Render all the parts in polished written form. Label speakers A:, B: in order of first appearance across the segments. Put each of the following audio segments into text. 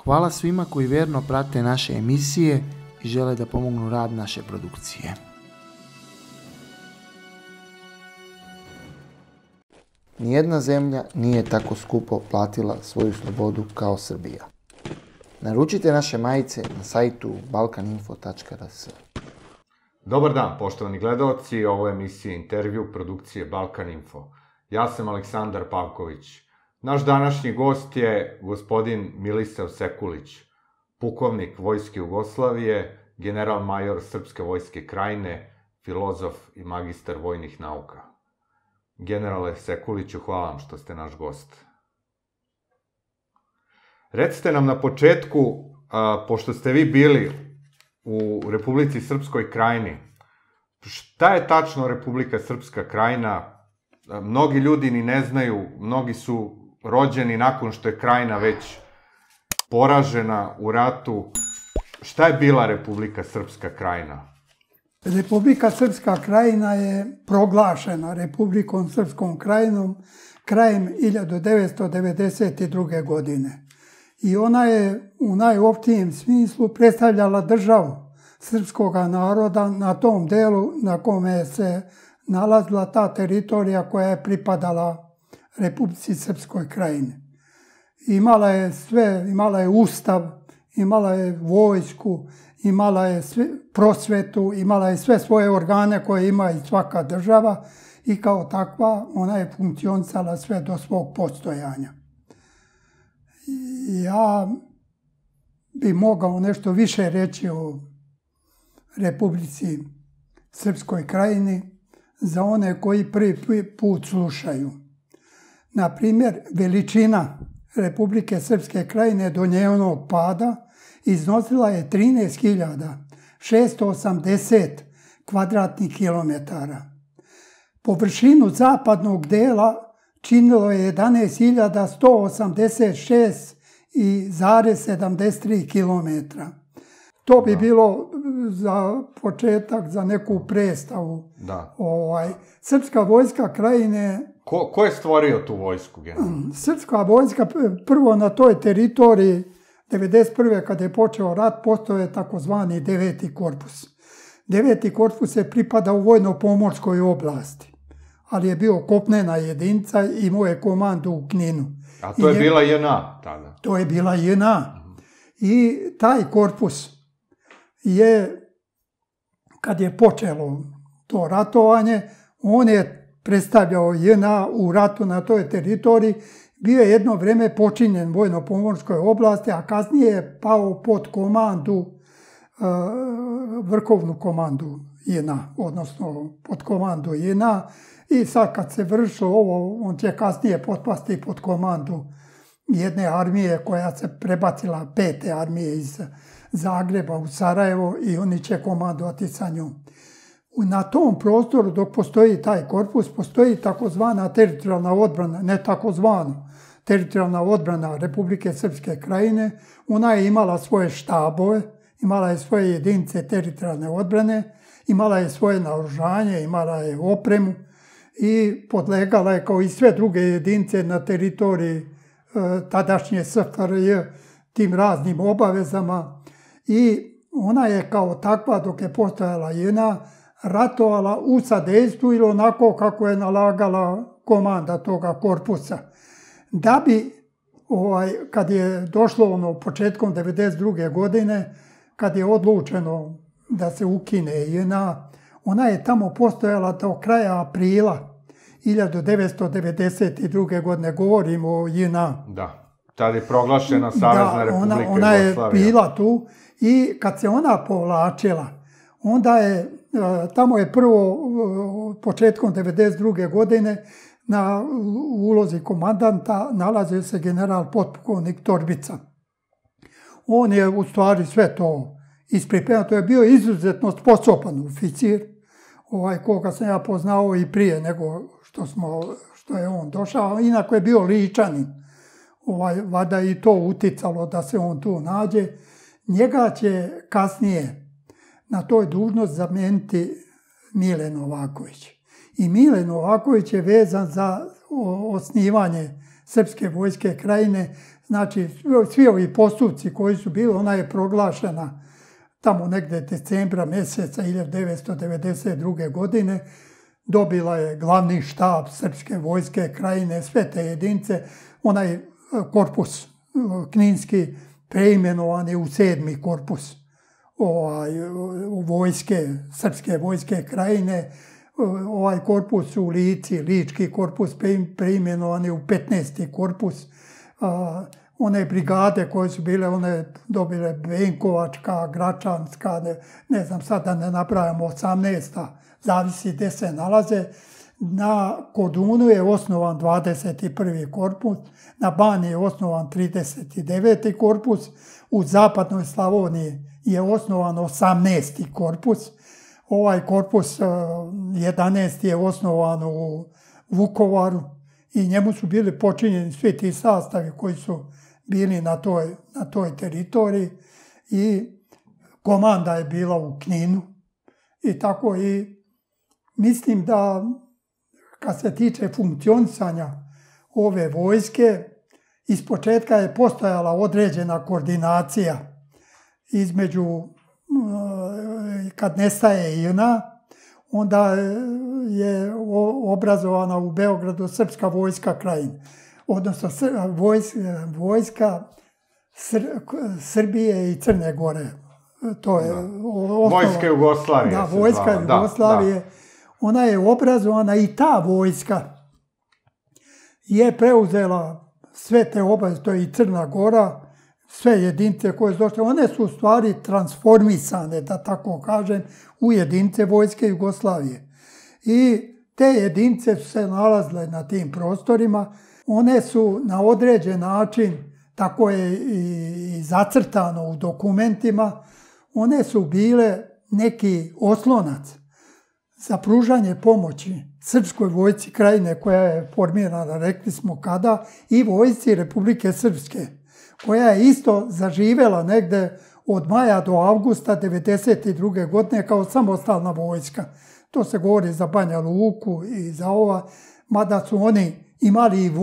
A: Hvala svima koji vjerno prate naše emisije i žele da pomognu rad naše produkcije. Nijedna zemlja nije tako skupo platila svoju slobodu kao Srbija. Naručite naše majice na sajtu balkaninfo.rs.
B: Dobar dan, poštovani gledaoci, ovo je emisija Intervju produkcije Balkan Info. Ja sam Aleksandar Pavković. Naš današnji gost je gospodin Milisav Sekulić, pukovnik Vojske Jugoslavije, general major Srpske vojske Krajine, filozof i magistar vojnih nauka. Generale Sekuliću, hvala vam što ste naš gost. Recite nam na početku, pošto ste vi bili u Republici Srpskoj Krajini, šta je tačno Republika Srpska Krajina? Mnogi ljudi ni ne znaju, mnogi su rođeni nakon što je Krajina već poražena u ratu. Šta je bila Republika Srpska Krajina?
C: Republika Srpska Krajina je proglašena Republikom Srpskom Krajinom krajem 1992. godine. I ona je u najopštijem smislu predstavljala državu srpskog naroda na tom delu na kome se nalazila ta teritorija koja je pripadala Republici Srpskoj Krajini. Imala je sve, imala je ustav, imala je vojsku, imala je prosvetu, imala je sve svoje organe koje ima i svaka država i kao takva ona je funkcionisala sve do svog postojanja. Ja bi mogao nešto više reći o Republici Srpskoj Krajini za one koji prvi put slušaju. Na primjer, veličina Republike Srpske Krajine do njenog pada iznosila je 13.680 kvadratnih kilometara. Površinu zapadnog dela činilo je 11.186,73 kilometra. To bi bilo za početak, za neku predstavu. Srpska vojska Krajine...
B: Ko je stvorio tu vojsku, generalno?
C: Srpska vojska, prvo na toj teritoriji, 1991. kada je počeo rat, postojao je takozvani 9. korpus. 9. korpus je pripadao vojno-pomorskoj oblasti, ali je bio kopnena jedinica i imao je komandu u Kninu.
B: A to je bila JNA tada?
C: To je bila JNA. I taj korpus je, kad je počelo to ratovanje, on je predstavljao JNA u ratu na toj teritoriji, bio je jedno vreme počinjen vojno-pomorskoj oblasti, a kasnije je pao pod komandu, vrhovnu komandu JNA, odnosno pod komandu JNA. I sad kad se vršilo ovo, on će kasnije potpasti pod komandu jedne armije koja se prebacila 5. armije iz Zagreba u Sarajevo i oni će komandovati sa njom. Na tom prostoru dok postoji taj korpus, postoji takozvana teritorijalna odbrana, ne takozvana teritorijalna odbrana Republike Srpske Krajine. Ona je imala svoje štabove, imala je svoje jedinice teritorijalne odbrane, imala je svoje naoružanje, imala je opremu i podlegala je kao i sve druge jedinice na teritoriji tadašnje SFRJ tim raznim obavezama. I ona je kao takva, dok je postojala JNA, ratovala u sadejstvu ili onako kako je nalagala komanda toga korpusa. Da bi, kad je došlo početkom 1992. godine, kad je odlučeno da se ukine JNA, ona je tamo postojala do kraja aprila 1992. godine, govorimo o JNA.
B: Da, tada je proglašena Savezna Republika Jugoslavija.
C: Ona je bila tu i kad se ona povlačila, onda je, tamo je prvo početkom 1992. godine na ulozi komandanta nalazio se general potpukovnik Torbica. On je u stvari sve to ispripremio, to je bio izuzetno sposoban oficir, koga sam ja poznao i prije nego što je on došao, inako je bio Ličanin. Valjda i to uticalo da se on tu nađe. Njega će kasnije na toj dužnost zamijeniti Mile Novaković. I Mile Novaković je vezan za osnivanje Srpske vojske Krajine Znači, svi ovi postupci koji su bili, ona je proglašena tamo negde decembra mjeseca 1992. godine, dobila je glavni štab Srpske vojske Krajine, sve te jedinice, onaj korpus kninski preimenovan je u 7. korpus vojske, Srpske vojske Krajine, ovaj korpus u Lici, Lički korpus preimenovan je u 15. korpus, one brigade koje su bile, one dobile Benkovačka, Gračanska, ne znam sad da ne napravimo 18. zavisi gde se nalaze. Na Kodunu je osnovan 21. korpus, na Baniji je osnovan 39. korpus, u Zapadnoj Slavoniji je osnovan 18. korpus, ovaj korpus 11. je osnovan u Vukovaru i njemu su bili počinjeni svi ti sastavi koji su bili na toj teritoriji i komanda je bila u Kninu i tako. I mislim da kad se tiče funkcionisanja ove vojske, ispočetka je postojala određena koordinacija između, kad nestaje JNA, onda je obrazovana u Beogradu Srpska vojska Krajine, odnosno vojska Srbije i Crne Gore. To je
B: Vojska Jugoslavije.
C: Da, vojska Jugoslavije. Ona je obrazovana i ta vojska je preuzela sve te obaveze, to je i Crna Gora, sve jedinice koje su došle, one su u stvari transformisane, da tako kažem, u jedinice Vojske Jugoslavije. I te jedinice su se nalazile na tim prostorima, one su na određen način, tako je i zacrtano u dokumentima, one su bile neki oslonac za pružanje pomoći Srpskoj vojsci Krajine, koja je formirana, rekli smo kada, i vojsci Republike Srpske, koja je isto zaživela negde od maja do avgusta 1992. godine kao samostalna vojska. To se govori za Banja Luku i za ova, mada su oni imali i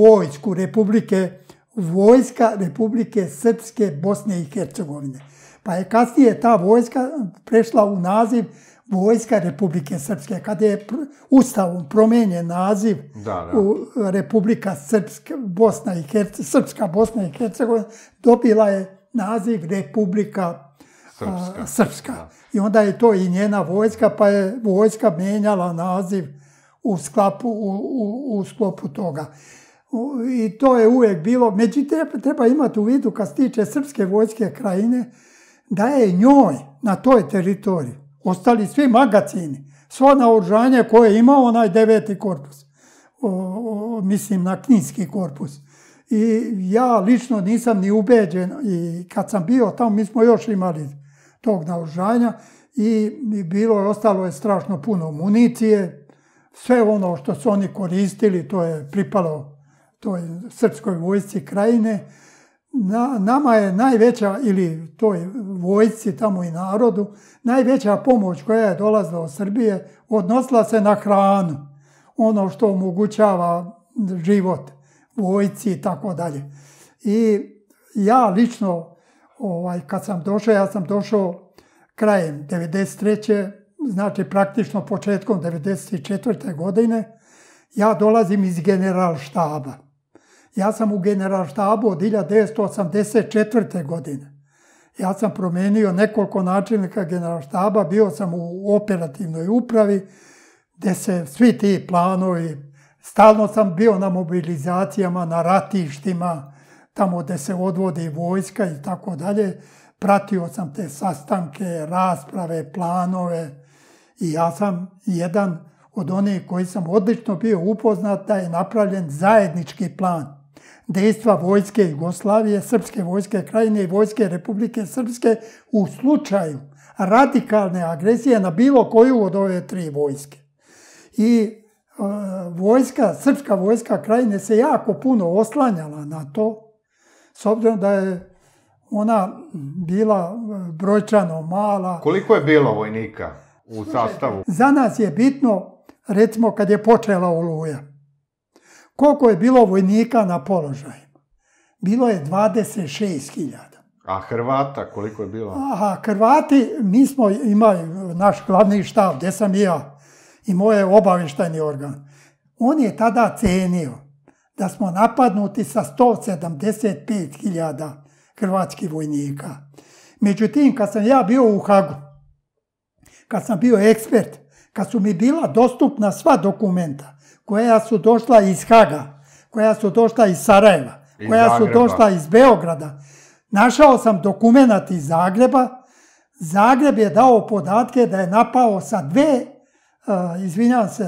C: vojska Republike Srpske Bosne i Hercegovine. Pa je kasnije ta vojska prešla u naziv Vojska Republike Srpske. Kada je Ustavom promenjen naziv u Republika Srpska Bosna i Hercegovina, dobila je naziv Republika Srpska. I onda je to i njena vojska, pa je vojska menjala naziv u sklopu toga. I to je uvijek bilo. Međutim, treba imati u vidu, kad se tiče Srpske vojske Krajine, da je njoj na toj teritoriji ostali svi magacini, sva naoružanja koje je imao onaj 9. korpus, mislim na Kninski korpus. I ja lično nisam ni ubeđen, i kad sam bio tamo, mi smo još imali tog naoružanja i ostalo je strašno puno municije, sve ono što su oni koristili, to je pripalo toj Srpskoj vojsci Krajine. Nama je najveća, ili toj vojsci tamo i narodu, najveća pomoć koja je dolazila od Srbije odnosila se na hranu, ono što omogućava život vojsci i tako dalje. I ja lično, kad sam došao, ja sam došao krajem 1993. Znači praktično početkom 1994. godine, ja dolazim iz generalštaba. Ja sam u generalštabu od 1984. godine. Ja sam promenio nekoliko načelnika generalštaba, bio sam u operativnoj upravi, gde se svi ti planovi, stalno sam bio na mobilizacijama, na ratištima, tamo gde se odvodi vojska i tako dalje. Pratio sam te sastanke, rasprave, planove i ja sam jedan od onih koji sam odlično bio upoznat da je napravljen zajednički plan dejstva Vojske Jugoslavije, Srpske vojske Krajine i Vojske Republike Srpske u slučaju radikalne agresije na bilo koju od ove tri vojske. I Srpska vojska Krajine se jako puno oslanjala na to, s obzirom da je ona bila brojčano mala.
B: Koliko je bilo vojnika u sastavu?
C: Za nas je bitno, recimo kad je počela Oluja, koliko je bilo vojnika na položajima. bilo je 26.000.
B: A Hrvata, koliko je bilo?
C: A Hrvati, mi smo imali naš glavni štab, gdje sam i ja, i moj obavještajni organ. On je tada cenio da smo napadnuti sa 175.000 hrvatskih vojnika. Međutim, kad sam ja bio u Hagu, kad sam bio ekspert, kad su mi bila dostupna sva dokumenta koja su došla iz Haga, koja su došla iz Sarajeva, koja su došla iz Beograda, našao sam dokument iz Zagreba. Zagreb je dao podatke da je napao sa izvinjavam se,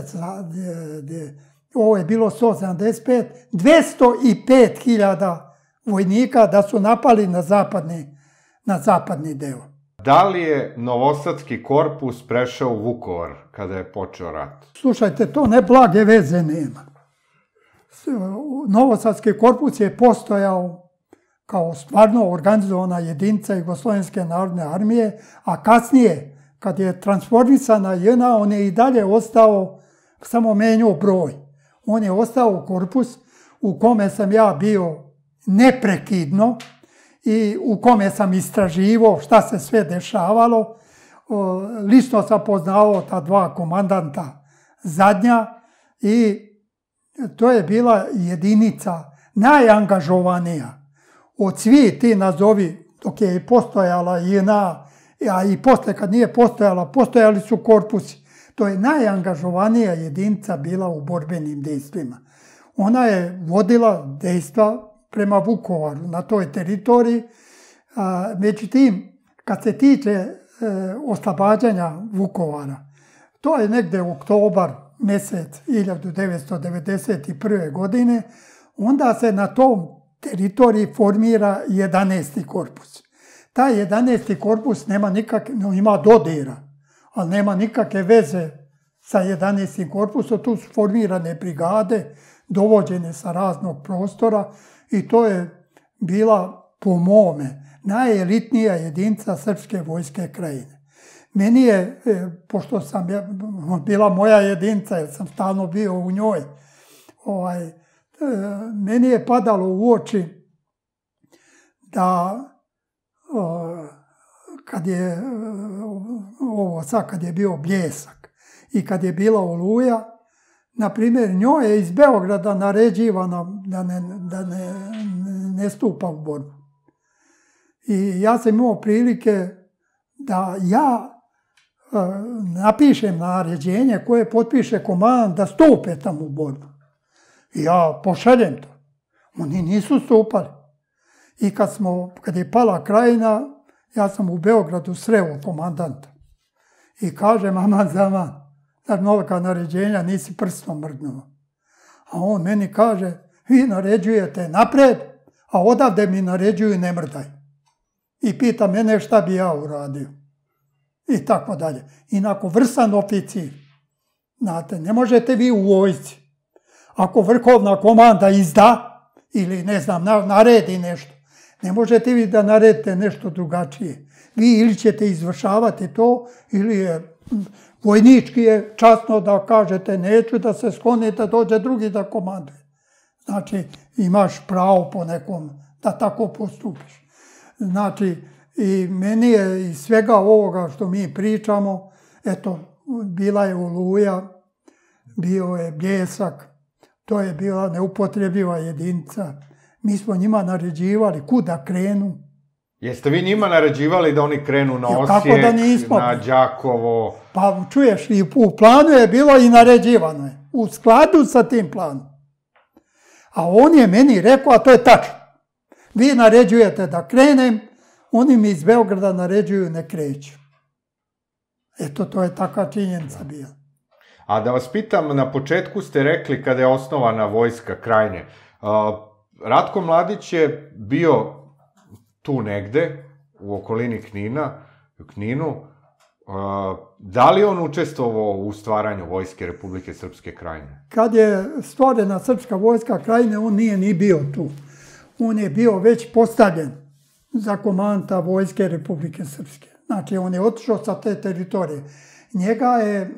C: ovo je bilo 175, 205.000 vojnika da su napali na zapadni deo.
B: Da li je Novosadski korpus prešao u Vukovar kada je počeo rat?
C: Slušajte, to ne blage veze nema. Novosadski korpus je postojao kao stvarno organizovana jedinica Jugoslovenske narodne armije, a kasnije, kad je transformisana JNA, on je i dalje ostao, samo menjao broj. On je ostao korpus u kome sam ja bio neprekidno i u kome sam istraživao šta se sve dešavalo. Lično sam poznavao ta dva komandanta zadnja i to je bila jedinica najangažovanija od svih ti nazovi, dok je postojala JNA, a i posle kad nije postojala, postojali su korpusi. To je najangažovanija jedinica bila u borbenim dejstvima. Ona je vodila dejstva prema Vukovaru na toj teritoriji. Međutim, kad se tiče oslobađanja Vukovara, to je negde u oktobar mjesec 1991. godine, onda se na tom teritoriji formira 11. korpus. Taj 11. korpus ima dodira, ali nema nikakve veze sa 11. korpusom. Tu su formirane brigade, dovođene sa raznog prostora i to je bila, po mome, najelitnija jedinica Srpske vojske krajine. Meni je, pošto sam bila moja jedinica, jer sam stalno bio u njoj, meni je padalo u oči da kad je bio Bljesak i kad je bila Oluja, na primjer, njoj je iz Beograda naređivano da ne stupa u borbu. I ja sam imao prilike da ja napišem naređenje koje potpiše komandant da stupe tamo u borbu. I ja pošaljem to. Oni nisu stupali. I kad je pala Krajina, ja sam u Beogradu sreo komandanta. I kažem, aman zaman, zar nolika naređenja nisi prstom mrdnuo. A on meni kaže, vi naređujete napred, a odavde mi naređuju ne mrdaj. I pita mene šta bi ja uradio. I tako dalje. Inako vrsan oficir. Znate, ne možete vi u vojsci. Ako vrhovna komanda izda, ili ne znam, naredi nešto, ne možete vi da naredite nešto drugačije. Vi ili ćete izvršavati to, ili je vojnički je časno da kažete neću da se sklonite, dođe drugi da komanduje. Znači, imaš pravo po nekom da tako postupiš. Znači, i meni je iz svega ovoga što mi pričamo, eto, bila je Oluja, bio je Bljesak, to je bila neupotrebljiva jedinica. Mi smo njima naređivali kuda krenu.
B: Jeste vi njima naređivali da oni krenu na Osijek, na Đakovo?
C: Pa čuješ, i u planu je bilo i naređivano je. U skladu sa tim planom. A on je meni rekao, a to je tačno. Vi naređujete da krenem, oni mi iz Beograda naređuju ne kreću. Eto, to je takva činjenica bila.
B: A da vas pitam, na početku ste rekli kada je osnovana vojska Krajine. Ratko Mladić je bio tu negde, u okolini Kninu. Da li on učestvovao u stvaranju Vojske Republike Srpske Krajine?
C: Kad je stvorena Srpska vojska Krajine, on nije ni bio tu. On je bio već postavljen za komandanta Vojske Republike Srpske. Znači, on je otišao sa te teritorije. Njega je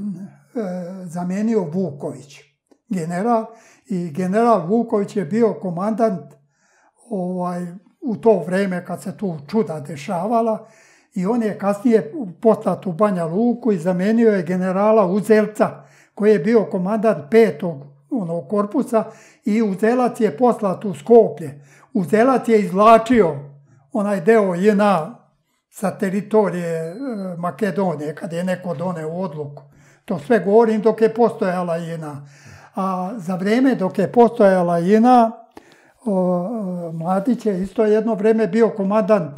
C: zamenio Vuković, general. I general Vuković je bio komandant u to vreme kad se tu čuda dešavala, i on je kasnije poslat u Banja Luku i zamenio je generala Uzelca, koji je bio komandant 5. korpusa, i Uzelac je poslat u Skoplje. Uzelac je izvlačio onaj deo JNA sa teritorije Makedonije, kad je neko doneo odluku. To sve govorim dok je postojala JNA. A za vreme dok je postojala JNA, Mladić je isto jedno vreme bio komandant,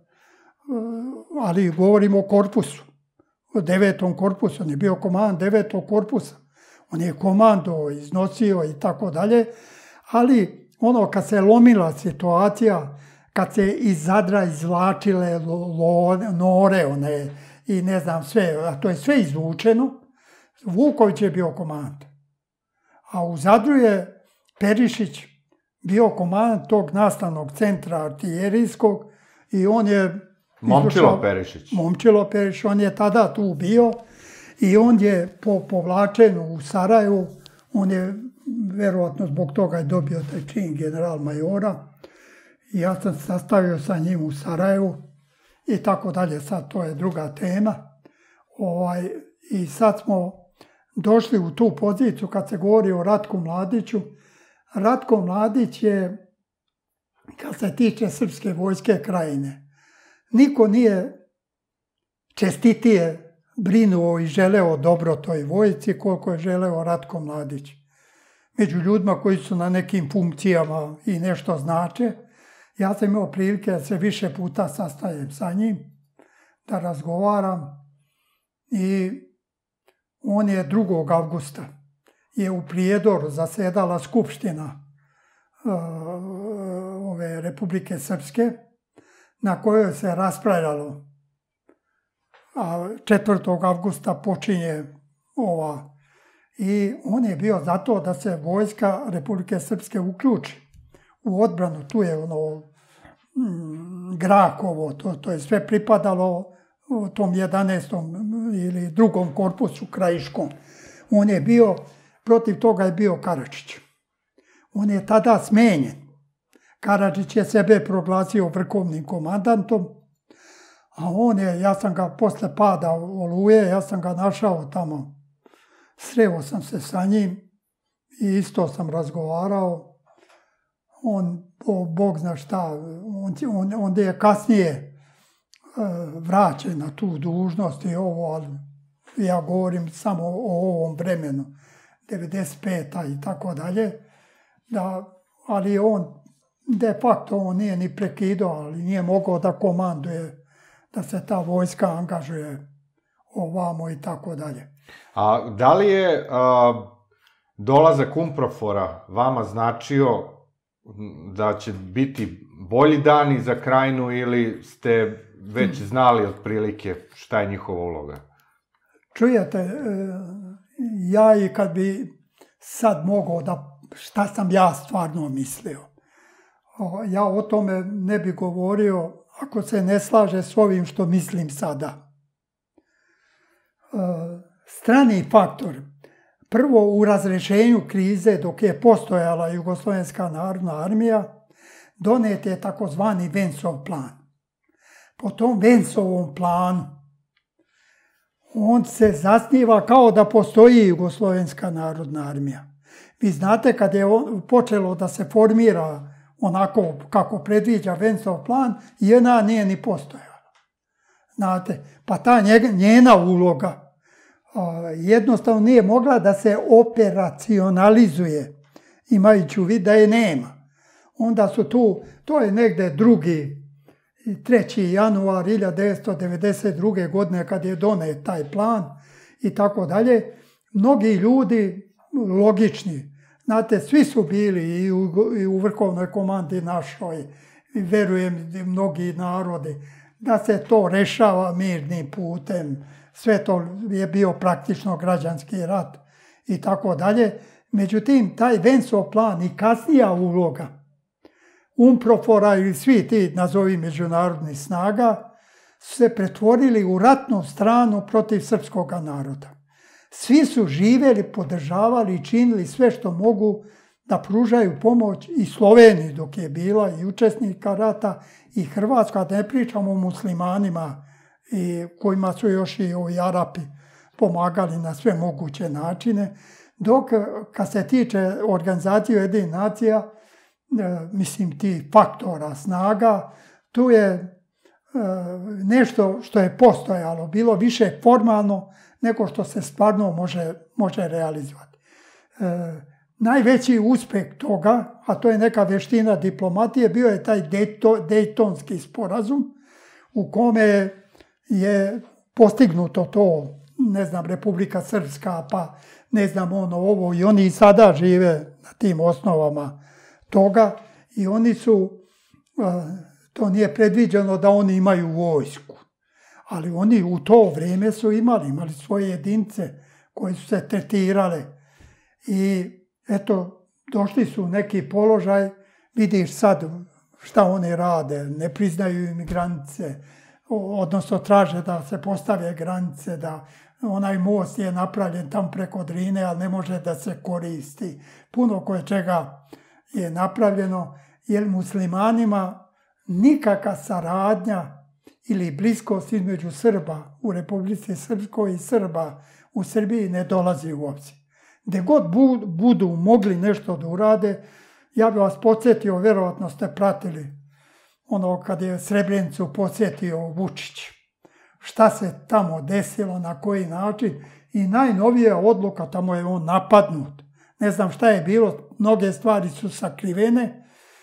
C: ali govorimo o korpusu, o 9. korpusu. On je bio komandant 9. korpusa. On je komando iznosio i tako dalje, ali kad se lomila situacija, kad se iz Zadra izvlačile nore i ne znam sve, a to je sve izvučeno, Vuković je bio komandant. A u Zadru je Perišić bio komandant tog nastavnog centra artiljerijskog i on je...
B: Momčilo Perišić.
C: Momčilo Perišić, on je tada tu bio i on je po povlačenju u Sarajevu, on je verovatno zbog toga je dobio taj čin general majora. I ja sam sastavio sa njim u Sarajevu i tako dalje, sad to je druga tema. I sad smo došli u tu poziciju kad se govori o Ratku Mladiću. Ratko Mladić je, kad se tiče Srpske vojske Krajine, niko nije čestitije brinuo i želeo dobro toj vojsci koliko je želeo Ratko Mladić. Među ljudima koji su na nekim funkcijama i nešto znače, ja sam imao prilike da se više puta sastajem sa njim, da razgovaram, i on je 2. avgusta je u Prijedoru zasedala Skupština Republike Srpske, na kojoj se raspravljalo, a 4. avgusta počinje i on je bio za to da se vojska Republike Srpske uključi u odbranu. Tu je Grakovo, to je sve pripadalo tom 11. ili 2. korpusu krajiškom. On je bio, protiv toga je bio Karadžić. On je tada smenjen. Karadžić je sebe proglasio vrhovnim komandantom, a on je, ja sam ga posle pada Oluje, ja sam ga našao tamo. Sreo sam se sa njim i isto sam razgovarao. On, Bog zna šta, on je kasnije vraćen na tu dužnost i ali ja govorim samo o ovom vremenu, 95. i tako dalje, ali on de facto on nije ni prekidao, ali nije mogao da komanduje, da se ta vojska angažuje ovamo i tako dalje.
B: A da li je dolazak UNPROFOR-a vama značio da će biti bolji dani za Krajinu ili ste već znali otprilike šta je njihova uloga?
C: Čujete, ja i kad bi sad mogao da, šta sam ja stvarno mislio, ja o tome ne bi govorio ako se ne slaže s ovim što mislim sada. Strani faktor, prvo u razrešenju krize dok je postojala Jugoslovenska narodna armija, donet je takozvani Vencov plan. Po tom Vencovom planu on se zasniva kao da postoji Jugoslovenska narodna armija. Vi znate kad je počelo da se formira onako kako predviđa Vencov plan, JNA nije ni postojala. Znate, pa ta njena uloga jednostavno nije mogla da se operacionalizuje, imajući u vid da je nema. Onda su tu, to je negde 3. januar 1992. godine kad je donet taj plan i tako dalje. Mnogi ljudi logični, znate, svi su bili i u vrhovnoj komandi našoj, i verujem mnogi narodi, da se to rešava mirnim putem. Sve to je bio praktično građanski rat i tako dalje. Međutim, taj Vencov plan i kasnija uloga UNPROFOR-a ili svi ti, nazovi, međunarodnih snaga, su se pretvorili u ratnu stranu protiv srpskog naroda. Svi su živeli, podržavali i činili sve što mogu da pružaju pomoć i Sloveniji dok je bila i učesnika rata i Hrvatska, da ne pričamo o muslimanima i kojima su još i ovi Arapi pomagali na sve moguće načine. Dok kad se tiče organizacije Ujedinjenih nacija, mislim ti faktora snaga, tu je nešto što je postojalo, bilo više formalno nego što se stvarno može realizovati. Najveći uspjeh toga, a to je neka veština diplomatije, bio je taj Dejtonski sporazum u kome je postignuto to, ne znam, Republika Srpska, pa ne znam ovo, i oni i sada žive na tim osnovama toga i oni su, to nije predviđeno da oni imaju vojsku, ali oni u to vrijeme su imali svoje jedinice koje su se tretirale i eto, došli su u neki položaj, vidiš sad šta oni rade, ne priznaju im granice, odnosno traže da se postave granice, da onaj most je napravljen tam preko Drine, ali ne može da se koristi. Puno koje čega je napravljeno, jer muslimanima nikakva saradnja ili bliskost između Srba u Republici Srpskoj i Srba u Srbiji ne dolazi u obzir. Gde god budu mogli nešto da urade, ja bih vas podsjetio, vjerovatno ste pratili ono kad je Srebrenicu posjetio Vučić. Šta se tamo desilo, na koji način i najnovija odluka, tamo je on napadnut. Ne znam šta je bilo, mnoge stvari su sakrivene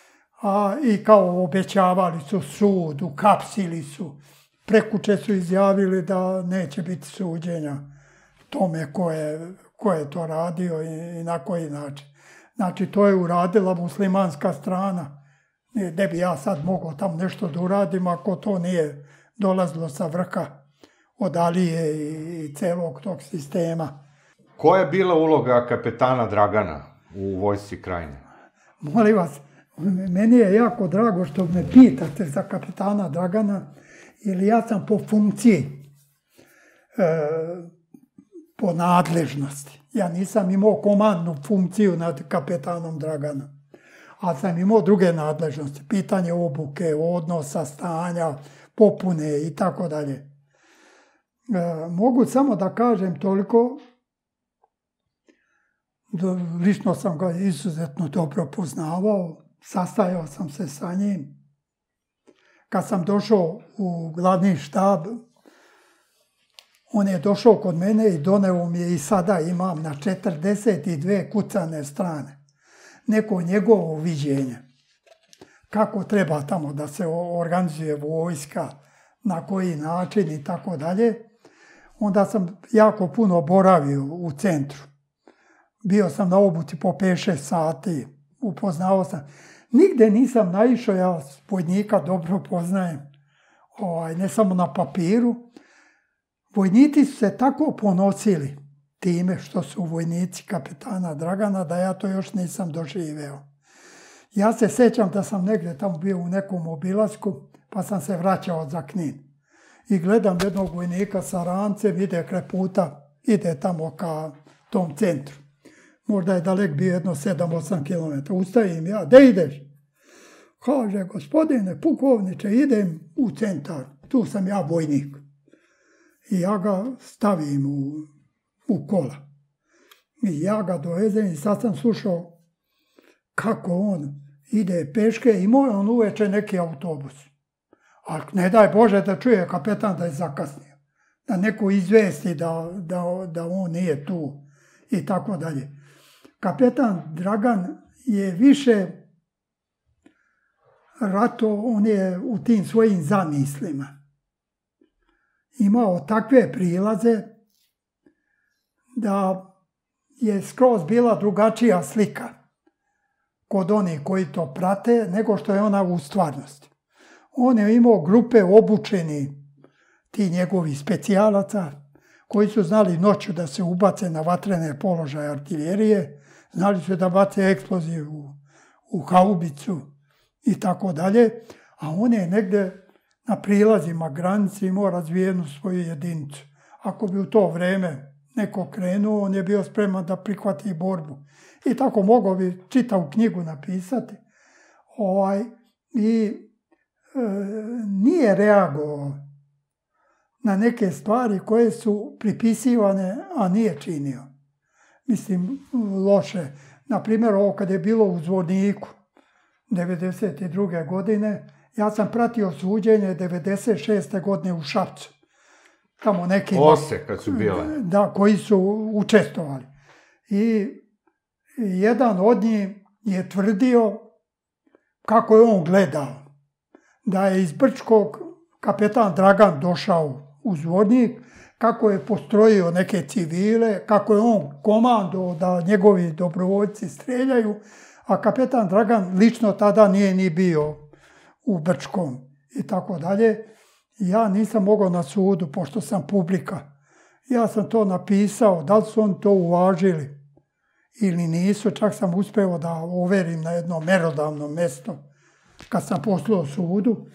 C: i kao obećavali su sud, ukapsili su. Prekuče su izjavili da neće biti suđenja tome ko je to radio i na koji način. Znači, to je uradila muslimanska strana. Ne bi ja sad mogao tam nešto da uradim ako to nije dolazilo sa vrha od Alije i celog tog sistema.
B: Koja je bila uloga kapetana Dragana u vojsci Krajine?
C: Molim vas, meni je jako drago što me pitate za kapetana Dragana, jer ja sam po funkciji, po nadležnosti. Ja nisam imao komandnu funkciju nad kapetanom Draganom, ali sam imao druge nadležnosti, pitanje obuke, odnosa, stanja, popune i tako dalje. Mogu samo da kažem toliko, lično sam ga izuzetno dobro poznavao, sastajao sam se sa njim. Kad sam došao u glavni štab, on je došao kod mene i doneo mi je, i sada imam na 42 kucane strane, neko njegovo viđenje. Kako treba tamo da se organizuje vojska, na koji način i tako dalje. Onda sam jako puno boravio u centru. Bio sam na obuci po 5-6 sati, upoznao sam. Nigde nisam naišao, ja vojnika dobro poznajem, ne samo na papiru. Vojnici su se tako ponosili time što su vojnici kapetana Dragana, da ja to još nisam doživeo. Ja se sećam da sam negdje tamo bio u nekom obilasku, pa sam se vraćao za Knin. I gledam jednog vojnika sa rancem, ide kraj puta, ide tamo ka tom centru. Možda je dalek bio jedno 7-8 km. Ustajim ja, gde ideš? Kaže, gospodine pukovniče, idem u centar, tu sam ja vojnik. I ja ga stavim u kola. I ja ga dovezem i sad sam slušao kako on ide peške i moj on uveče neki autobus. Ali ne daj Bože da čuje kapetan da je zakasnio. Da neko izvesti da on nije tu i tako dalje. Kapetan Dragan je više on je u tim svojim zamislima imao takve prilaze da je skroz bila drugačija slika kod onih koji to prate nego što je ona u stvarnosti. On je imao grupe obučeni, ti njegovi specijalaca, koji su znali noću da se ubace na vatrene položaje artiljerije, znali su da bace eksploziju u haubicu i tako dalje, a on je negde na prilazima granici imao razvijenu svoju jedinicu. Ako bi u to vreme neko krenuo, on je bio spreman da prihvati borbu. I tako mogao bi čitavu knjigu napisati. I nije reagovao na neke stvari koje su pripisivane, a nije činio. Mislim, loše. Naprimjer, ovo kad je bilo u Zvorniku 1992. godine, ja sam pratio suđenje 1996. godine u Šapcu. Tamo neki...
B: Ose kad su bile.
C: Da, koji su učestvovali. I jedan od njih je tvrdio kako je on gledao. Da je iz Brčkog kapetan Dragan došao u Zvornik, kako je postrojio neke civile, kako je on komandovao da njegovi dobrovoljci streljaju, a kapetan Dragan lično tada nije ni bio u Brčkom i tako dalje. Ja nisam mogao na sudu, pošto sam publika. Ja sam to napisao, da li su oni to uvažili ili nisu, čak sam uspeo da overim na jedno merodavno mesto kad sam poslao sudu,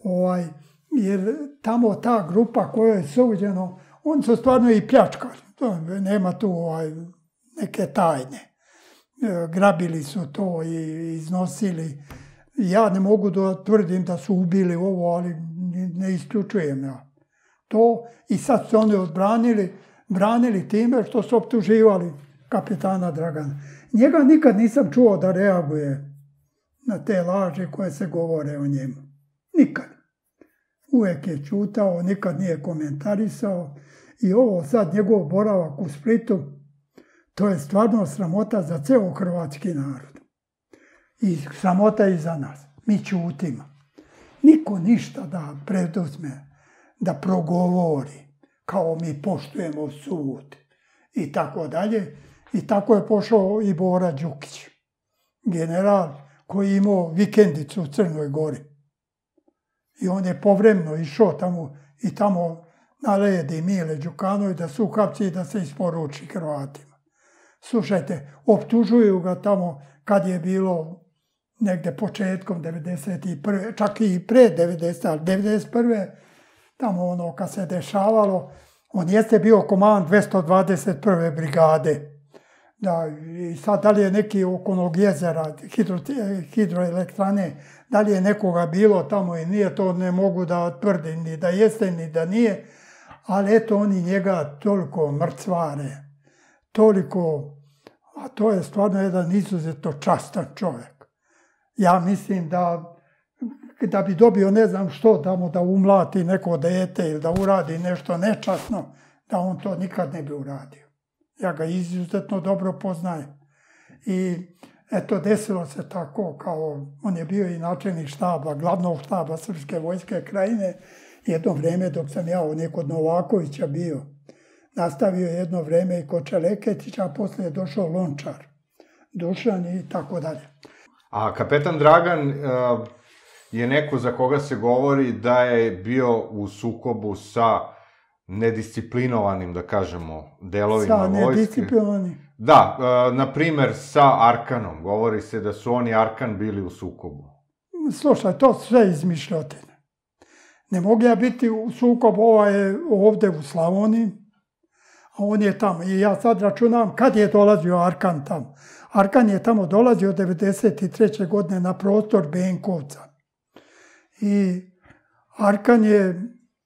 C: jer tamo ta grupa koja je suđeno, oni su stvarno i pljačkali, nema tu neke tajne. Grabili su to i iznosili. Ja ne mogu da tvrdim da su ubili ovo, ali ne isključujem ja to. I sad su oni branili time što su optuživali kapetana Dragana. Njega nikad nisam čuo da reaguje na te laži koje se govore o njemu. Nikad. Uvijek je ćutao, nikad nije komentarisao. I ovo sad njegov boravak u Splitu, to je stvarno sramota za ceo hrvatski narod. I sramota i za nas. Mi ćutimo. Niko ništa da preduzme, da progovori, kao mi poštujemo sud i tako dalje. I tako je pošao i Bora Đukić, general koji je imao vikendicu u Crnoj Gori. I on je povremeno išao tamo i tamo naredi Mile Đukanović da se uhapsi i da se isporuči Hrvatima. Slušajte, optužuju ga tamo kad je bilo negde početkom 91. Čak i pre 90. ali 91. tamo ono kad se dešavalo, on jeste bio komand 221. brigade. Da, i sad da li je neki oko onog jezera, hidroelektrane, da li je nekoga bilo tamo i nije, to ne mogu da tvrdim ni da jeste ni da nije, ali eto oni njega toliko mrcvare, toliko, a to je stvarno jedan izuzetno častan čovjek. Ja mislim da bi dobio ne znam što tamo da umlati neko dete ili da uradi nešto nečasno, da on to nikad ne bi uradio. Ja ga izuzetno dobro poznajem. I eto, desilo se tako, kao on je bio i načelnik štaba, glavnog štaba Srpske vojske Krajine, jedno vreme dok sam ja kod Novakovića bio. Nastavio jedno vreme i kod Čeleketića, a poslije je došao Lončar, Dušan i tako dalje.
B: A kapetan Dragan je neko za koga se govori da je bio u sukobu sa nedisciplinovanim, da kažemo, delovima vojske.
C: Sa nedisciplinovanim?
B: Da, na primer sa Arkanom. Govori se da su oni Arkan bili u sukobu.
C: Slušaj, to sve izmišljotine. Ne mogu ja biti u sukobu, ovde u Slavoniji, a on je tamo. I ja sad računam kad je dolazio Arkan tamo. Arkan je tamo dolazio 1993. godine na prostor Benkovca. I Arkan je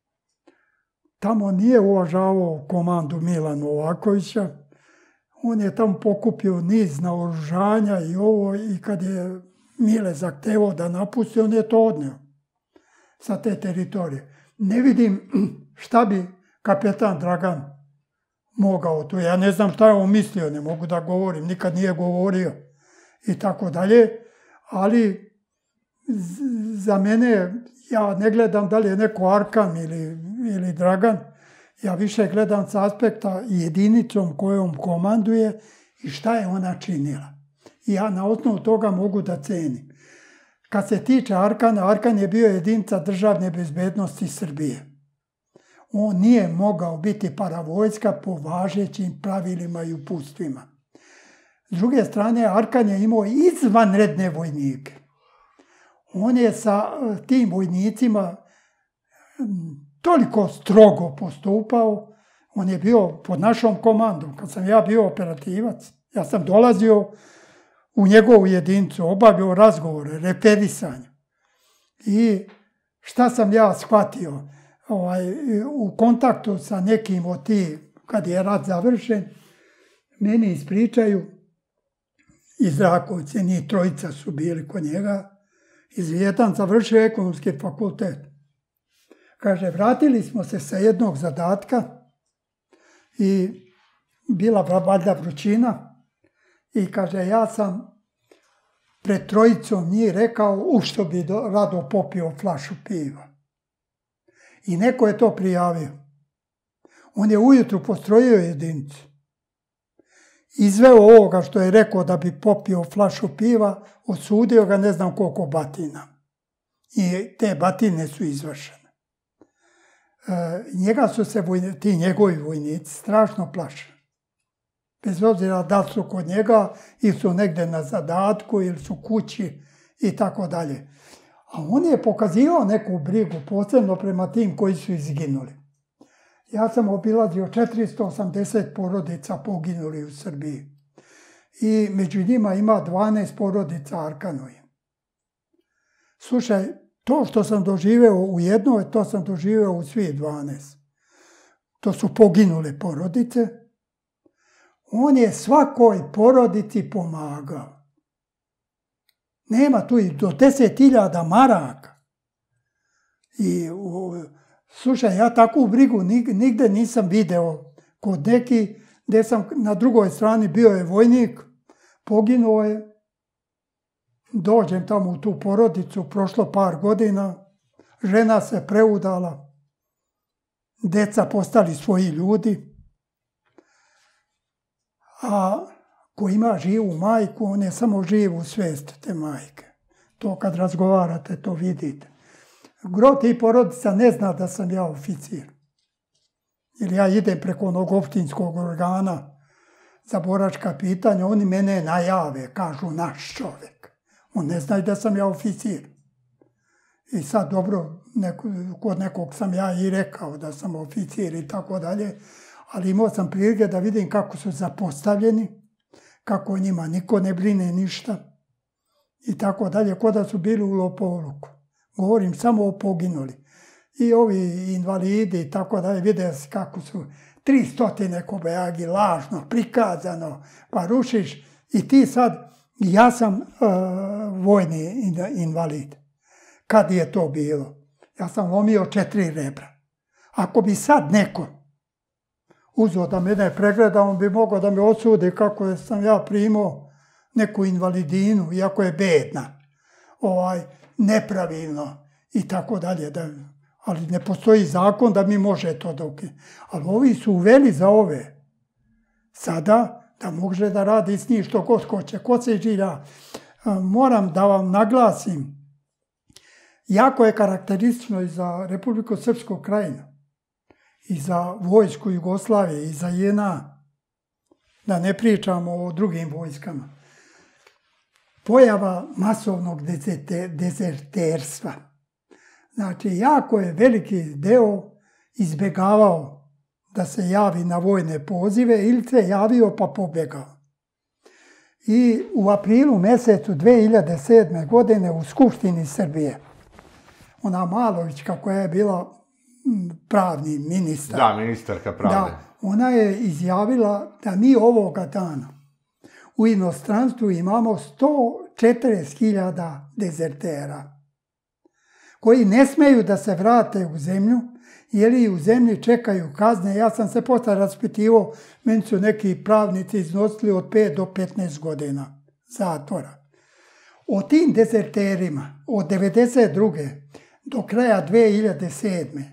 C: tamo nije uvažavao komandu Mila Novakovića. On je tamo pokupio niz naoružanja i ovo, i kad je Mile zahtevao da napusti, on je to odneo sa te teritorije. Ne vidim šta bi kapetan Dragan mogao to. Ja ne znam šta je on mislio, ne mogu da govorim, nikad nije govorio i tako dalje, ali za mene, ja ne gledam da li je neko Arkan ili Dragan, ja više gledam s aspekta jedinicom kojom komanduje i šta je ona činila. I ja na osnovu toga mogu da cenim. Kad se tiče Arkana, Arkan je bio jedinica državne bezbednosti Srbije. On nije mogao biti paravojska po važećim pravilima i uputstvima. S druge strane, Arkan je imao izvanredne vojnike. On je sa tim vojnicima toliko strogo postupao, On je bio pod našom komandom. Kad sam ja bio operativac, ja sam dolazio u njegovu jedinicu, obavio razgovore, referisanje. I šta sam ja shvatio? U kontaktu sa nekim od tih, kad je rat završen, meni ispričaju iz Rakovce, njih trojica su bili kod njega, jedan završio ekonomski fakultet. Kaže, vratili smo se sa jednog zadatka i bila valjda vrućina i kaže, ja sam pred trojicom njih rekao u što bi rado popio flašu piva. I neko je to prijavio. On je ujutru postrojio jedinicu. Izveo ovoga što je rekao da bi popio flašu piva, osudio ga ne znam koliko batina. I te batine su izvršene. Njega su se ti njegovi vojnici strašno plašili. Bez obzira da su kod njega ili su negde na zadatku ili su kući i tako dalje. A on je pokazivao neku brigu, posebno prema tim koji su izginuli. Ja sam obilazio 480 porodica poginuli u Srbiji. I među njima ima 12 porodica Arkanoje. Slušaj, to što sam doživeo u jednoj, to sam doživeo u svih 12. To su poginule porodice. On je svakoj porodici pomagao. Nema tu i do 10.000 maraka. I slušaj, ja takvu brigu nigde nisam video kod neki, gde sam na drugoj strani bio je vojnik, poginuo je, dođem tamo u tu porodicu, prošlo par godina, žena se preudala, deca postali svoji ljudi, a ko ima živu majku, on je samo živ u svest te majke. To kad razgovarate, to vidite. Gro tih porodica ne zna da sam ja oficir. Jer ja idem preko onog opštinskog organa za boračka pitanja, oni mene najave, kažu naš čovjek. On ne zna da sam ja oficir. I sad dobro, kod nekog sam ja i rekao da sam oficir i tako dalje, ali imao sam prilike da vidim kako su zapostavljeni, kako o njima niko ne brine ništa i tako dalje, ko da su bili u lopovluku. Govorim samo o poginuli. I ovi invalidi i tako dalje, vide se kako su 300 kobajagi lažno, prikazano, pa rušiš i ti sad, ja sam vojni invalid. Kad je to bilo? Ja sam lomio 4 rebra. Ako bi sad neko uzeo da mene pregleda, on bi mogao da me osudi kako sam ja primao neku invalidinu, iako je bedna, nepravilno i tako dalje. Ali ne postoji zakon da mi može to dokinuti. Ali ovi su uveli za ove. Sada da može da radi s njih što god hoće. Ko se žilja. Moram da vam naglasim, jako je karakteristično i za Republiku Srpsku Krajinu, i za vojsku Jugoslavije, i za JNA, da ne pričamo o drugim vojskama. Pojava masovnog dezerterstva. Znači, jako je veliki deo izbjegavao da se javi na vojne pozive ili se javio pa pobjegao. I u aprilu mesecu 2007. godine u Skupštini Srbije, ona Malovićka koja je bila pravni ministar.
B: Da, ministarka pravde.
C: Da, ona je izjavila da mi ovoga dana u inostranstvu imamo 140.000 dezertera koji ne smeju da se vrate u zemlju, jer i u zemlji čekaju kazne. Ja sam se posle raspitivao, meni su neki pravnici iznosili od 5 do 15 godina zatvora. O tim dezerterima od 1992. do kraja 2007.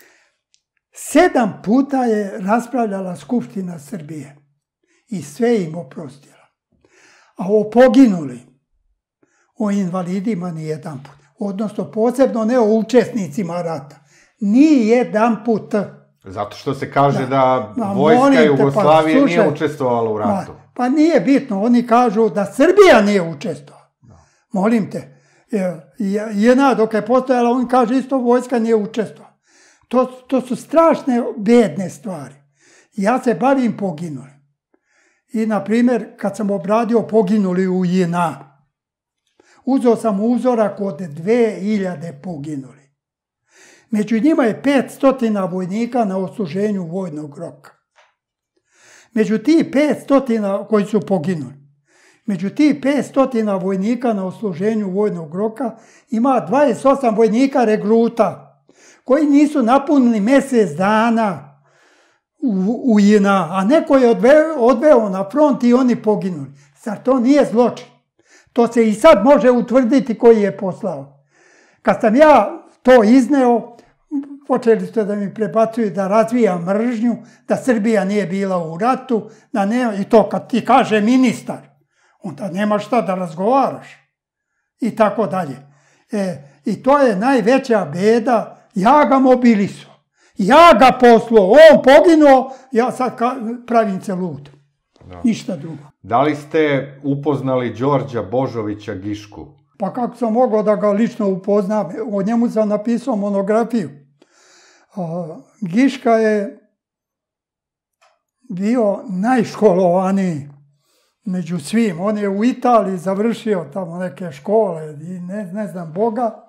C: 7 puta je raspravljala Skupština Srbije i sve im oprostila. A o poginuli, o invalidima ni jedan put. Odnosno, posebno ne o učesnicima rata. Ni jedan put.
B: Zato što se kaže da vojska Jugoslavije nije učestvovala u ratu.
C: Pa nije bitno. Oni kažu da Srbija nije učestvovala. Molim te. JNA dok je postojala, on kaže isto vojska nije učestvovala. To su strašne bedne stvari. Ja se bavim poginulim. I, na primjer, kad sam obradio poginuli u JNA, uzeo sam uzorak od 2000 poginuli. Među njima je 500 vojnika na odsluženju vojnog roka. Među tih 500 koji su poginuli, među tih 500 vojnika na odsluženju vojnog roka ima 28 vojnika regruta koji nisu napunili mjesec dana u JNA, a neko je odveo na front i oni poginuli. Zar to nije zločin? To se i sad može utvrditi koji je poslao. Kad sam ja to izneo, počeli ste da mi prebacuju da razvijam mržnju, da Srbija nije bila u ratu, i to kad ti kaže ministar, onda nema šta da razgovaraš. I tako dalje. I to je najveća beda. Ja ga mobilisao. Ja ga poslao. On poginuo, ja sad pravim se lud. Ništa drugo.
B: Da li ste upoznali Đorđa Božovića Gišku?
C: Pa kako sam mogao da ga lično upoznam? O njemu sam napisao monografiju. Giška je bio najškolovaniji među svim. On je u Italiji završio tamo neke škole i ne znam Boga.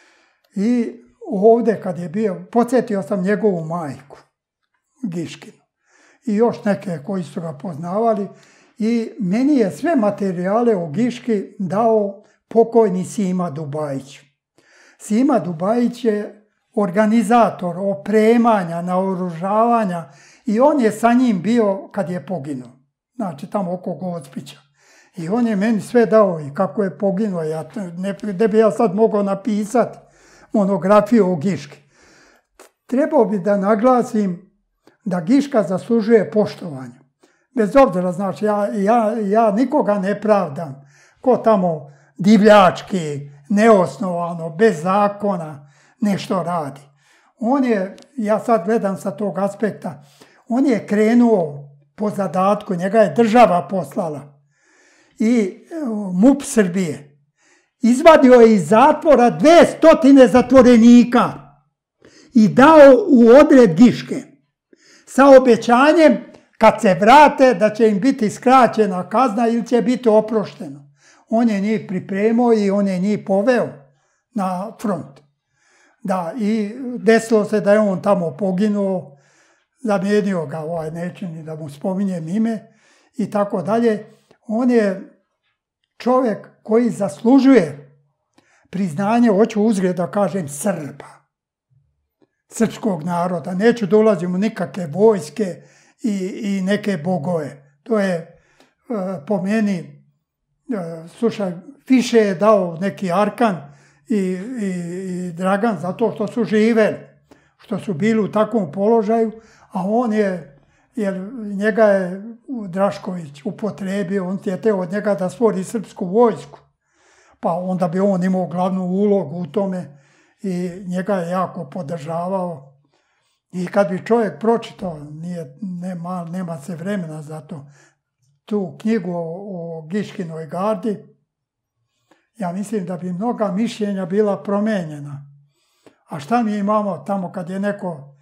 C: I ovdje kad je bio, podsjetio sam njegovu majku, Giškinu. I još neke koji su ga poznavali. I meni je sve materijale o Giški dao pokojni Sima Dubajić. Sima Dubajić je organizator opremanja, naoružavanja i on je sa njim bio kad je poginuo. Znači tamo oko Gospića. I on je meni sve dao i kako je poginuo. Ne bi ja sad mogao napisati monografiju o Giški. Trebao bi da naglasim da Giška zaslužuje poštovanje. Bez obzira, znači, ja nikoga ne pravdam ko tamo divljački, neosnovano, bez zakona nešto radi. On je, ja sad gledam sa tog aspekta, on je krenuo po zadatku, njega je država poslala i MUP Srbije izvadio je iz zatvora 200 zatvorenika i dao u odred Giške sa obećanjem kad se vrate da će im biti skraćena kazna ili će biti oprošteno. On je njih pripremao i on je njih poveo na front. Da, i desilo se da je on tamo poginuo, zamijenio ga, neću ni da mu spominjem ime i tako dalje. On je čovjek koji zaslužuje priznanje, hoću uzgred da kažem, Srba, srpskog naroda. Neću da ulazim u nikakve vojske i neke bogove. To je po meni, slušaj, više je dao neki Arkan i Dragan zato što su živeli, što su bili u takvom položaju, a on je, jer njega je Drašković upotrebio, on je teo od njega da stvori srpsku vojsku, pa onda bi on imao glavnu ulogu u tome i njega je jako podržavao. I kad bi čovjek pročitao, nema se vremena za to, tu knjigu o Giškinoj gardi, ja mislim da bi mnoga mišljenja bila promenjena. A šta mi imamo tamo kad je neko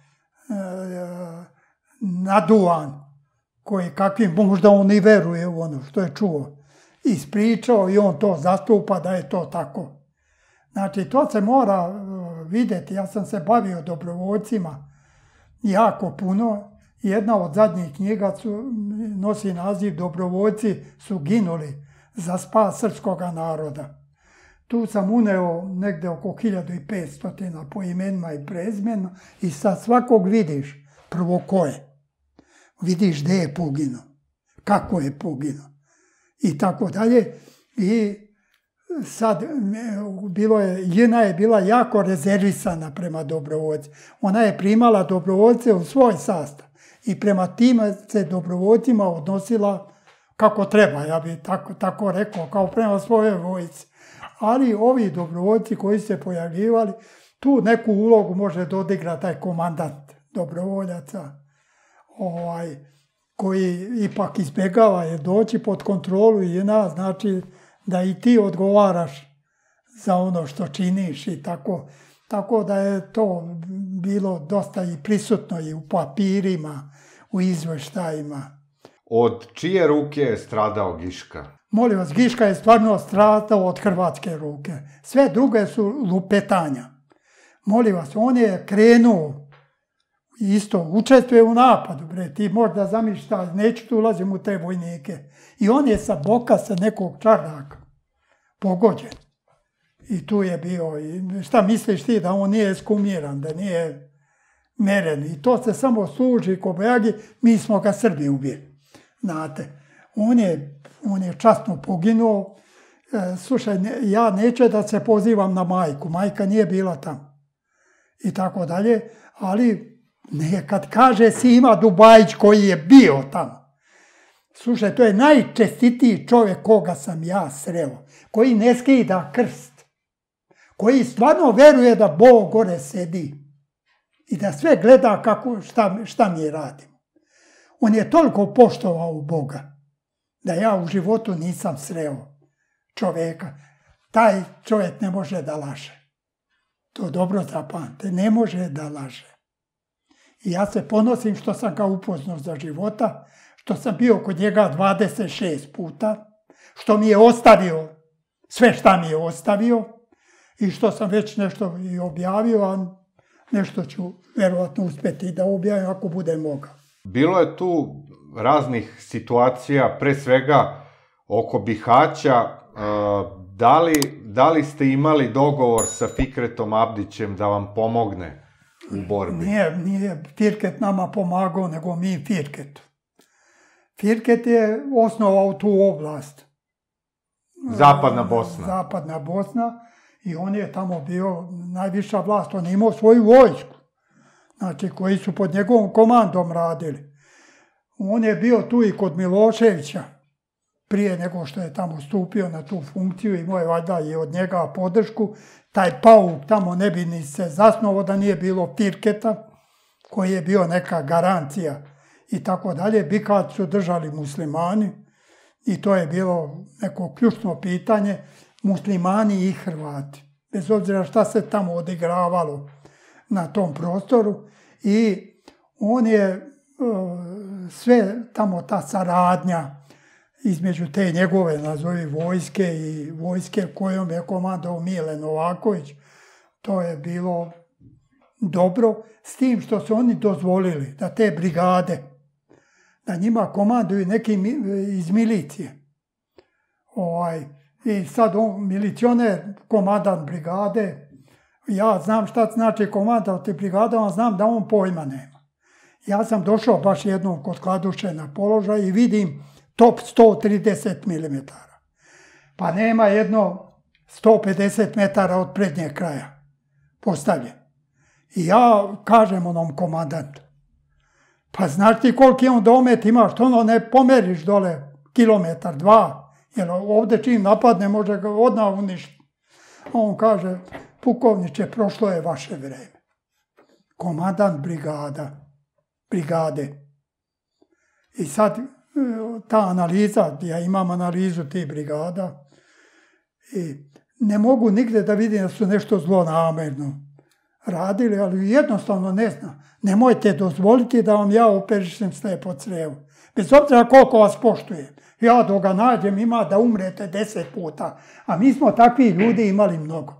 C: naduvan, koji kakvim možda on i veruje u ono što je čuo, ispričao i on to zastupa da je to tako. Znači, to se mora vidjeti. Ja sam se bavio dobrovoljcima jako puno. Jedna od zadnjih knjiga nosi naziv Dobrovoljci su ginuli za spas srpskog naroda. Tu sam uneo negde oko 1500 po imenima i prezimenu i sad svakog vidiš prvo ko je. Vidiš gdje je poginuo, kako je poginuo i tako dalje. I sad JNA je bila jako rezervisana prema dobrovoljcima. Ona je primala dobrovoljce u svoj sastav i prema tim se dobrovoljcima odnosila kako treba, ja bih tako rekao, kao prema svojoj vojci. Ali ovi dobrovoljci koji se pojavljivali, tu neku ulogu može dodigrati taj komandant dobrovoljaca, koji ipak izbjegava je doći pod kontrolu JNA, znači da i ti odgovaraš za ono što činiš i tako. Tako da je to bilo dosta i prisutno i u papirima, u izveštajima.
B: Od čije ruke je stradao Giška?
C: Molim vas, Giška je stvarno stradao od hrvatske ruke. Sve druge su lupetanja. Molim vas, on je krenuo, isto, učestvuje u napadu, bre, ti možda zamisliš šta, neću tu ulazim u te vojnike. I on je sa boka, sa nekog čardaka, pogođen. I tu je bio, i šta misliš ti, da on nije eskumiran, da nije meren. I to se samo služi kobajagi, mi smo ga Srbi ubili. Znate, on je časno poginuo. Slušaj, ja neću da se pozivam na majku, majka nije bila tamo. I tako dalje, ali kad kaže Sima Dubajić koji je bio tamo, slušaj, to je najčestitiji čovjek koga sam ja sreo, koji ne skida krst, koji stvarno veruje da Bog gore sedi i da sve gleda šta mi radimo. On je toliko poštovao Boga da ja u životu nisam sreo čovjeka. Taj čovjek ne može da laže. To dobro zapamte, ne može da laže. I ja se ponosim što sam ga upoznao za života, što sam bio kod njega 26 puta, što mi je ostavio sve šta mi je ostavio i što sam već nešto i objavio, a nešto ću verovatno uspjeti da objavim ako bude mogao.
B: Bilo je tu raznih situacija, pre svega oko Bihaća. Da li ste imali dogovor sa Fikretom Abdićem da vam pomogne u borbi?
C: Nije Firket nama pomagao, nego mi Firketu. Firket je osnovao tu oblast.
B: Zapadna Bosna.
C: Zapadna Bosna i on je tamo bio najviša vlast. On je imao svoju vojsku, znači koji su pod njegovom komandom radili. On je bio tu i kod Miloševića, prije nego što je tamo stupio na tu funkciju, imao je valjda i od njega podršku. Taj pauk tamo ne bi ni se zasnovao da nije bilo Firketa, koji je bio neka garancija i tako dalje. Bihać su držali muslimani i to je bilo neko ključno pitanje, muslimani i Hrvati. Bez obzira šta se tamo odigravalo na tom prostoru. I on je sve tamo ta saradnja između te njegove, nazovi, vojske i vojske kojom je komandao Mile Novaković, to je bilo dobro, s tim što su oni dozvolili da te brigade, da njima komanduju neki iz milicije. I sad on, milicioner, komandant brigade, ja znam šta znači komandant te brigadama, znam da on pojma nema. Ja sam došao baš jednom kod Kladuše na položaj i vidim top 130 mm. Pa nema jedno 150 metara od prednjeg kraja postavljen. I ja kažem onom komandantu, pa znaš ti koliki on domet ima, što ono ne pomeriš dole kilometar, 2, jer ovdje čim napadne može ga odmah uništiti. On kaže, pukovniče, prošlo je vaše vreme. Komandant brigade. I sad ta analiza, ja imam analizu tih brigada i ne mogu nigde da vidim da su nešto zlonamerno radili, ali jednostavno ne znam. Nemojte dozvoliti da vam ja operišem slijepo crijevo. Bez obzira koliko vas poštujem. Ja dok ga nađem ima da umrete 10 puta, a mi smo takvi ljudi imali mnogo.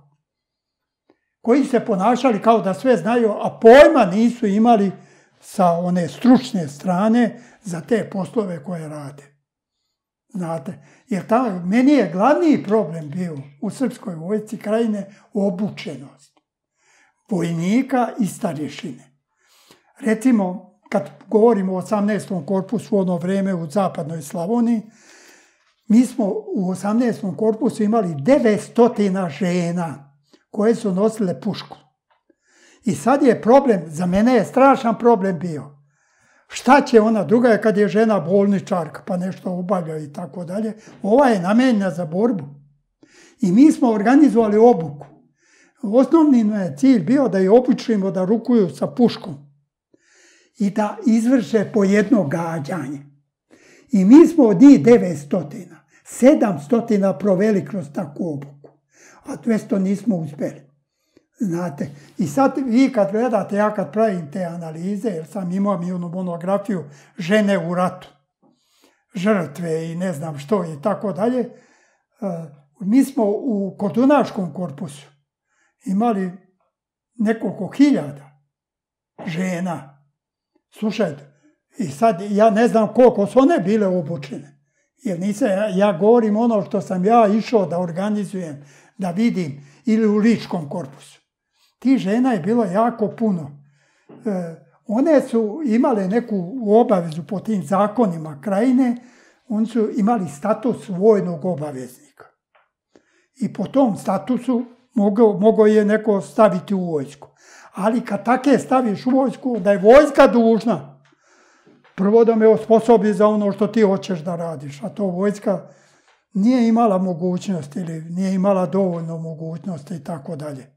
C: Koji se ponašali kao da sve znaju, a pojma nisu imali sa one stručne strane za te poslove koje rade. Znate, jer meni je glavni problem bio u Srpskoj vojsci Krajine obučenost vojnika i starješine. Recimo, kad govorimo o 18. korpusu u ono vreme u zapadnoj Slavoniji, mi smo u 18. korpusu imali 900 žena koje su nosile pušku. I sad je problem, za mene je strašan problem bio. Šta će ona, druga je kad je žena bolničarka pa nešto obavlja i tako dalje. Ova je namenjena za borbu. I mi smo organizovali obuku. Osnovni je cilj bio da je obučimo da rukuju sa puškom i da izvrše po jedno gađanje. I mi smo od njih 900, 700 proveli kroz takvu obuku, a 200 nismo uspjeli. Znate, i sad vi kad gledate, ja kad pravim te analize, jer sam imao i onu monografiju žene u ratu, žrtve i ne znam što i tako dalje, mi smo u Kodunaškom korpusu imali nekoliko hiljada žena. Slušajte, i sad ja ne znam koliko su one bile obučene, jer ja govorim ono što sam ja išao da organizujem, da vidim, ili u Ličkom korpusu. Ti žena je bilo jako puno. One su imale neku obavezu po tim zakonima krajine, oni su imali status vojnog obaveznika. I po tom statusu mogao je neko staviti u vojsku. Ali kad take staviš u vojsku, da je vojska dužna, prvo da me osposobi za ono što ti hoćeš da radiš, a to vojska nije imala mogućnosti ili nije imala dovoljno mogućnosti i tako dalje.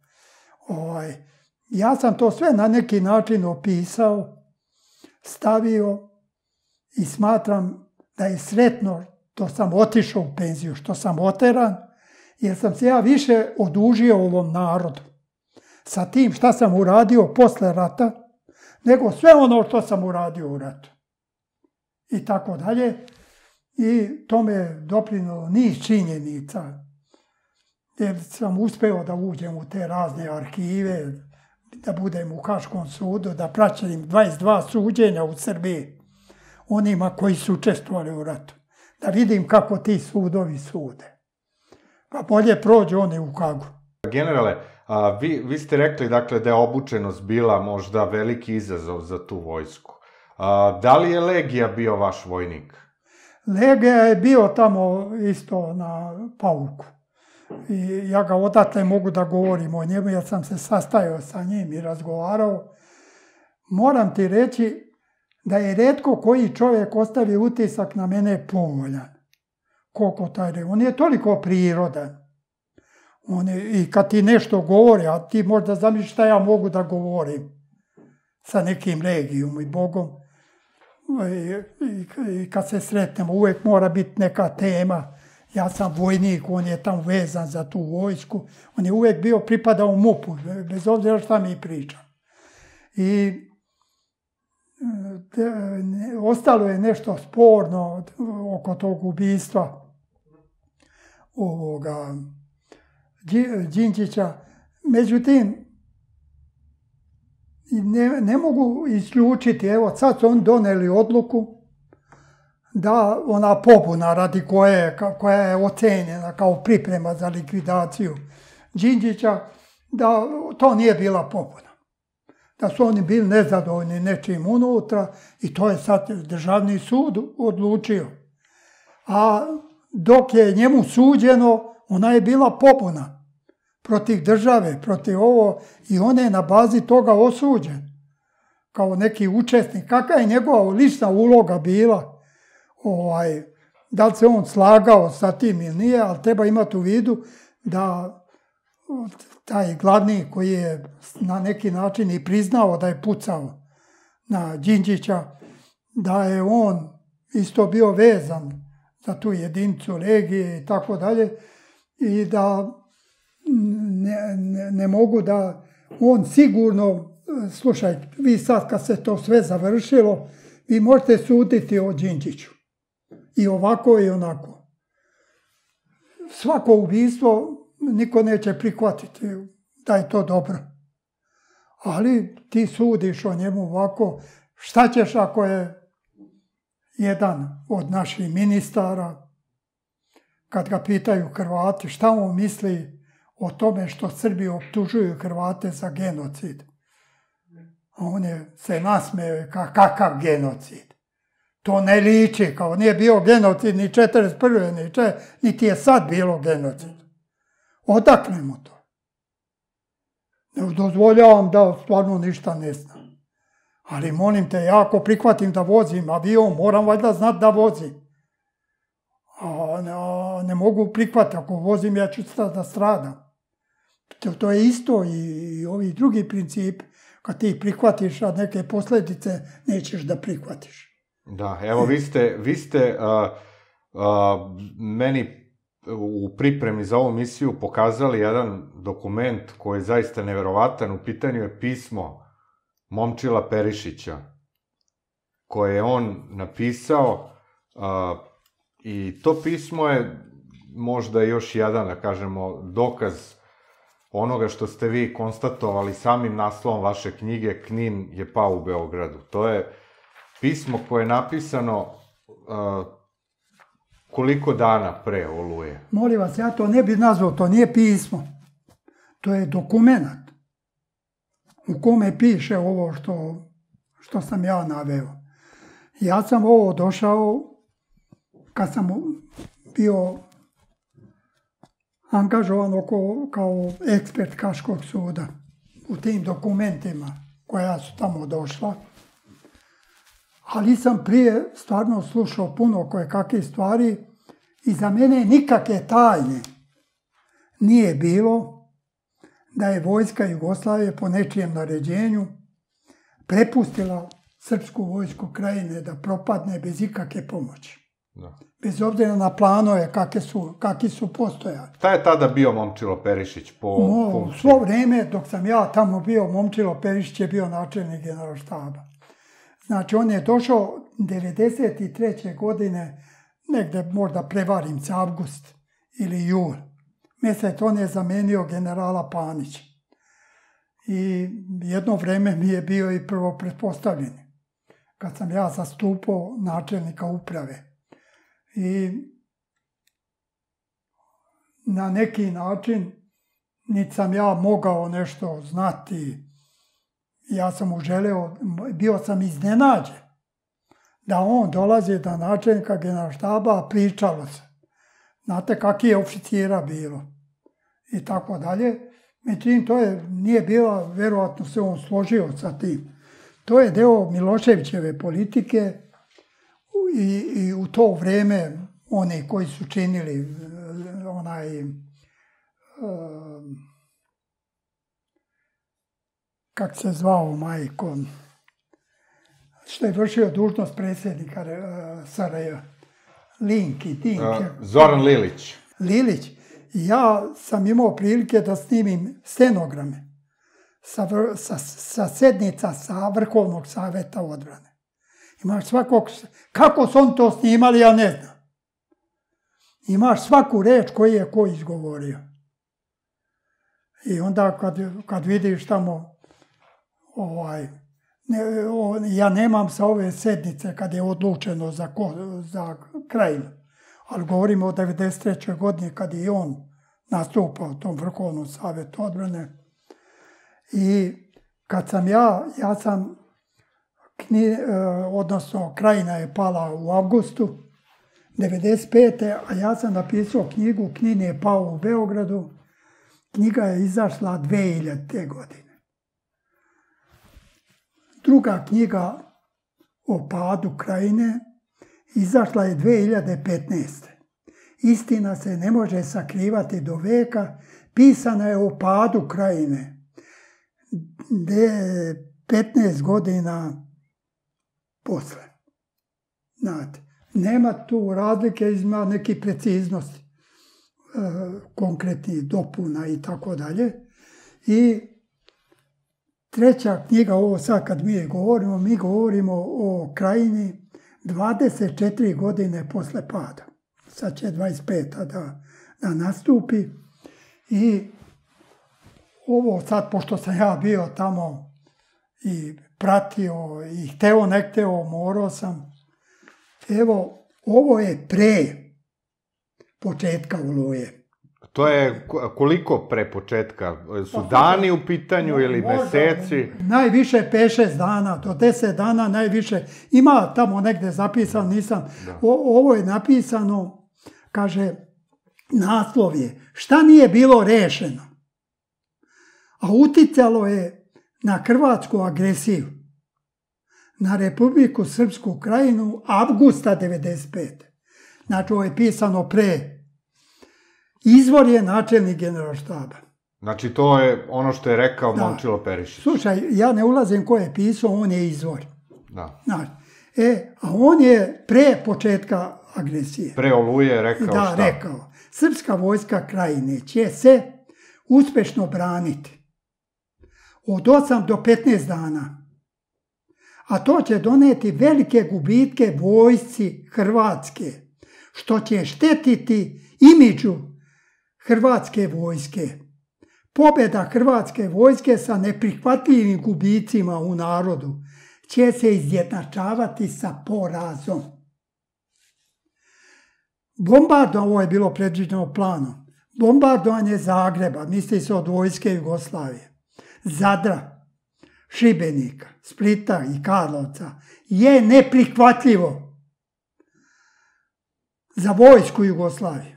C: Ja sam to sve na neki način opisao, stavio i smatram da je sretno što sam otišao u penziju, što sam oteran, jer sam se ja više odužio ovom narodu sa tim šta sam uradio posle rata, nego sve ono što sam uradio u ratu. I tako dalje. I to me je doprinalo niz činjenica, jer sam uspeo da uđem u te razne arhive, da budem u Haškom sudu, da praćim 22 suđenja u Srbiji onima koji su učestvovali u ratu. Da vidim kako ti sudovi sude. Pa bolje prođu oni u Hagu.
B: Generale, vi ste rekli dakle, da je obučenost bila možda veliki izazov za tu vojsku. Da li je Legija bio vaš vojnik?
C: Legija je bio tamo isto na Pauku. I ja ga odatle mogu da govorim o njemu, jer sam se sastajao sa njim i razgovarao. Moram ti reći da je retko koji čovjek ostavi utisak na mene povoljan. On je toliko prirodan. I kad ti nešto govori, a ti možda zamisliš šta ja mogu da govorim sa nekim Legijom i Bogom. I kad se sretnemo, uvijek mora biti neka tema. Ja sam vojnik, on je tamo vezan za tu vojsku. On je uvijek bio pripadao MUP-u, bez obzira šta mi pričam. I ostalo je nešto sporno oko tog ubistva ovoga Đinđića. Međutim, ne mogu isključiti, evo sad su oni doneli odluku da ona pobuna radi koja je ocenjena kao priprema za likvidaciju Đinđića, da to nije bila pobuna. Da su oni bili nezadovoljni nečim unutra i to je sad državni sud odlučio. A dok je njemu suđeno, ona je bila pobuna protiv države, protiv ovo, i on je na bazi toga osuđen kao neki učesnik. Kakva je njegova lična uloga bila? Da li se on slagao sa tim ili nije, ali treba imati u vidu da taj glavni koji je na neki način i priznao da je pucao na Đinđića, da je on isto bio vezan za tu jedinicu Legije i tako dalje, i da ne mogu da on sigurno, slušaj, vi sad kad se to sve završilo, vi možete suditi o Đinđiću. I ovako i onako. Svako ubistvo niko neće prihvatiti da je to dobro. Ali ti sudiš o njemu ovako. Šta ćeš ako je jedan od naših ministara, kad ga pitaju Hrvati, šta on misli o tome što Srbi optužuju Hrvate za genocid? A on se nasmeo, kakav genocid? To ne liči, kao nije bio genocid ni 1941. Niti je sad bilo genocid. Odakle mu to? Ne dozvoljavam da stvarno ništa ne znam. Ali molim te, ja ako prihvatim da vozim avion, moram valjda znati da vozim. A ne mogu prihvatiti, ako vozim ja ću da stradam. To je isto i ovi drugi princip. Kad ti prihvatiš, a neke posljedice nećeš da prihvatiš.
B: Da, evo vi ste meni u pripremi za ovu misiju pokazali jedan dokument koji je zaista neverovatan. U pitanju je pismo Momčila Perišića, koje je on napisao, i to pismo je možda još jedan, da kažemo, dokaz onoga što ste vi konstatovali samim naslovom vaše knjige Knin je pao u Beogradu. To je pismo koje je napisano koliko dana pre Oluje?
C: Molim vas, ja to ne bih nazvao, to nije pismo. To je dokument u kome piše ovo što sam ja naveo. Ja sam ovo došao kad sam bio angažovan kao ekspert Haškog suda u tim dokumentima koja su tamo došla. Ali sam prije stvarno slušao puno kakve stvari i za mene nikakve tajne nije bilo da je vojska Jugoslavije po nečijem naređenju prepustila srpsku vojsku Krajine da propadne bez ikakve pomoći.
B: Da.
C: Bez obzira na planove kakvi su postojali.
B: Šta je tada bio Momčilo Perišić po funkciji?
C: Svo vreme dok sam ja tamo bio, Momčilo Perišić je bio načelnik generalštaba. Znači, on je došao 1993. godine, negde možda prevarim se, avgust ili jul. Mesec on je zamenio generala Panića. I jedno vreme mi je bio i prvo pretpostavljeni, kad sam ja zastupao načelnika uprave. I na neki način niti sam ja mogao nešto znati. Ja sam mu želeo, bio sam iznenađen da on dolazi do načelnika generalštaba, a pričalo se. Znate kakvi je oficijera bilo i tako dalje. Međutim, to nije bila, verovatno se on složio sa tim. To je deo Miloševićeve politike i u to vreme oni koji su činili kako se zvao majko, što je vršio dužnost predsjednika SRJ, Dinki.
B: Zoran Lilić.
C: Lilić. Ja sam imao prilike da snimim stenograme sa sednica sa Vrhovnog savjeta odbrane. Imaš svakog, kako su on to snimali, ja ne znam. Imaš svaku reč koju je ko izgovorio. I onda kad vidiš tamo, ja nemam sa ove sednice kad je odlučeno za Krajinu, ali govorimo o 1993. godini kad je on nastupao u tom Vrhovnom savjetu odbrane. I kad sam ja sam, odnosno Krajina je pala u avgustu 1995. a ja sam napisao knjigu Knin je pao u Beogradu. Knjiga je izašla 2000. godine. Druga knjiga o padu Krajine izašla je 2015. Istina se ne može sakrivati do veka, pisana je o padu Krajine. 15 godina posle. Znate, nema tu razlike, ima neki preciznosti, konkretnih dopuna i tako dalje. I treća knjiga, ovo sad kad mi govorimo o Krajini 24 godine posle pada. Sad će 25. da nastupi. I ovo sad, pošto sam ja bio tamo i pratio i hteo ne hteo, morao sam. Evo, ovo je pre početka Oluje.
B: To je koliko pre početka? Su dani u pitanju ili meseci?
C: Najviše 5-6 dana, do 10 dana najviše. Ima tamo negde zapisano, nisam. Ovo je napisano, kaže, naslov je šta nije bilo rešeno, a uticalo je na hrvatsku agresiju na Republiku Srpsku Krajinu avgusta 1995. Znači, ovo je pisano pre. Izvor je načelnik generalštaba.
B: Znači, to je ono što je rekao Momčilo Perišić.
C: Slušaj, ja ne ulazim ko je pisao, on je izvor.
B: Da.
C: Znači, a on je pre početka agresije.
B: Pre Oluje rekao šta?
C: Da, rekao. Srpska vojska Krajine će se uspešno braniti od 8 do 15 dana. A to će doneti velike gubitke vojsci Hrvatske, što će štetiti imidžu Hrvatske vojske. Pobjeda Hrvatske vojske sa neprihvatljivim gubicima u narodu će se izjednačavati sa porazom. Ovo je bilo predviđeno planom. Bombardovanje Zagreba, misli se od vojske Jugoslavije, Zadra, Šibenika, Splita i Karlovca, je neprihvatljivo za vojsku Jugoslavije.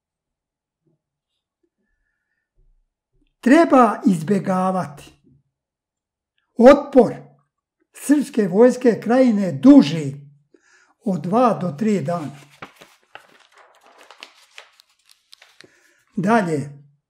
C: Treba izbjegavati otpor srpske vojske Krajine duži od 2 do 3 dana. Dalje,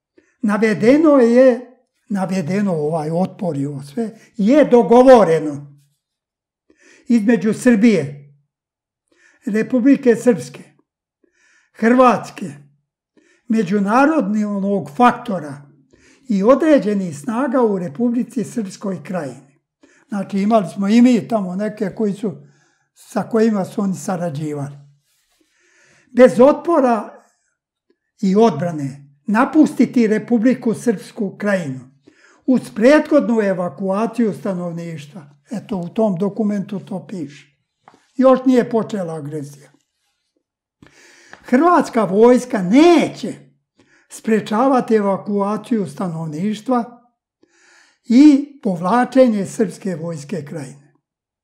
C: navedeno ovaj otpor i ovo sve, je dogovoreno između Srbije, Republike Srpske, Hrvatske, međunarodnog faktora i određenih snaga u Republici Srpskoj Krajini. Znači imali smo i mi tamo neke sa kojima su oni sarađivali. Bez otpora i odbrane napustiti Republiku Srpsku Krajinu uz prethodnu evakuaciju stanovništva. Eto, u tom dokumentu to piše. Još nije počela agresija. Hrvatska vojska neće sprečavati evakuaciju stanovništva i povlačenje Srpske vojske Krajine.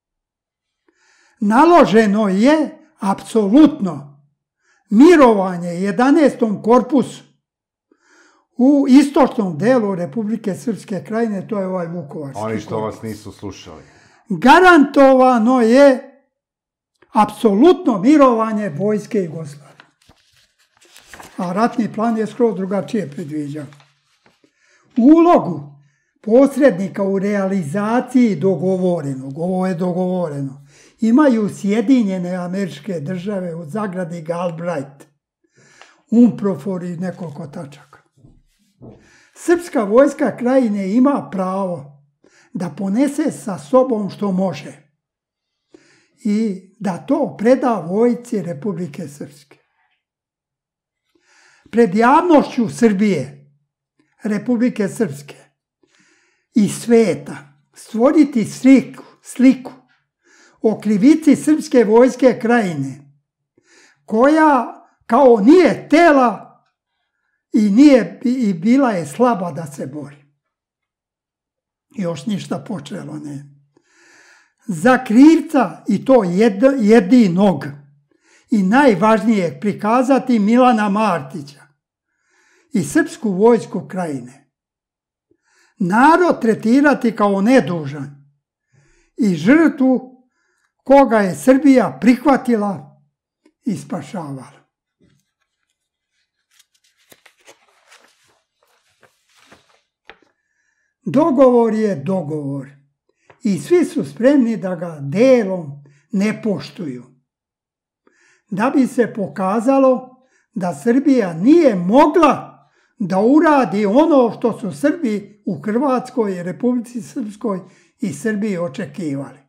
C: Naloženo je apsolutno mirovanje 11. korpusu u istočnom delu Republike Srpske Krajine, to je ovaj Vukovarski korpus.
B: Oni što vas nisu slušali.
C: Garantovano je apsolutno mirovanje vojske Jugoslavije. A ratni plan je skroz drugačije predviđao. Ulogu posrednika u realizaciji dogovorenog, ovo je dogovoreno, imaju Sjedinjene Američke Države u zagradi Galbraith, UNPROFOR i nekoliko tačaka. Srpska vojska Krajine ima pravo da ponese sa sobom što može i da to preda vojsci Republike Srpske. Pred javnošću Srbije, Republike Srpske i sveta stvoriti sliku o krivici Srpske vojske Krajine, koja kao nije tela i bila je slaba da se bori. Još ništa počelo ne. Za krivca, i to jedinog i najvažnijeg, prikazati Milana Martića i Srpsku vojsku Krajine. Narod tretirati kao nedužan i žrtvu koga je Srbija prihvatila i spašavala. Dogovor je dogovor i svi su spremni da ga delom ne poštuju. Da bi se pokazalo da Srbija nije mogla da uradi ono što su Srbi u Hrvatskoj, Republici Srpskoj i Srbiji očekivali.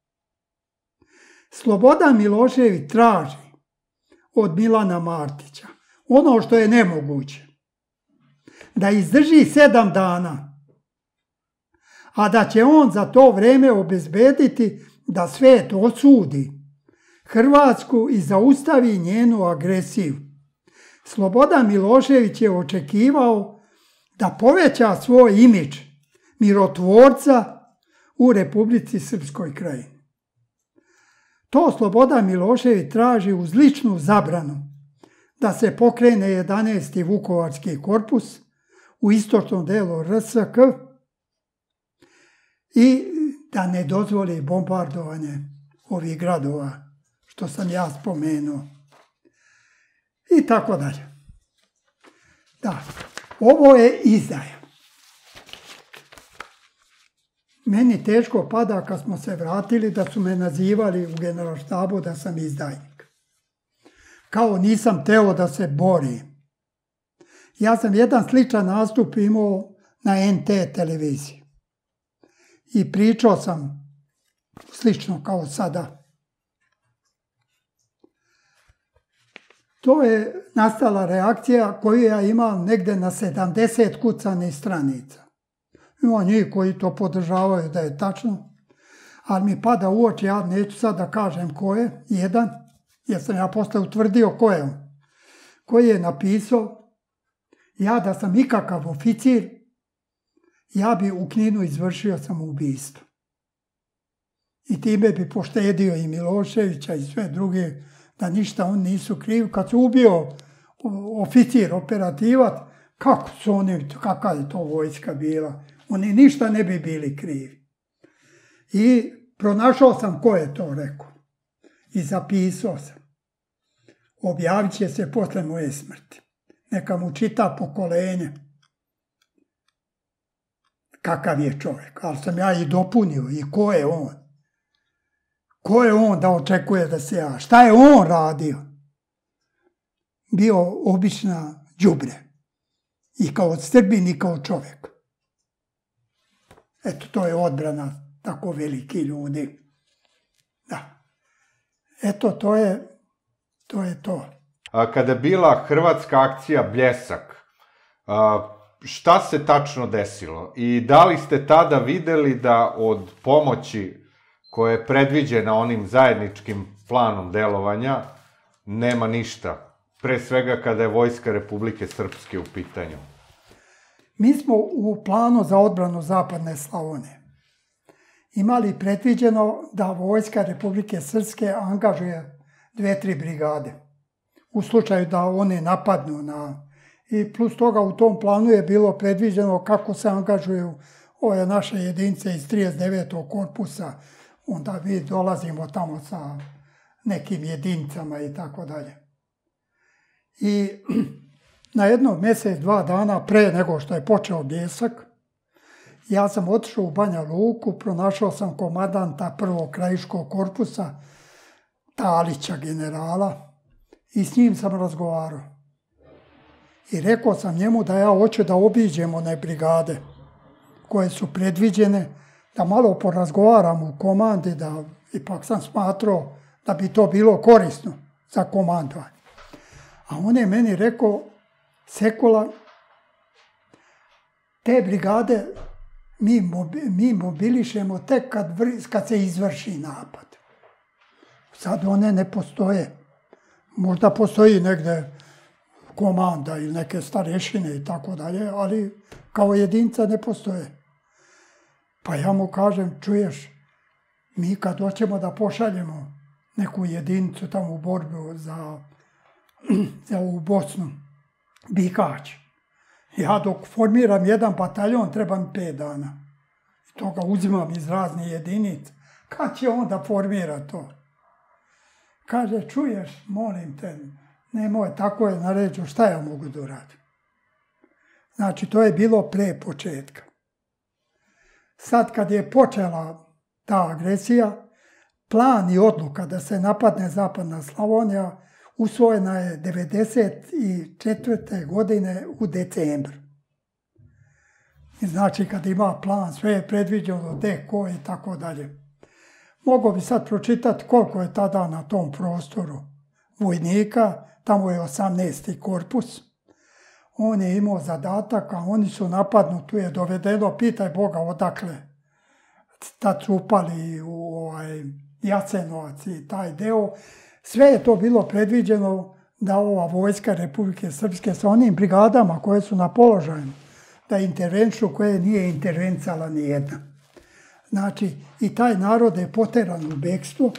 C: Slobodan Milošević traži od Milana Martića ono što je nemoguće, da izdrži 7 dana, a da će on za to vreme obezbediti da svet osudi Hrvatsku i zaustavi njenu agresiju. Slobodan Milošević je očekivao da poveća svoj imidž mirotvorca u Republici Srpskoj Krajini. To Slobodan Milošević traži uz ličnu zabranu da se pokrene 11. Vukovarski korpus u istočnom delu RSK i da ne dozvoli bombardovanje ovih gradova, što sam ja spomenuo. I tako dalje. Da, ovo je izdaja. Meni teško pada kad smo se vratili da su me nazivali u generalštabu da sam izdajnik. kao nisam teo da se borim. Ja sam jedan sličan nastup imao na NT televiziji. I pričao sam slično kao sada. To je nastala reakcija koju ja imam negde na 70 kucanih stranica. Ima njih koji to podržavaju da je tačno, ali mi pada u oči, ja neću sad da kažem ko je, jedan, jer sam ja posle utvrdio ko je on, koji je napisao, ja da sam ikakav oficir, ja bi u Kninu izvršio samoubistvo. I time bi poštedio i Miloševića i sve druge, da ništa oni nisu krivi. Kad su ubio oficir, operativac, kako su oni, kakva je to vojska bila, oni ništa ne bi bili krivi. I pronašao sam ko je to rekao. I zapisao sam. Objavit će se posle moje smrti. Neka mu čita pokolenje. Kakav je čovjek. Ali sam ja i dopunio. I ko je on? Ko je on da očekuje da se ja? Šta je on radio? Bio obična đubre. I kao Srbin i kao čovjek. Eto, to je odbrana tako veliki ljudi. Da. Eto, to je to.
B: Kada je bila hrvatska akcija Bljesak, šta se tačno desilo? I da li ste tada videli da od pomoći koja je predviđena onim zajedničkim planom delovanja nema ništa? Pre svega kada je Vojska Republike Srpske u pitanju.
C: Mi smo u planu za odbranu Zapadne Slavonije imali predviđeno da Vojska Republike Srpske angažuje 2-3 brigade u slučaju da one napadnu i plus toga u tom planu je bilo predviđeno kako se angažuju ove naše jedinice iz 39. korpusa, onda mi dolazimo tamo sa nekim jedinicama i tako dalje. I na jedno mjesec, 2 dana pre nego što je počeo Bljesak, ja sam otišao u Banja Luku, pronašao sam komandanta prvog krajiškog korpusa, Talića generala, i s njim sam razgovarao. I rekao sam njemu da ja hoću da obiđem one brigade koje su predviđene, da malo porazgovaram u komandi, da ipak sam smatrao da bi to bilo korisno za komandovanje. A on je meni rekao, Sekula, te brigade mi mobilišemo tek kad se izvrši napad. Sad one ne postoje. Možda postoji negde komanda ili neke starešine i tako dalje, ali kao jedinica ne postoje. Pa ja mu kažem, čuješ, mi kad hoćemo da pošaljemo neku jedinicu tamo u borbu za u Bosnu, Bihać, ja dok formiram jedan bataljon trebam 5 dana. I to ga uzimam iz raznih jedinica. Kad će on da formira to? Kaže, čuješ, molim te, nemoj, tako je naređeno, šta ja mogu da uradim? Znači, to je bilo pre početka. Sad kad je počela ta agresija, plan i odluka da se napadne Zapadna Slavonija usvojena je 1994. godine u decembru. I znači, kad ima plan, sve je predviđeno, ko i tako dalje. Mogao bi sad pročitati koliko je tada na tom prostoru vojnika, tamo je 18. korpus. On je imao zadatak, a oni su napadnuti, tu je dovedeno, pitaj Boga odakle, tad su upali u Jasenovac i taj deo. Sve je to bilo predviđeno da ova Vojska Republike Srpske sa onim brigadama koje su na položaju, da intervenšu koje nije intervencala ni jedna. Znači, i taj narod je poteran u bekstvo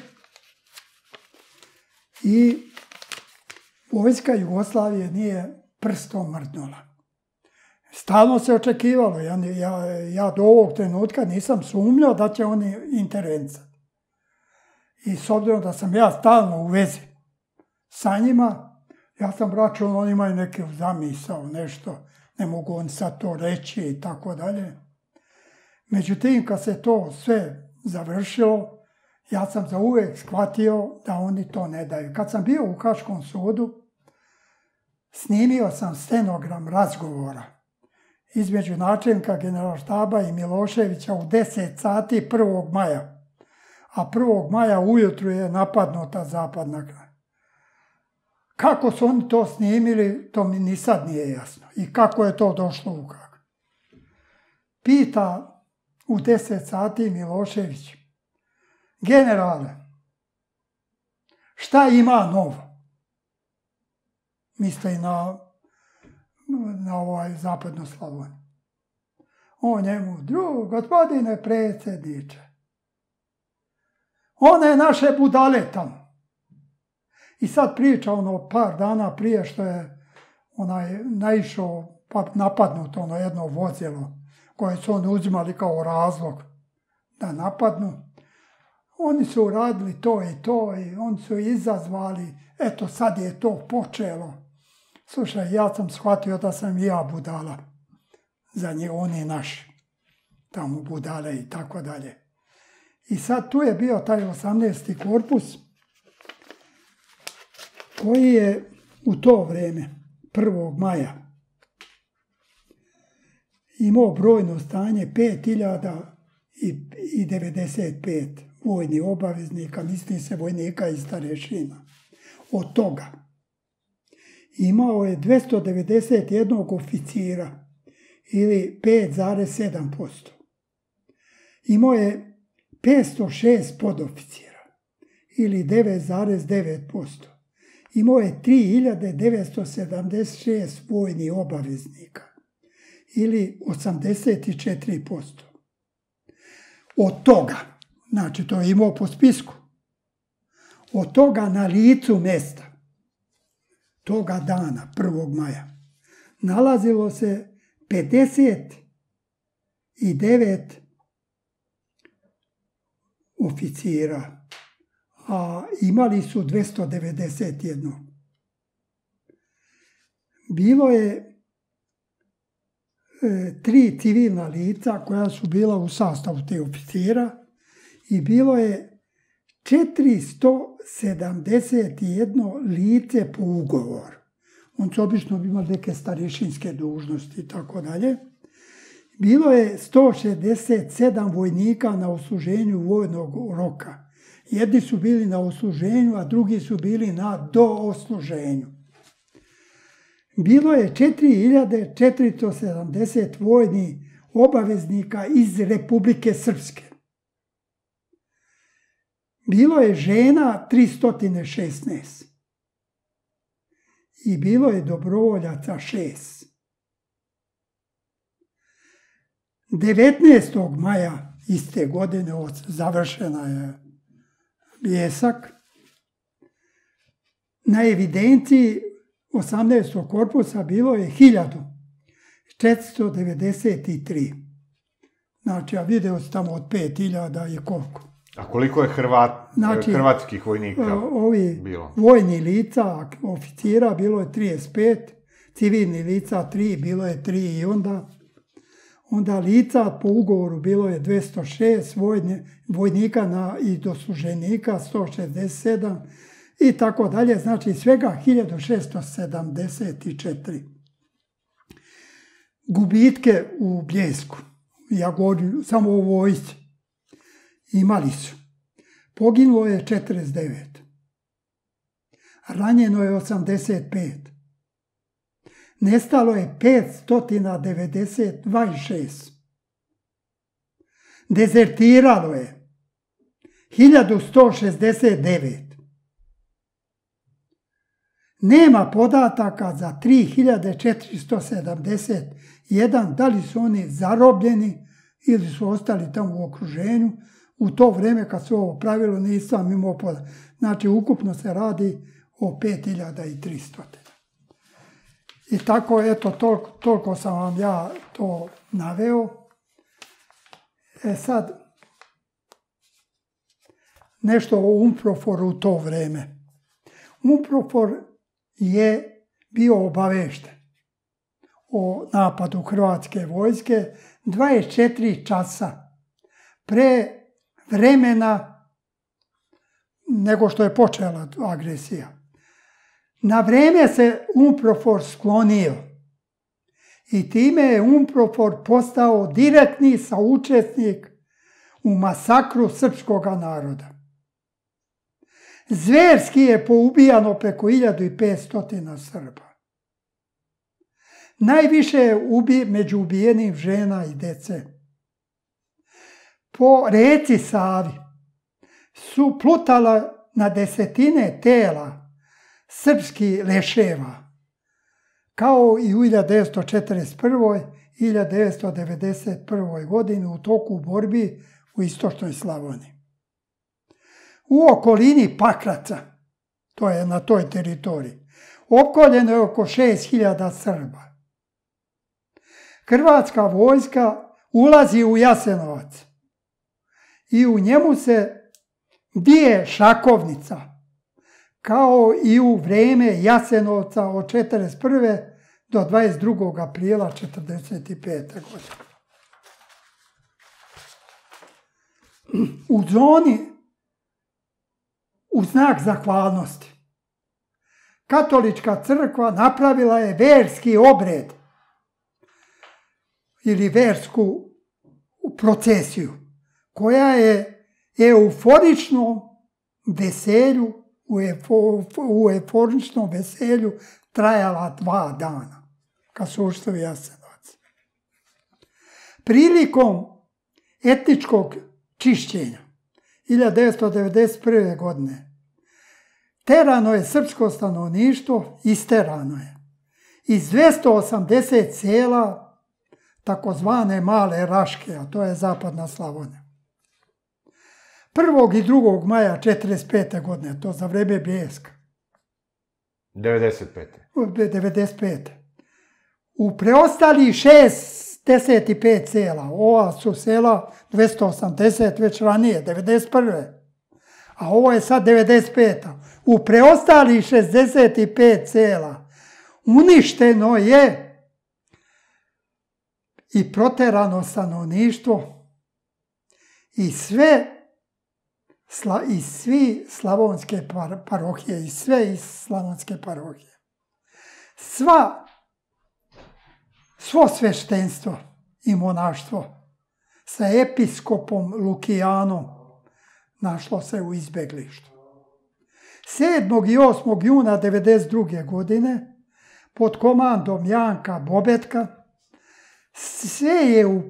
C: i Vojska Jugoslavije nije prstom mrdnula. Stalno se očekivalo, ja do ovog trenutka nisam sumnjao da će oni intervencati. I s obzirom da sam ja stalno u vezi sa njima, ja sam računao, oni imaju neke zamisao, nešto, ne mogu oni sad to reći i tako dalje. Međutim, kad se to sve završilo, Ja sam za uvijek shvatio da oni to ne daju. Kad sam bio u Haškom sudu, snimio sam stenogram razgovora između načelnika Generalštaba i Miloševića u 10 sati 1. maja. A 1. maja ujutru je napadnuta zapadna grana. Kako su oni to snimili, to mi ni sad nije jasno. I kako je to došlo u kako. Pita u 10 sati Milošević: generale, šta ima novo? Misli na zapadnu Slavoniju. On njemu: gospodine predsjedniče, one naše budale tamo. I sad priča par dana prije što je naišao pa napadnuto jedno vozilo koje su oni uzimali kao razlog da napadnu. Oni su uradili to i oni su izazvali, eto sad je to počelo. Slušaj, ja sam shvatio da sam i ja budala za njih, oni naši, tamo budale i tako dalje. I sad tu je bio taj 18. korpus koji je u to vrijeme, 1. maja, imao brojno stanje 5095 vojnih obaveznika, misli se vojnika i starešina. Od toga imao je 291 oficira ili 5,7%. Imao je 506 podoficira ili 9,9%. Imao je 3976 vojnih obaveznika ili 84%. Od toga, znači to je imao po spisku, od toga na licu mjesta, toga dana, 1. maja, nalazilo se 59 oficira, a imali su 291. Bilo je 3 civilna lica koja su bila u sastavu te oficira i bilo je 471 lice po ugovoru. On su obično imali neke starešinske dužnosti i tako dalje. Bilo je 167 vojnika na odsluženju vojnog roka. Jedni su bili na odsluženju, a drugi su bili na doodsluženju. Bilo je 4470 vojnih obaveznika iz Republike Srpske. Bilo je žena 316. I bilo je dobrovoljaca 6. 19. maja iste godine završena je Bljesak. Na evidenciji 18. korpusa bilo je 1493. Znači, a video se tamo od 5000 i koliko.
B: A koliko je hrvatskih vojnika bilo?
C: Vojni lica, oficira, bilo je 35, civilni lica 3, bilo je 3 i onda lica po ugovoru bilo je 206, vojnika i dosluženika 167 i tako dalje, znači svega 1674. Gubitke u Bljesku, ja govorim samo o vojsci, imali su. Poginulo je 49. Ranjeno je 85. Nestalo je 596. Dezertiralo je 1169. Nema podataka za 3471, da li su oni zarobljeni ili su ostali tamo u okruženju. U to vrijeme kad se ovo pravilo nisam imao podatak. Znači ukupno se radi o 5300. I tako, eto, toliko sam vam ja to naveo. Sad, nešto o UNPROFOR-u u to vrijeme. UNPROFOR je bio obavešten o napadu Hrvatske vojske 24 časa pre vremena nego što je počela agresija. Na vreme se UNPROFOR sklonio i time je UNPROFOR postao direktni saučesnik u masakru srpskog naroda. Zverski je poubijano preko 1500 Srba. Najviše je među ubijenim žena i dece. Po reci Savi su plutala na desetine tela srpskih leševa, kao i u 1941. i 1991. godini u toku borbi u istočnoj Slavoniji. U okolini Pakraca, to je na toj teritoriji, opkoljeno je oko 6000 Srba. Hrvatska vojska ulazi u Jasenovac i u njemu se bije šakovnica, kao i u vreme Jasenovca od 1941. do 22. aprila 1945. godine. U zoni, u znak zahvalnosti, Katolička crkva napravila je verski obred ili versku procesiju, koja je u euforičnom veselju trajala 2 dana, kad su ušli u Jasenovac. Prilikom etničkog čišćenja 1991. godine terano je srpsko stanovništvo, isterano je iz 280 sela takozvane Male Raške, a to je zapadna Slavonija. 1. i 2. maja 1945. godine, to za vreme Bljeska. 95. U preostali 65 sela, ova su sela 280 već ranije, 91. A ovo je sad 95. U preostali 65 sela uništeno je i proterano stanovništvo i svi slavonske parohije i sve iz slavonske parohije. Svo sveštenstvo i monaštvo sa episkopom Lukijanom našlo se u izbeglištu. 7. i 8. juna 1992. godine pod komandom Janka Bobetka sve je u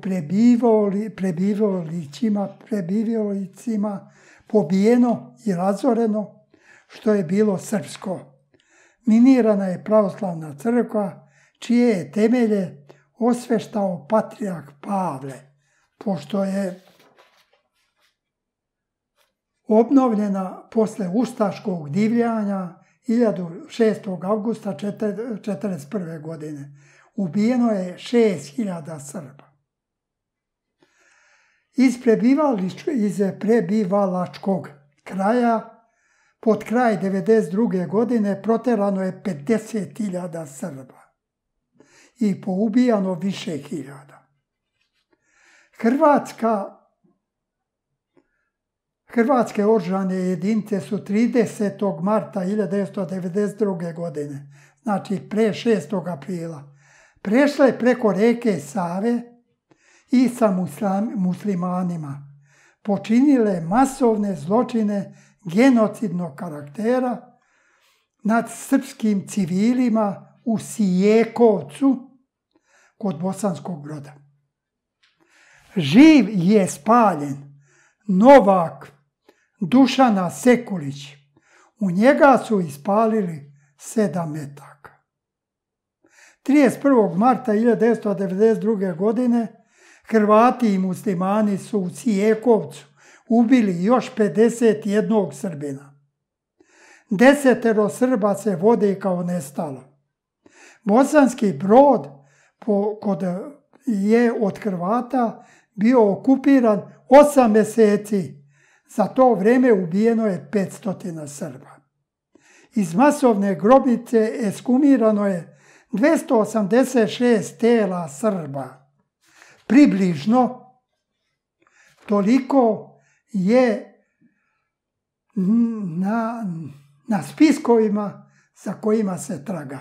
C: prebivalicima pobijeno i razoreno što je bilo srpsko. Minirana je pravoslavna crkva, čije je temelje osveštao patrijarh Pavle, pošto je obnovljena posle ustaškog divljanja 6. avgusta 1941. godine. Ubijeno je 6000 Srba. Iz prebivalačkog kraja pod kraj 1992. godine proterano je 50.000 Srba i poubijano više hiljada. Hrvatske oružane jedinice su 30. marta 1992. godine, znači pre 6. aprila, prešle preko reke Save i sa muslimanima počinile masovne zločine genocidnog karaktera nad srpskim civilima u Sijekovcu kod Bosanskog Broda. Živ je spaljen novak Dušana Sekulić. U njega su ispalili 7 metaka. 31. marta 1992. godine Hrvati i muslimani su u Sijekovcu ubili još 51 Srbina. 10 Srba se vode kao nestalo. Bosanski Brod je od Hrvata bio okupiran 8 meseci. Za to vreme ubijeno je 500 Srba. Iz masovne grobnice ekshumirano je 286 tela Srba. Približno toliko je na spiskovima za kojima se traga.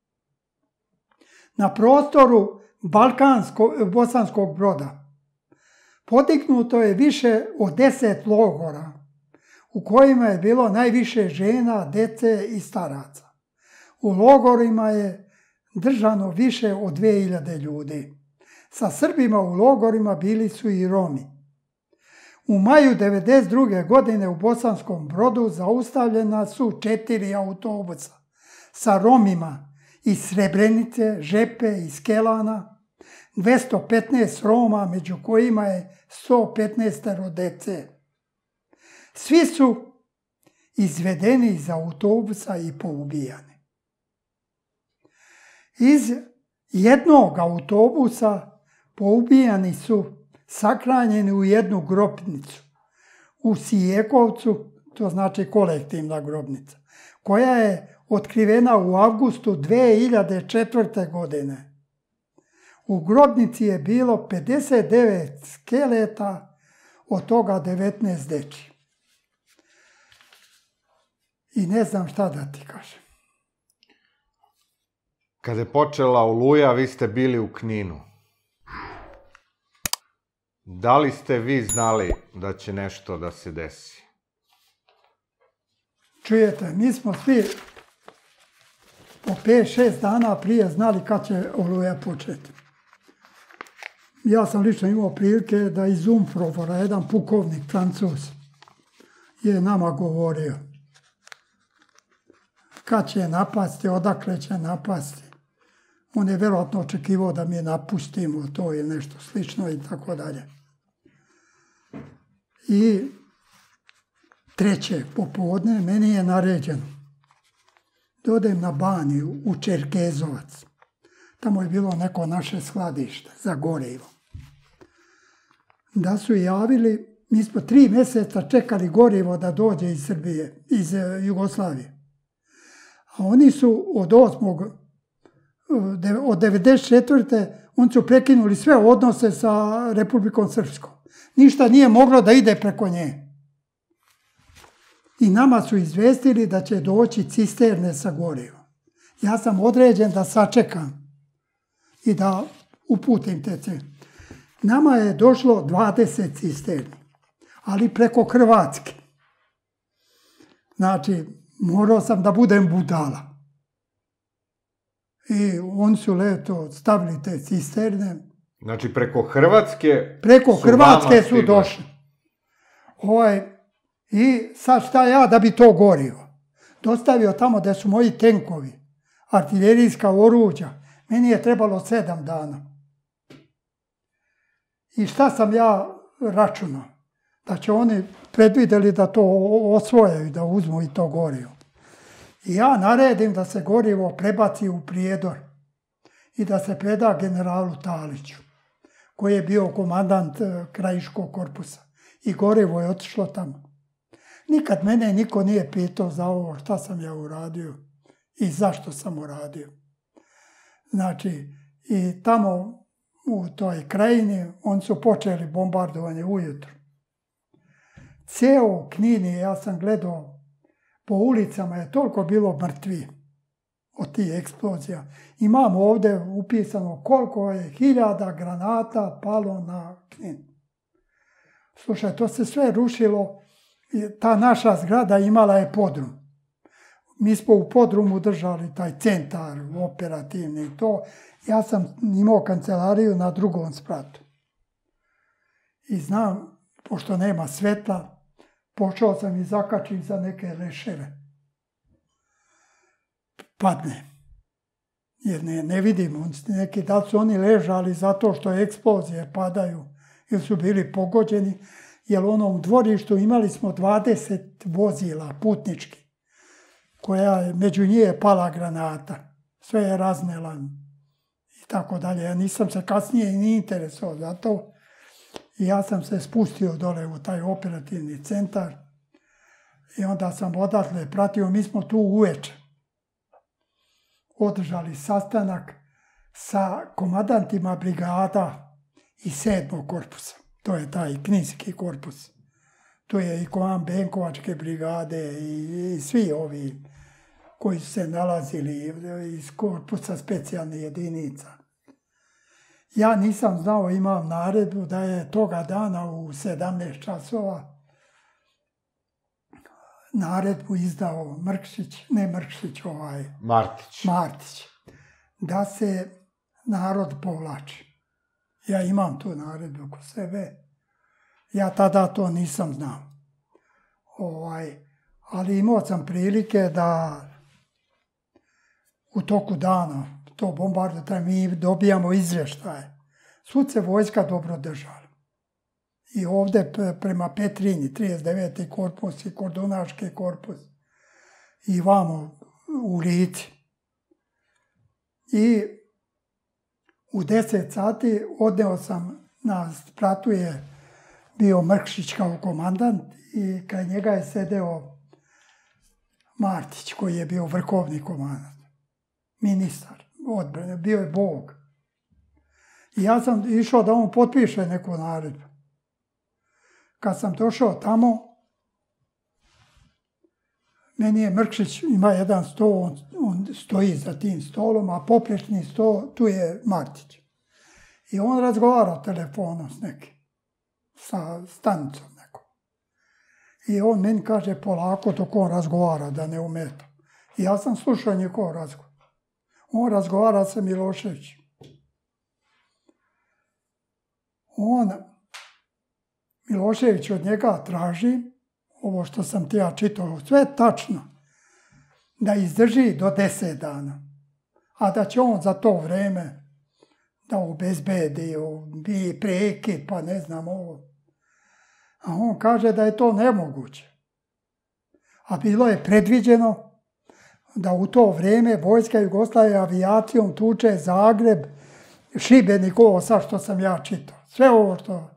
C: Na prostoru Bosanskog Broda podignuto je više od 10 logora u kojima je bilo najviše žena, dece i staraca. U logorima je držano više od 2000 ljudi. Sa Srbima u logorima bili su i Romi. U maju 1992. godine u Bosanskom Brodu zaustavljena su 4 autobusa sa Romima iz Srebrenice, Žepe i Skelana, 215 Roma, među kojima je 115 dece. Svi su izvedeni iz autobusa i poubijani. Iz jednog autobusa poubijani su sakranjeni u jednu grobnicu u Sijekovcu, to znači kolektivna grobnica, koja je otkrivena u avgustu 2004. godine. U grobnici je bilo 59 skeleta, od toga 19 dečji. I ne znam šta da ti kažem.
B: Kada je počela Oluja, vi ste bili u Kninu. Da li ste vi znali da će nešto da se desi?
C: Čujete, mi smo svi po 5-6 dana prije znali kad će Oluja početi. Ja sam lično imao prilike da iz Umfrovora, jedan pukovnik Francuz, je nama govorio kad će napasti, odakle će napasti. On je vjerojatno očekivao da mi napustimo to ili nešto slično i tako dalje. I 3. popodne meni je naređeno da odem na Baniju u Čerkezovac. Tamo je bilo neko naše skladište za gorivo. Da su javili, mi smo 3 mjeseca čekali gorivo da dođe iz Srbije, iz Jugoslavije. A oni su od 1994. oni su prekinuli sve odnose sa Republikom Srpskom. Ništa nije moglo da ide preko nje. I nama su izvestili da će doći cisterne sa gorivom. Ja sam određen da sačekam i da uputim te cisterne. Nama je došlo 20 cisterni, ali preko Hrvatske. Znači, morao sam da budem budala. I oni su leto stavili te cisterne.
B: Znači, preko Hrvatske
C: su došli. I sad šta ja da bi to gorio? Dostavio tamo da su moji tenkovi, artiljerijska oruđa. Meni je trebalo 7 dana. I šta sam ja računao? Da će oni predvidjeli da to osvoje i da uzmu i to gorivo. I ja naredim da se gorivo prebaci u Prijedor i da se preda generalu Taliću, koji je bio komandant krajiškog korpusa. I gorivo je otišlo tamo. Nikad mene niko nije pitao za ovo šta sam ja uradio i zašto sam uradio. Znači, i tamo u toj krajini oni su počeli bombardovanje ujutro. Ceo Knin, ja sam gledao, po ulicama je toliko bilo mrtvi od tih eksplozija. Imamo ovdje upisano koliko je 1000 granata palo na Knin. Slušaj, to se sve rušilo. Ta naša zgrada imala je podrum. Mi smo u podrumu držali taj centar operativni i to. Ja sam imao kancelariju na 2. spratu. I znam, pošto nema svetla, počeo sam i zakačim za neke leševe. Padne. Jer ne vidimo. Neki da su oni ležali zato što eksplozije padaju ili su bili pogođeni. Jer u onom dvorištu imali smo 20 vozila putnički, koja je među njih pala granata. Sve je raznela i tako dalje. Ja nisam se kasnije ni interesovao za to. I ja sam se spustio dole u taj operativni centar i onda sam odatle pratio. Mi smo tu uveče održali sastanak sa komandantima brigada iz 7. korpusa. To je taj kninski korpus. Tu je i komand Benkovačke brigade i svi ovi koji su se nalazili iz korpusa specijalnih jedinica. Ja nisam znao, imam naredbu da je toga dana u 17 časova naredbu izdao Martić, da se narod povlači. Ja imam tu naredbu kod sebe. Ja tada to nisam znao. Ali imao sam prilike da u toku dana to bombardovanje, mi dobijamo izvještaje. Svud se vojska dobro držala. I ovdje prema Petrinji, 39. korpus i Kordunaški korpus. I vamo u Lici. I u 10 sati odneo sam, na spratu je bio Mrkšić kao komandant i kraj njega je sedeo Martić koji je bio vrhovni komandant. Ministar odbrane, bio je Bog. I ja sam išao da on potpiše neku naredbu. Kad sam došao tamo, meni je Mrkšić, ima jedan sto, on stoji za tim stolom, a poprečni sto, tu je Martić. I on razgovara telefonom s nekim, sa stanicom nekom. I on meni kaže polako dok on razgovara, da ne umeta. I ja sam slušao njegov razgovor. On razgovara sa Miloševićem. Milošević od njega traži, ovo što sam ti ja čitao, sve tačno, da izdrži do 10 dana. A da će on za to vreme da obezbedi i prekid, pa ne znam ovo. A on kaže da je to nemoguće. A bilo je predviđeno da u to vrijeme vojska Jugoslavije avijacijom tuče Zagreb, Šibenik, ovo sad što sam ja čitao. Sve ovo što...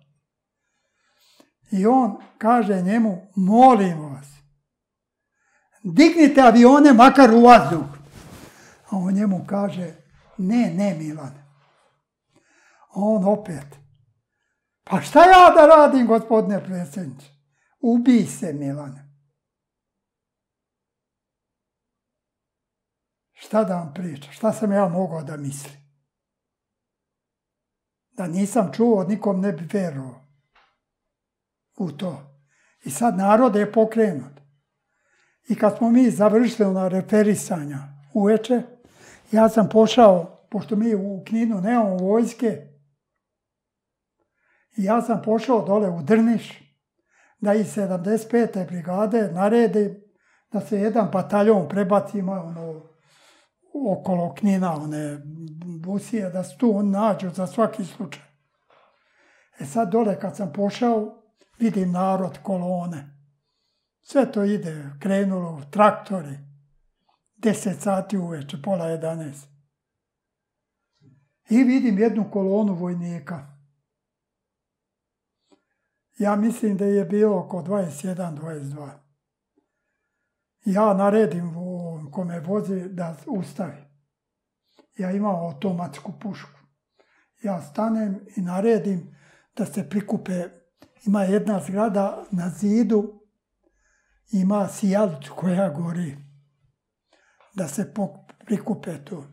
C: I on kaže njemu, molim vas, dignite avione makar u vazduh. A on njemu kaže, ne Milane. A on opet, pa šta ja da radim, gospodine predsjedniče? Ubij se, Milane. Šta da vam pričam? Šta sam ja mogao da mislim? Da nisam čuo, nikom ne bi verovao u to. I sad narod je pokrenut. I kad smo mi završili na referisanja uveče, ja sam pošao, pošto mi u Kninu nemamo vojske, i ja sam pošao dole u Drniš, da iz 75. brigade naredi da se jedan bataljon prebaci okolo Knina, one busije, da se tu nađu za svaki slučaj. E sad dole kad sam pošao, vidim narod, kolone. Sve to ide, krenulo, traktori. 10 sati uveče, pola 11. I vidim jednu kolonu vojnika. Ja mislim da je bilo oko 21-22. Ja naredim kome vozi da ustavi. Ja imam automatsku pušku. Ja stanem i naredim da se prikupe. Ima jedna zgrada na zidu, ima sijalicu koja gori. Da se prikupe tu.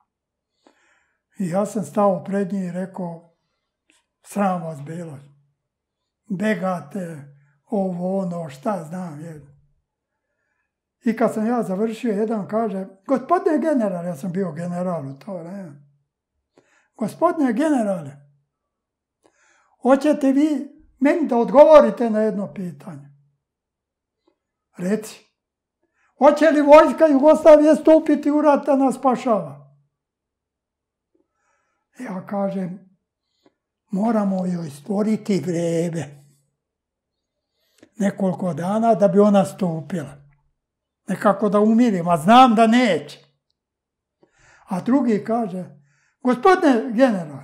C: I ja sam stao pred njih i rekao, sram vas bilo. Begate, ovo, ono, šta znam. I kad sam ja završio, jedan kaže, gospodine generale, ja sam bio general u to vreme. Gospodine generale, hoćete vi meni da odgovorite na jedno pitanje? Reci, hoće li vojska Jugoslavije stupiti u rat da nas spašava? Ja kažem, moramo joj stvoriti vreme. Nekoliko dana da bi ona stupila. Nekako da umirim, a znam da neće. A drugi kaže, gospodine general,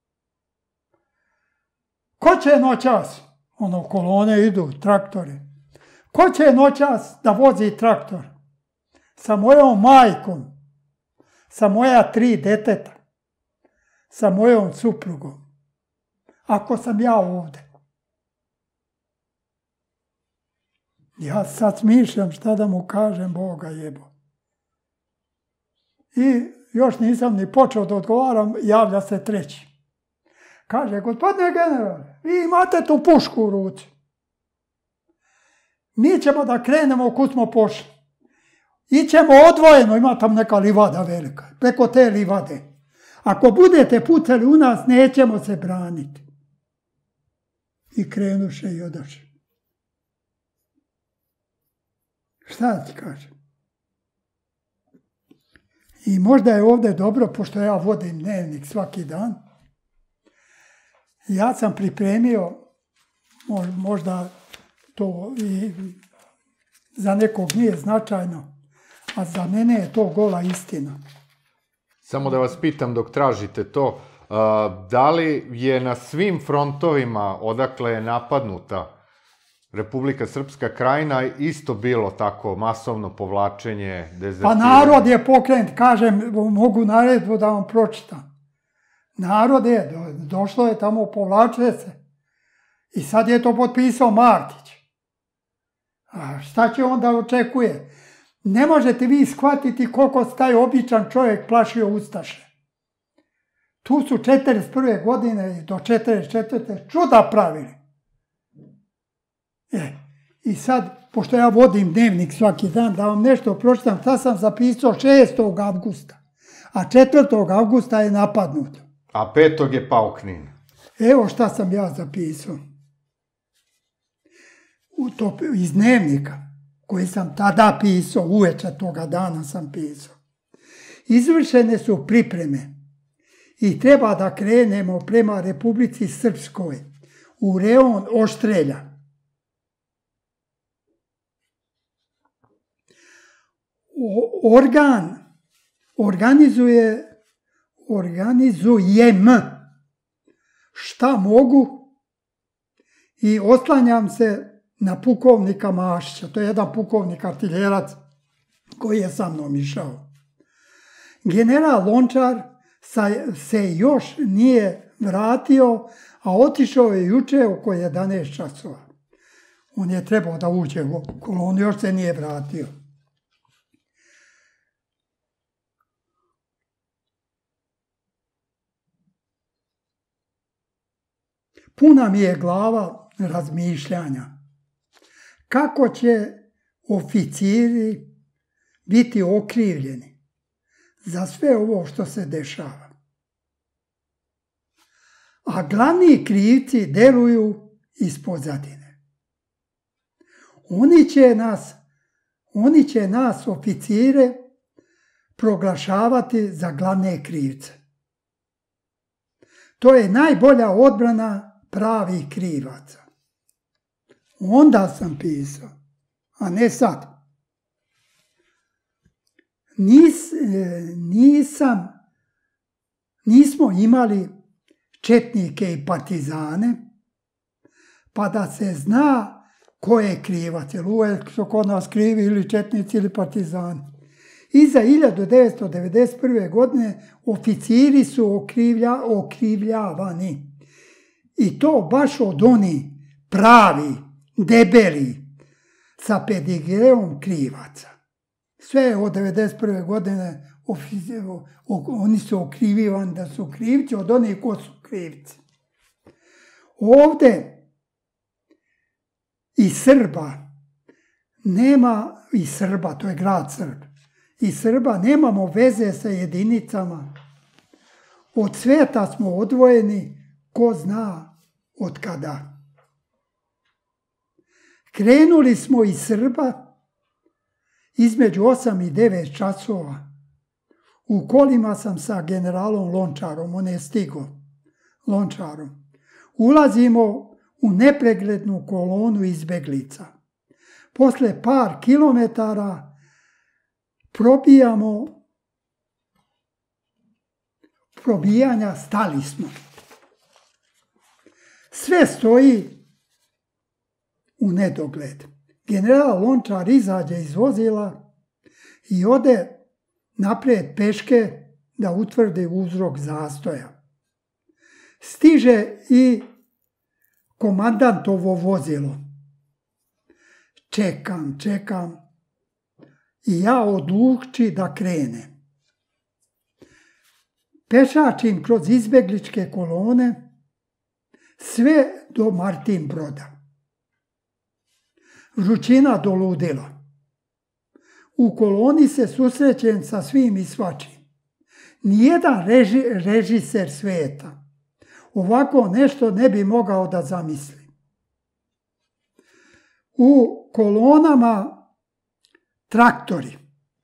C: ko će noćas, kolone idu, traktori, ko će noćas da vozi traktor sa mojom majkom, sa moja 3 deteta, sa mojom suprugom, ako sam ja ovdje? Ja sad smišljam šta da mu kažem, Boga jebo. I još nisam ni počeo da odgovaram, javlja se treći. Kaže, gospodine generale, vi imate tu pušku u ruci. Mi ćemo da krenemo kud smo pošli. Ićemo odvojeno, ima tam neka livada velika, preko te livade. Ako budete pucali u nas, nećemo se braniti. I krenuše i odaše. Šta ti kažem? I možda je ovdje dobro, pošto ja vodim dnevnik svaki dan, ja sam pripremio, možda to i za nekog nije značajno, a za mene je to gola istina.
B: Samo da vas pitam dok tražite to, da li je na svim frontovima odakle je napadnuta Republika Srpska Krajina isto bilo tako masovno povlačenje, dezertiranje?
C: Pa narod je pokrenut, kažem, mogu naredbu da vam pročitam. Narod je, došlo je tamo, povlačuje se. I sad je to potpisao Martić. A šta će onda očekuje? Ne možete vi shvatiti koliko se taj običan čovjek plašio ustaše. Tu su 41. godine do 44. čuda pravili. I sad, pošto ja vodim dnevnik svaki dan, da vam nešto pročitam, šta sam zapisao 6. avgusta. A 4. avgusta je napadnuto.
B: A 5. je pao Knin.
C: Evo šta sam ja zapisao. Iz dnevnika koji sam tada pisao, uveče toga dana sam pisao. Izvršene su pripreme i treba da krenemo prema Republici Srpskoj u reon Oštrelja. Organizujem šta mogu i oslanjam se na pukovnika Mašića. To je jedan pukovnik artiljerac koji je sa mnom išao. General Lončar se još nije vratio, a otišao je juče oko 11 časova. On je trebao da uđe u kolonu, još se nije vratio. Puna mi je glava razmišljanja. Kako će oficiri biti okrivljeni za sve ovo što se dešava? A glavni krivci deluju iz pozadine. Oni će nas oficire proglašavati za glavne krivce. To je najbolja odbrana pravih krivaca. Onda sam pisao, a ne sad. Nismo imali četnike i partizane, pa da se zna ko je krivac, jer uvijek su kod nas krivi ili četnici ili partizani. Iza 1991. godine oficiri su okrivljavani. I to baš od oni pravi, debeli, sa pedigreom krivaca. Sve od 1991. godine oni su okrivivani da su krivci od onih ko su krivci. Ovde i Srba nema, i Srba, to je grad Srb, i Srba nemamo veze sa jedinicama. Od sveta smo odvojeni, ko zna od kada. Krenuli smo iz Srba između 8 i 9 časova. U kolima sam sa generalom Lončarom, on je stigo Lončarom. Ulazimo u nepreglednu kolonu izbeglica. Posle par kilometara probijanja stali smo. Sve stoji u nedogled. General Lončar izađe iz vozila i ode naprijed peške da utvrdi uzrok zastoja. Stiže i komandantovo vozilo. čekam i ja odluči da krenem. Pešačim kroz izbegličke kolone sve do Martin Broda. Vrućina do ludila. U koloni se susrećem sa svim i svačim. Nijedan režiser svijeta ovako nešto ne bi mogao da zamisli. U kolonama traktori,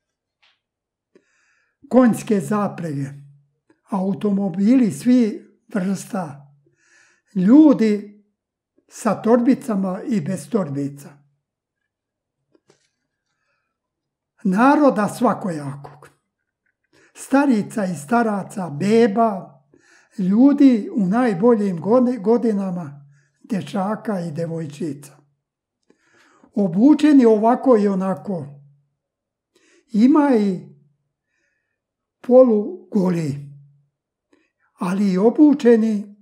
C: konjske zaprege, automobili svi vrsta, ljudi sa torbicama i bez torbica. Naroda svakojakog, starica i staraca, beba, ljudi u najboljim godinama, dječaka i devojčica. Obučeni ovako i onako. Ima i polugoli, ali i obučeni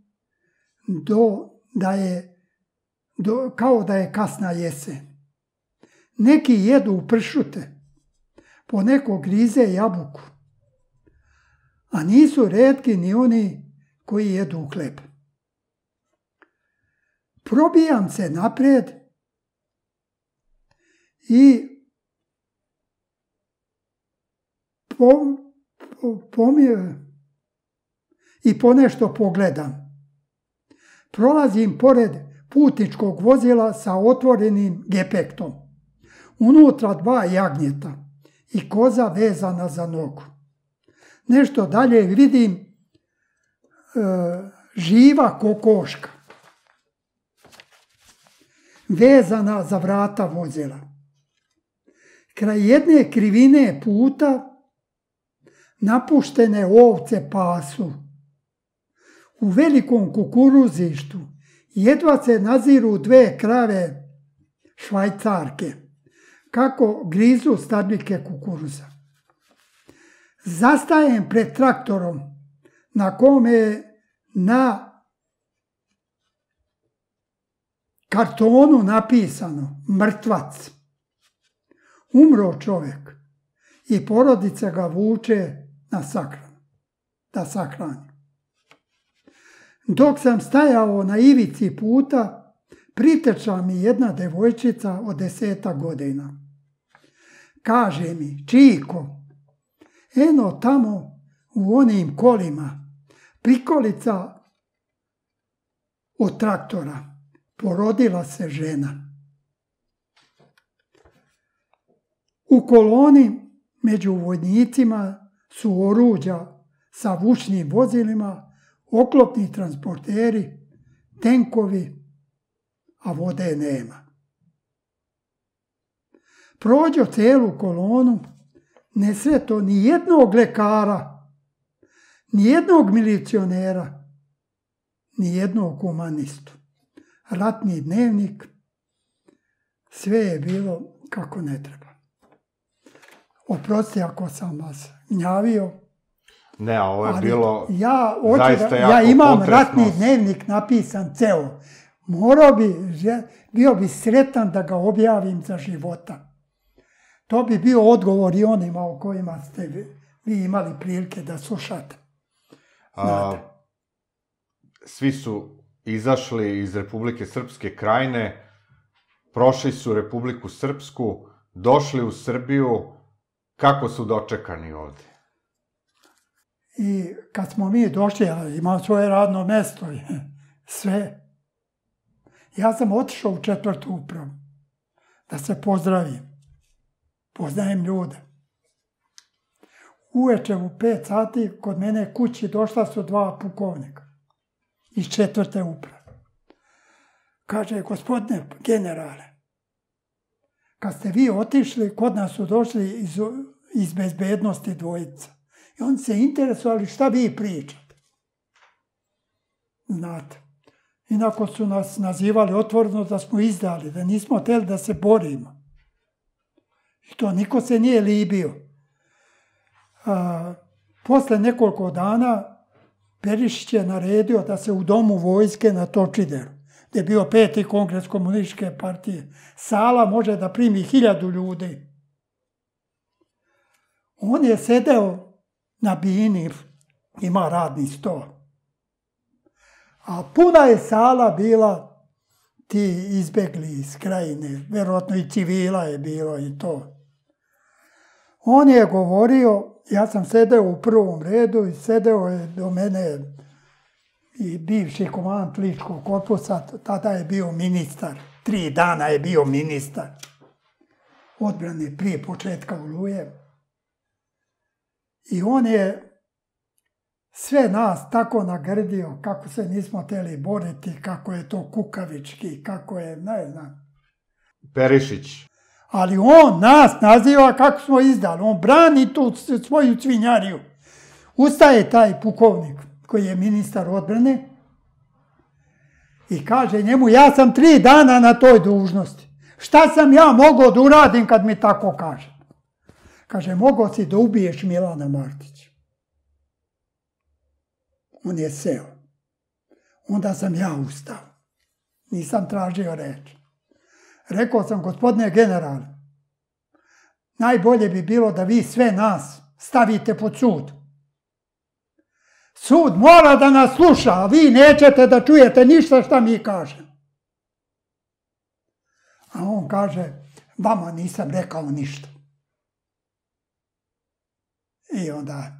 C: kao da je kasna jesen. Neki jedu pršute, poneko grize jabuku, a nisu retki ni oni koji jedu hleb. Probijam se naprijed i ponešto pogledam. Prolazim pored putničkog vozila sa otvorenim gepektom. Unutra 2 jagnjeta i koza vezana za nogu. Nešto dalje vidim živa kokoška vezana za vrata vozila. Kraj jedne krivine puta napuštene ovce pasu. U velikom kukuruzištu jedva se naziru 2 krave švajcarke, kako grizu stabljike kukuruza. Zastajem pred traktorom na kome je na kartonu napisano mrtvac. Umro čovjek i porodica ga vuče na sahranu, da sahrani. Dok sam stajao na ivici puta, priteča mi jedna devojčica od 10 godina. Kaže mi, Čiko, eno tamo u onim kolima, prikolica od traktora, porodila se žena. U koloni među vojnicima su oruđa sa vučnim vozilima, oklopni transporteri, tenkovi, a vode nema. Prođo celu kolonu, ne sreto ni jednog lekara, ni jednog milicionera, ni jednog humanistu. Ratni dnevnik, sve je bilo kako ne treba. Oprosti ako sam vas gnjavio.
B: Ne, a ovo je bilo
C: zaista jako potresno. Ja imam ratni dnevnik napisan ceo. Bio bi sretan da ga objavim za života. To bi bio odgovor i onima o kojima ste vi imali prilike da slušate.
B: Svi su izašli iz Republike Srpske Krajine, prošli su Republiku Srpsku, došli u Srbiju. Kako su dočekani ovdje?
C: I kad smo mi došli, ja imam svoje radno mesto, sve. Ja sam otišao u 4. upravu da se pozdravim. Poznajem ljude. Uveče u 5 sati kod mene kući došla su 2 pukovnika iz 4. uprave. Kaže, gospodine generale, kad ste vi otišli, kod nas su došli iz bezbednosti 2. I oni se interesovali šta vi pričate. Znate. Inako su nas nazivali otvoreno da smo izdali, da nismo htjeli da se borimo. I to niko se nije libio. Posle nekoliko dana Perišić je naredio da se u domu vojske na Točideru gdje je bio 5. kongres komunističke partije. Sala može da primi 1000 ljudi. On je sedeo na bini, ima radni sto. A puna je sala bila ti izbjegli iz Krajine, vjerojatno i civila je bilo i to. On je govorio, ja sam sedeo u prvom redu i sedeo je do mene i bivši komandant Ličkog korpusa, tada je bio ministar, 3 dana je bio ministar odbrane prije početka Oluje. I on je sve nas tako nagrdio kako se nismo htjeli boriti, kako je to kukavički, kako je, ne znam.
B: Perišić.
C: Ali on nas naziva kako smo izdali. On brani tu svoju cvinjariju. Ustaje taj pukovnik koji je ministar odbrane i kaže njemu, ja sam 3 dana na toj dužnosti. Šta sam ja mogao da uradim kad mi tako kaže? Kaže, mogao si da ubiješ Milana Martića. On je seo. Onda sam ja ustao. Nisam tražio reč. Rekao sam, gospodine generale, najbolje bi bilo da vi sve nas stavite pod sud. Sud mora da nas sluša, a vi nećete da čujete ništa šta mi kažem. A on kaže, vama nisam rekao ništa. I onda,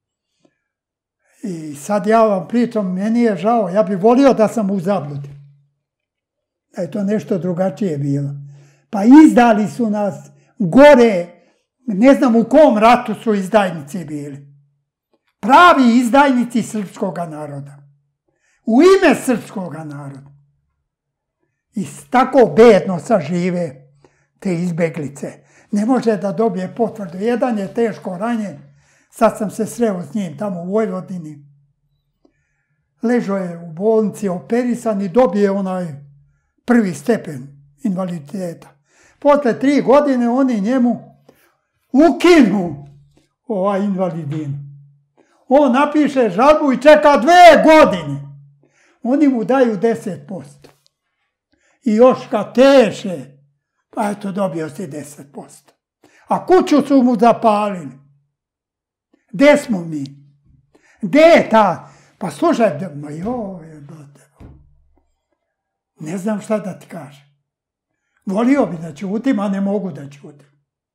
C: i sad ja vam pričam, meni je žao, ja bih volio da sam u zabludi. Da je to nešto drugačije bilo. Pa izdali su nas gore, ne znam u kom ratu su izdajnici bili. Pravi izdajnici srpskog naroda. U ime srpskog naroda. I tako bedno sažive te izbeglice. Ne može da dobije potvrdu. Jedan je teško ranjen. Sad sam se sreo s njim tamo u Vojvodini. Ležao je u bolnici, operisan i dobije onaj 1. stepen invaliditeta. Posle 3 godine oni njemu ukinu invalidinu. On napiše žalbu i čeka 2 godine. Oni mu daju 10%. I još ga teše, pa eto dobio si 10%. A kuću su mu zapalili. Gde smo mi? Gde je ta? Pa slušaj, ne znam šta da ti kažem. Volio bi da ćutim, a ne mogu da ćutim.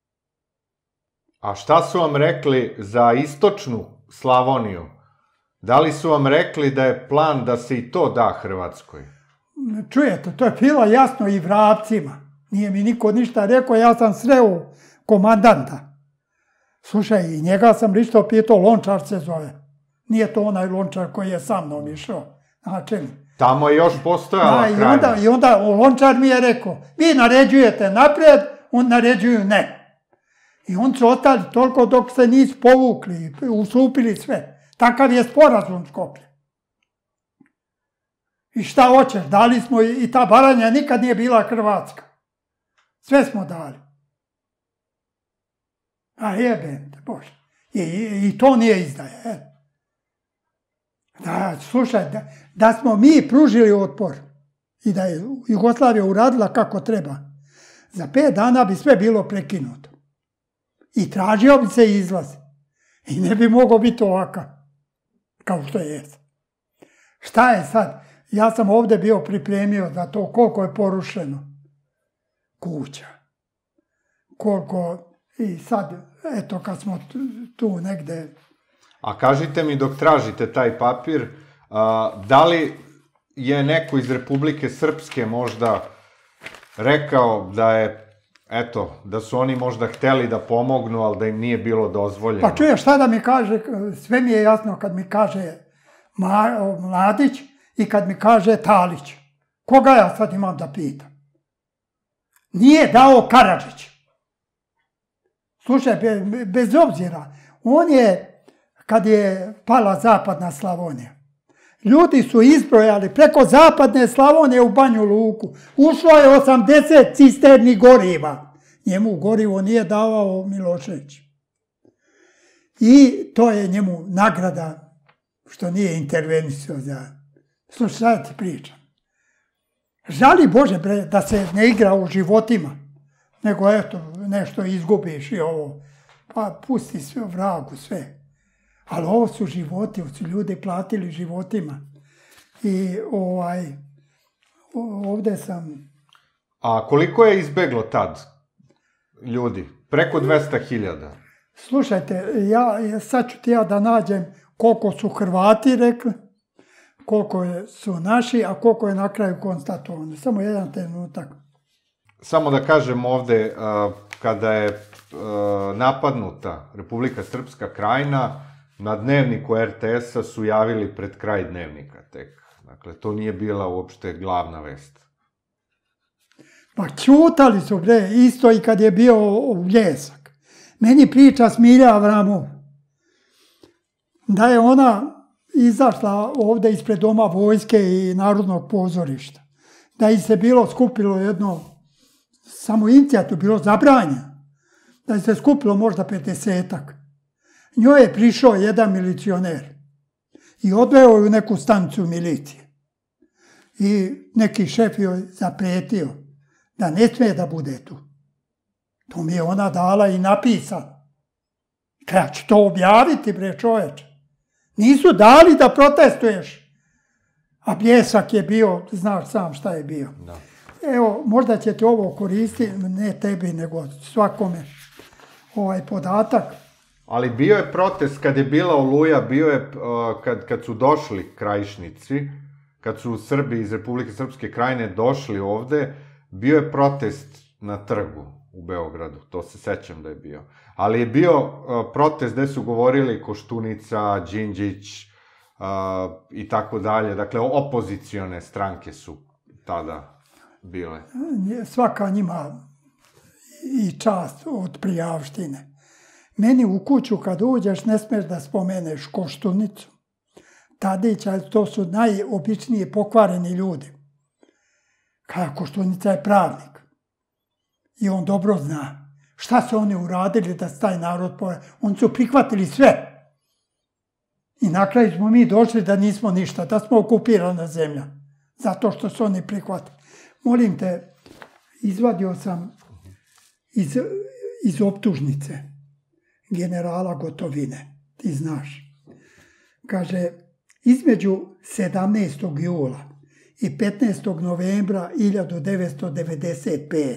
B: A šta su vam rekli za istočnu Slavoniju? Da li su vam rekli da je plan da se i to da Hrvatskoj?
C: Čujete, to je bilo jasno i Vrapcima. Nije mi niko ništa rekao, ja sam sreo komandanta. Slušaj, i njega sam lično pitao, Lončar se zove. Nije to onaj Lončar koji je sa mnom išao. Znači,
B: tamo je još postojala Krajina.
C: I onda Lončar mi je rekao, vi naređujete naprijed, on naređuju ne. I on su ostali toliko dok se nisu povukli, usupili sve. Takav je sporazum sklopljen. I šta hoćeš, dali smo i ta Baranja nikad nije bila Hrvatska. Sve smo dali. A jebem te, Bože. I to nije izdaje. Da, slušaj, da smo mi pružili otpor i da je Jugoslavija uradila kako treba, za 5 dana bi sve bilo prekinuto. I tražio bi se izlaz. I ne bi mogao biti ovakav, kao što je. Šta je sad? Ja sam ovdje bio pripremio za to koliko je porušeno kuća. Koliko, i sad, eto, kad smo tu negde.
B: A kažite mi, dok tražite taj papir, da li je neko iz Republike Srpske možda rekao da je, eto, da su oni možda hteli da pomognu, ali da im nije bilo dozvoljeno?
C: Pa čuješ, šta da mi kaže, sve mi je jasno kad mi kaže Mladić i kad mi kaže Talić. Koga ja sad imam da pitam? Nije dao Karadžić. Slušaj, bez obzira, on je, kad je pala zapadna Slavonija, ljudi su izbrojali preko zapadne Slavonije u Banju Luku. Ušlo je 80 cisterni goriva. Njemu gorivo nije davao Milošević. I to je njemu nagrada što nije intervenisao za... Slušaj, šta ti pričam? Žali Bože bre, da se ne igra u životima, nego eto, nešto izgubiš i ovo, pa pusti sve vragu, sve. Ali ovo su životi, ovo su ljudi platili životima. I ovdje sam...
B: A koliko je izbeglo tad ljudi? Preko 200.000.
C: Slušajte, sad ću ti ja da nađem koliko su Hrvati rekli, koliko su naši, a koliko je na kraju konstatovano. Samo jedan trenutak.
B: Samo da kažem ovde, kada je napadnuta Republika Srpska Krajina, na dnevniku RTS-a su javili pred kraj dnevnika tek. Dakle, to nije bila uopšte glavna vest.
C: Pa čutali su, bre, isto i kad je bio Bljesak. Meni priča Smilja Avramov da je ona izašla ovde ispred Doma vojske i Narodnog pozorišta. Da ih se bilo skupilo jedno, samo inicijatu bilo zabranjeno, da ih se skupilo možda 50-ak. Njoj je prišao jedan milicioner i odveo ju u neku stanicu milicije. I neki šef joj zapretio da ne smije da bude tu. To mi je ona dala i napisala. Ja ću to objaviti, bre čoveče. Nisu dali da protestuješ. A Bljesak je bio, znaš sam šta je bio. Da. Evo, možda ćete ovo koristiti, ne tebi, nego svakome ovaj podatak.
B: Ali bio je protest kad je bila Oluja, bio je kad su došli Krajišnici, kad su Srbi iz Republike Srpske Krajine došli ovde, bio je protest na trgu u Beogradu, to se sećam da je bio. Ali je bio protest gde su govorili Koštunica, Đinđić i tako dalje. Dakle, opozicione stranke su tada bile.
C: Svaka njima i čast od prijavštine. Meni u kuću kad uđeš ne smiješ da spomeneš Koštunicu, Tadića, to su najobičniji pokvareni ljudi. Kada Koštunica je pravnik. I on dobro zna šta su oni uradili da se taj narod pojave. Oni su prihvatili sve. I na kraju smo mi došli da nismo ništa, da smo okupirana zemlja. Zato što su oni prihvatili. Molim te, izvadio sam iz optužnice generala Gotovine. Ti znaš. Kaže, između 17. jula i 15. novembra 1995.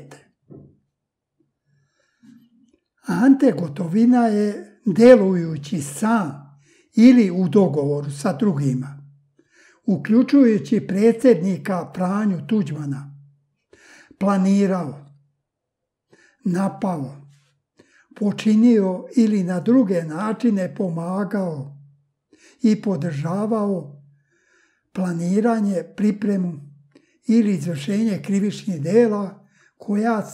C: Ante Gotovina je, delujući sam ili u dogovoru sa drugima, uključujući predsjednika Franju Tuđmana, planirao, napao, počinio ili na druge načine pomagao i podržavao planiranje, pripremu ili izvršenje krivičnih dela koja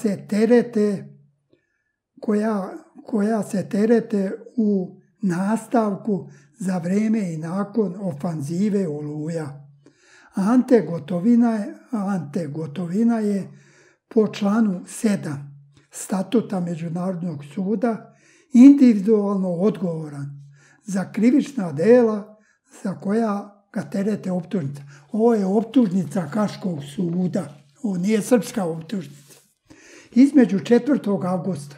C: se terete u nastavku za vreme i nakon ofanzive Oluja. Ante Gotovina je po članu 7 Statuta Međunarodnog suda individualno odgovoran za krivična dela za koja ga terete optužnica. Ovo je optužnica Haškog suda. Ovo nije srpska optužnica. Između 4. avgusta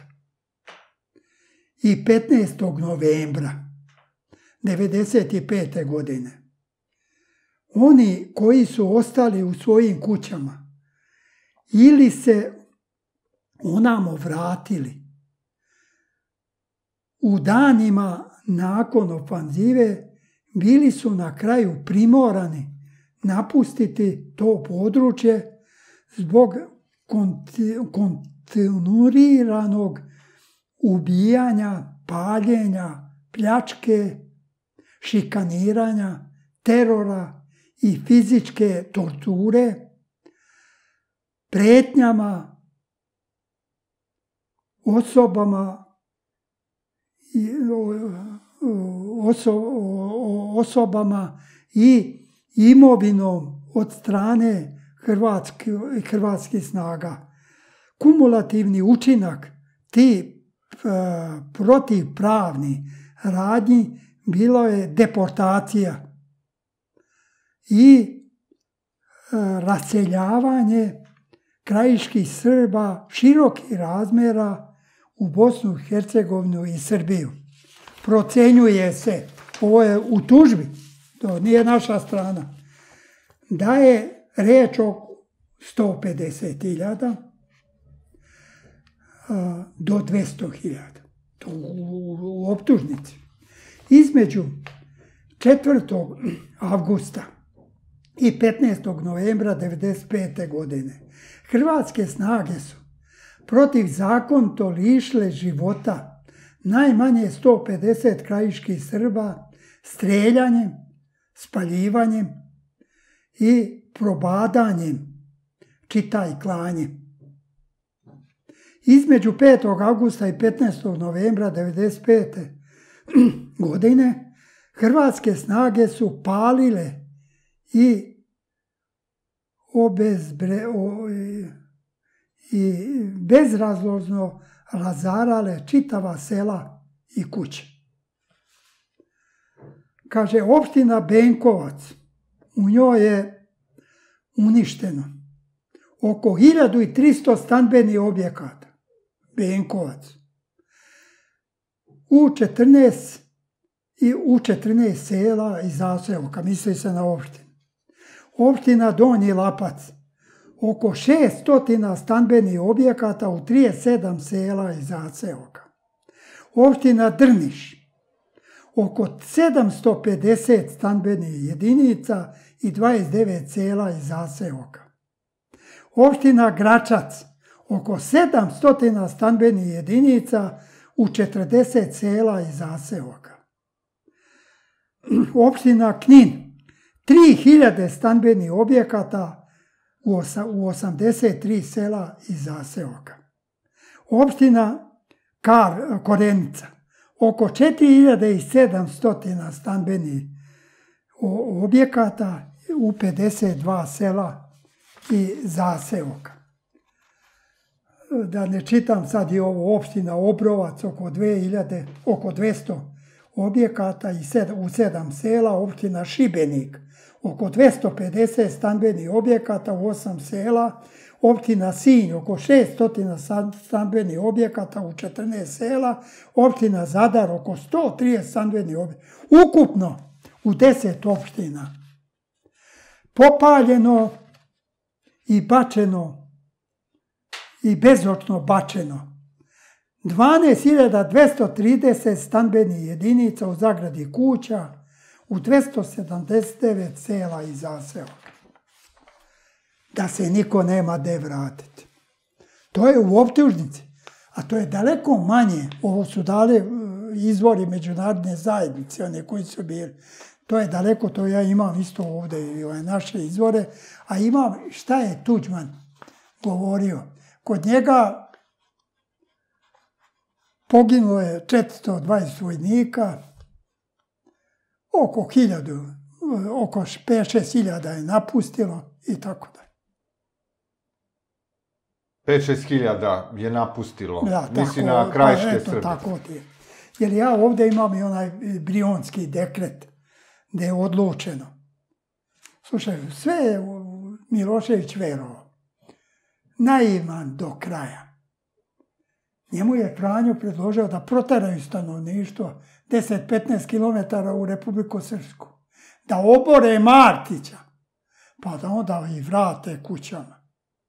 C: i 15. novembra 1995. godine oni koji su ostali u svojim kućama ili se onamo vratili u danima nakon ofanzive, bili su na kraju primorani napustiti to područje zbog kontinuiranog ubijanja, paljenja, pljačke, šikaniranja, terora i fizičke torture, pretnjama osobama i imovinom od strane hrvatskih snaga. Kumulativni učinak ti protivpravni radnji bilo je deportacija i raseljavanje krajiških Srba širokih razmjera u Bosnu, Hercegovinu i Srbiju. Procenjuje se, ovo je u tužbi, to nije naša strana, da je reč o 150.000 do 200.000. To u optužnici. Između 4. avgusta i 15. novembra 1995. godine hrvatske snage su protivzakonito lišile života najmanje 150 krajiških Srba streljanjem, spaljivanjem i probadanjem, čitaj klanjem. Između 5. augusta i 15. novembra 1995. godine hrvatske snage su palile i bezrazložno razarale čitava sela i kuće. Kaže, opština Benkovac, u njoj je uništeno oko 1300 stambenih objekata. Benkovac. U 14 sela i zaseoka, misli se na opštinu. Opština Donji Lapac, oko 600 stambenih objekata u 37 sela i zaseoka. Opština Drniš, oko 750 stambenih jedinica i 29 sela i zaseoka. Opština Gračac, oko 700 stambenih jedinica u 40 sela i zaseoka. Opština Knin, 3000 stambenih objekata u 83 sela i zaseoka. Opština Korenica, oko 4700 stambenih objekata u 52 sela i zaseoka. Da ne čitam sad i ovo, opština Obrovac, oko 200 objekata u 7 sela, opština Šibenik, oko 250 stambenih objekata u 8 sela, opština Sinj, oko 600 stambenih objekata u 14 sela, opština Zadar, oko 130 stambenih objekata. Ukupno u 10 opština popaljeno i bačeno i bezočno bačeno 12.230 stambenih jedinica u zagradi kuća u 279 sela i zaseoka. Da se niko nema gde vratiti. To je u optužnici, a to je daleko manje. Ovo su dali izvori međunarodne zajednice, one koji su bili. To je daleko, to ja imam isto ovde i ove naše izvore, a imam šta je Tuđman govorio. Kod njega poginulo je 420 vojnika, oko 5-6 je napustilo i tako dalje.
B: 5-6 hiljada je napustilo,
C: da,
B: misli na krajiške Srbe.
C: Tako ti je. Jer ja ovde imam i onaj Brionski dekret, gde je odlučeno. Slušaj, sve je Milošević verovao. Naivan do kraja. Njemu je Franjo predložio da proteraju stanovništvo 10-15 kilometara u Republiku Srpsku. Da obore Martića, pa da onda i vrate kućama.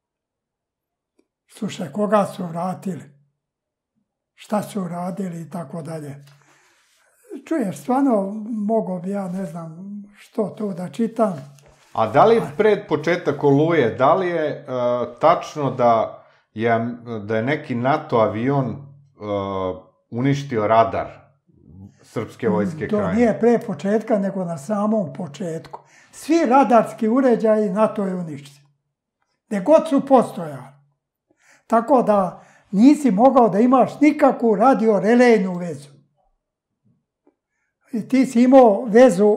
C: Slušaj, koga su vratili? Šta su radili i tako dalje. Čuješ, stvarno mogo bi ja, ne znam što to da čitam.
B: A da li pred početak Oluje, da li je tačno da je neki NATO avion uništio radar srpske vojske Krajine?
C: To nije pre početka, nego na samom početku. Svi radarski uređaji NATO je uništio. Gde god su postojali. Tako da nisi mogao da imaš nikakvu radio-relejnu vezu. I ti si imao vezu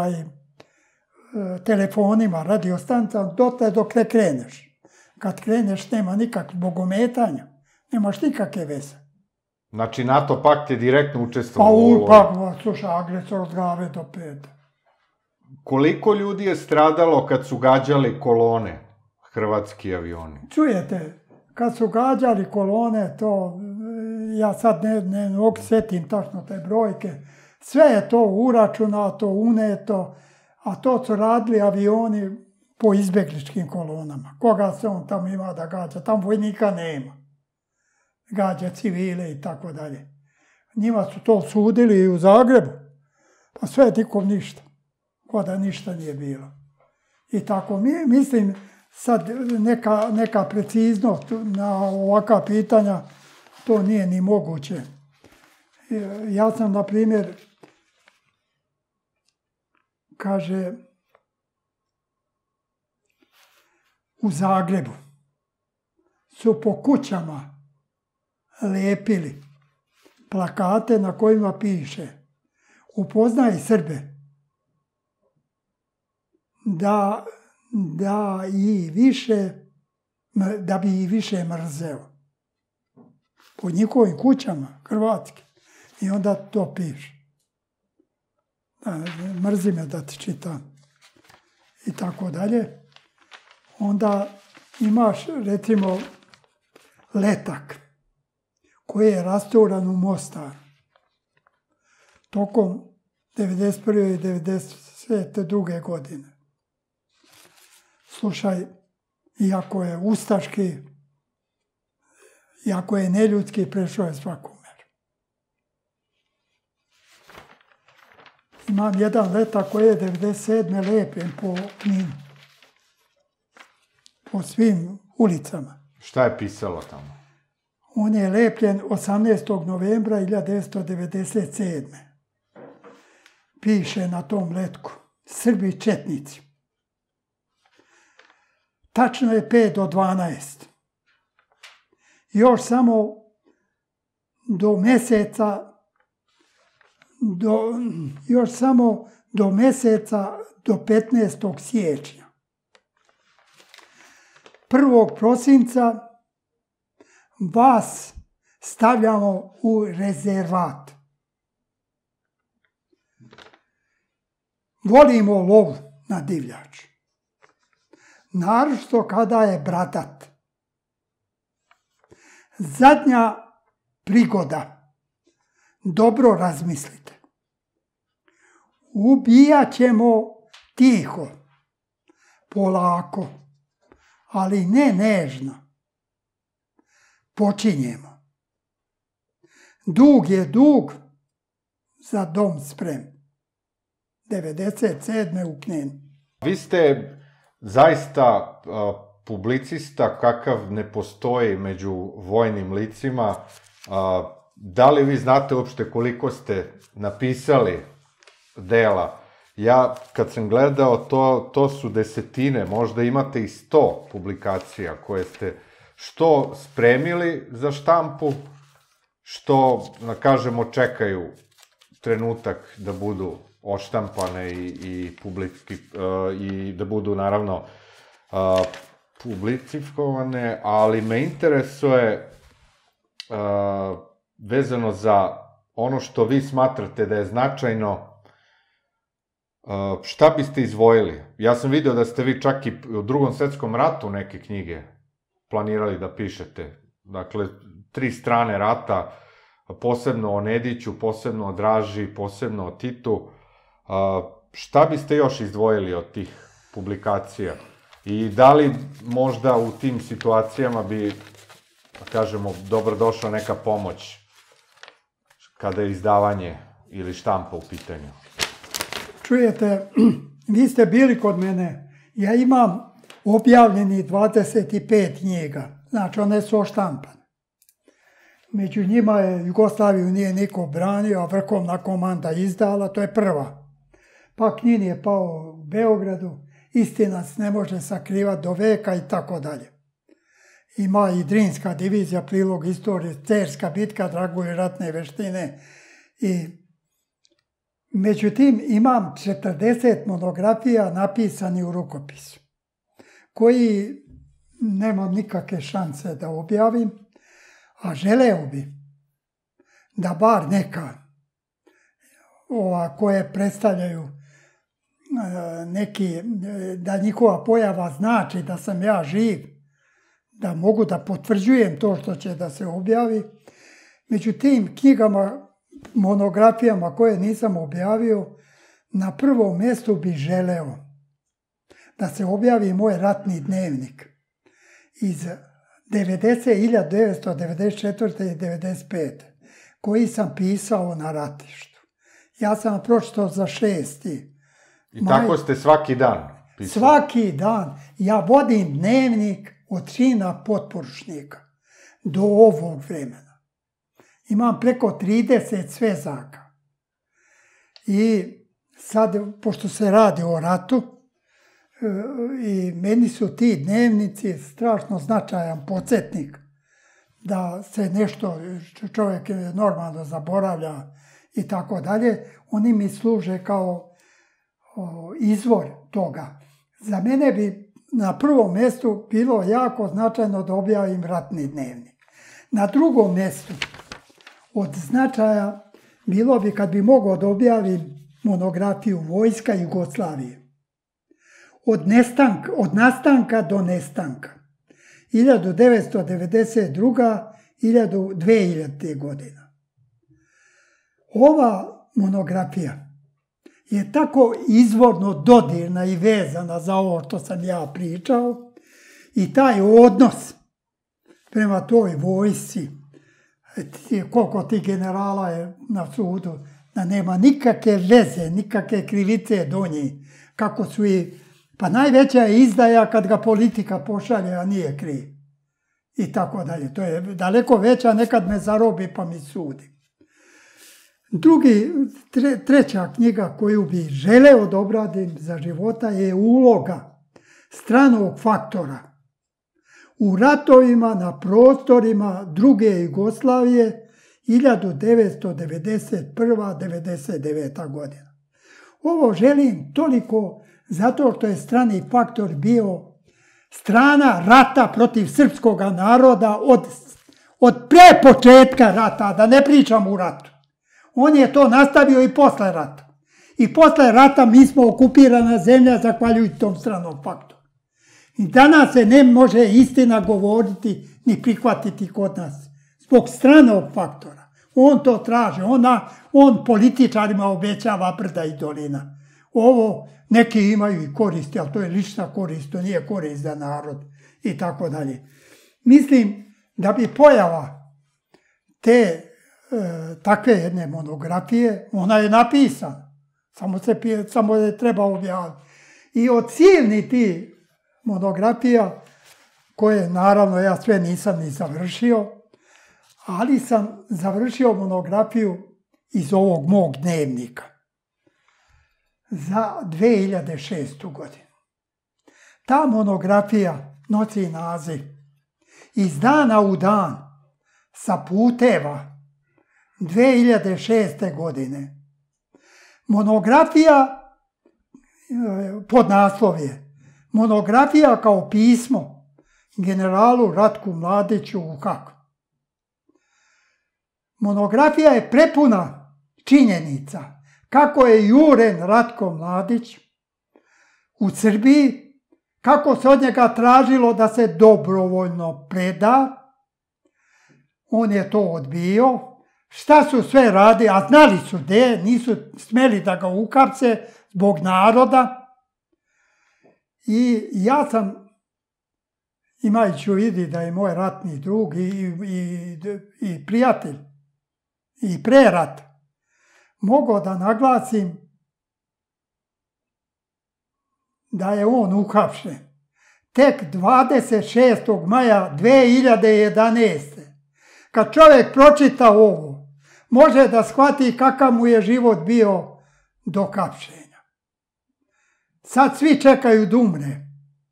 C: telefonima, radiostancama, dok ne kreneš. Kad kreneš nema nikakvog bogometanja, nemaš nikakve veze.
B: Znači NATO pakt je direktno učestvovao u Oluji?
C: Pa, slušaj, agresor od glave do peta.
B: koliko ljudi je stradalo kad su gađali kolone, hrvatski avioni?
C: Čujete, kad su gađali kolone, to, ja sad ne mogu setim tačno te brojke, sve je to uračunato, uneto, a to su radili avioni po izbjegličkim kolonama. Koga se on tamo ima da gađa? Tamo vojnika nema. Gađa civile i tako dalje. Njima su to sudili i u Zagrebu. Pa sve je tikom ništa. Ko da ništa nije bilo. I tako, mislim, sad neka preciznost na ovakva pitanja, to nije ni moguće. Ja sam, na primjer, kaže, u Zagrebu su po kućama lepili plakate na kojima piše upoznaj Srbe da bi i više mrzeo. Po njihovim kućama, hrvatski. I onda to piše. Mrzi me da ti čitam. I tako dalje. Onda imaš, recimo, letak koji je rasturan u Mostaru tokom 1991. i 1992. godine. Slušaj, iako je ustaški, iako je neljudski, prešao je svaku meru. Imam jedan letak koji je 1997. lepljen po Kninu. Po svim ulicama.
B: Šta je pisalo tamo?
C: On je lepljen 18. novembra 1997. Piše na tom letku Srbi četnici. Tačno je 5 do 12. Još samo do meseca do 15. siječnja. 1. prosinca vas stavljamo u rezervat. Volimo lovu na divljač. Naročito kada je bratat. Zadnja prigoda. Dobro razmislite. Ubijat ćemo tiho, polako, ali ne nežno. Počinjemo. Dug je dug, za dom sprem. 97. u Kninu.
B: Vi ste zaista publicista kakav ne postoji među vojnim licima. Da li vi znate uopšte koliko ste napisali dela? Ja, kad sam gledao, to su desetine, možda imate i 100 publikacija koje ste što spremili za štampu, što, da kažemo, čekaju trenutak da budu odštampane i da budu, naravno, publicikovane, ali me interesuje vezano za ono što vi smatrate da je značajno. Šta biste izdvojili? Ja sam video da ste vi čak i u Drugom svetskom ratu neke knjige planirali da pišete. Dakle, 3 strane rata, posebno o Nediću, posebno o Draži, posebno o Titu. Šta biste još izdvojili od tih publikacija? I da li možda u tim situacijama bi, da kažemo, dobrodošla neka pomoć kada je izdavanje ili štampa u pitanju?
C: Čujete, vi ste bili kod mene. Ja imam objavljeni 25 knjiga. Znači, one su oštampane. Među njima je Jugoslaviju nije niko branio, a vrhovna komanda izdala, to je prva. Pa Knin je pao u Beogradu, istina se ne može sakrivati do veka i tako dalje. Ima i Drinska divizija, prilog istorije, Cerska bitka, Dragulj ratne veštine. Međutim, imam 40 monografija napisani u rukopisu, koji nemam nikakve šanse da objavim, a želeo bi da bar neka koje predstavljaju da njihova pojava znači da sam ja živ, da mogu da potvrđujem to što će da se objavi. Među tim knjigama, monografijama koje nisam objavio, na prvom mjestu bih želeo da se objavi moj ratni dnevnik iz 1994. i 1995. koji sam pisao na ratištu. Ja sam pročitao za 6.
B: I tako ste svaki dan pisali?
C: Svaki dan. Ja vodim dnevnik od čina potporučnika do ovog vremena. Imam preko 30 svezaka. I sad, pošto se radi o ratu, i meni su ti dnevnici strašno značajan podsjetnik da se nešto čovjek normalno zaboravlja i tako dalje. Oni mi služe kao izvor toga. Za mene bi na prvom mjestu bilo jako značajno da objavim ratni dnevnik. Na drugom mjestu od značaja bilo bi kad bi mogao da objavim monografiju Vojska Jugoslavije. Od nastanka do nestanka. 1992. 2000. godina. Ova monografija je tako izvorno dodirna i vezana za ovo što sam ja pričao i taj odnos prema toj vojsci, koliko ti generala je na sudu, da nema nikakve veze, nikakve krivice do njih, kako su i, pa najveća je izdaja kad ga politika pošalje, a nije kriv. I tako dalje. To je daleko veća, nekad me zarobi pa mi sudi. Treća knjiga koju bi želeo da obradim za života je uloga stranog faktora u ratovima na prostorima druge Jugoslavije 1991-1999. godina. Ovo želim toliko zato što je strani faktor bio strana rata protiv srpskog naroda od pre početka rata, da ne pričam u ratu. On je to nastavio i posle rata. I posle rata mi smo okupirana zemlja zahvaljujući tom stranom faktoru. I danas se ne može istina govoriti ni prihvatiti kod nas. Zbog stranog faktora. On to traži. On političarima obećava brda i dolina. Ovo neki imaju i koristi, ali to je lična korist, to nije korist za narod i tako dalje. Mislim da bi pojava te takve jedne monografije, ona je napisana, samo je treba objaviti. I od silnih ti monografija, koje naravno ja sve nisam ni završio, ali sam završio monografiju iz ovog mog dnevnika za 2006. godinu. Ta monografija nosi naziv Iz dana u dan sa puteva 2006. godine. Monografija, podnaslov je, monografija kao pismo generalu Ratku Mladiću u Haku. Monografija je prepuna činjenica kako je juren Ratko Mladić u Srbiji, kako se od njega tražilo da se dobrovoljno preda. On je to odbio. Šta su sve radi, a znali su gde, nisu smeli da ga uhapse zbog naroda. I ja sam, imajući u vidu da je moj ratni drug i prijatelj i pre rata, mogao da naglasim da je on uhapšen tek 26. maja 2011. Kad čovjek pročita ovo, može da shvati kakav mu je život bio do hapšenja. Sad svi čekaju da umre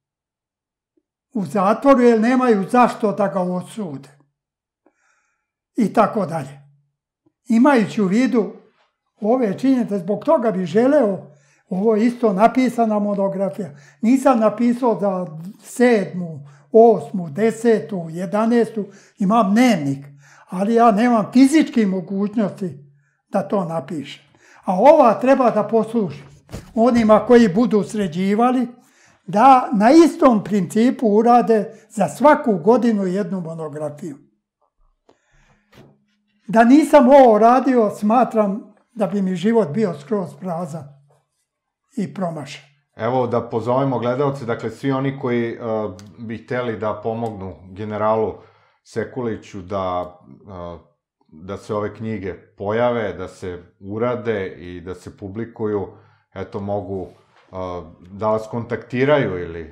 C: u zatvoru jer nemaju zašto da ga osude. I tako dalje. Imajući u vidu ove činjenice, zbog toga bi želeo, ovo je isto napisana monografija, nisam napisao za 7., 8., 10., 11., imam dnevnik, ali ja nemam fizičke mogućnosti da to napišem. A ova treba da posluži. onima koji budu sređivali, da na istom principu urade za svaku godinu jednu monografiju. Da nisam ovo radio, smatram da bi mi život bio skroz prazan i promašan.
B: Evo da pozovemo gledalce, dakle svi oni koji bi hteli da pomognu generalu Sekuliću da se ove knjige pojave, da se urade i da se publikuju, eto mogu da vas kontaktiraju ili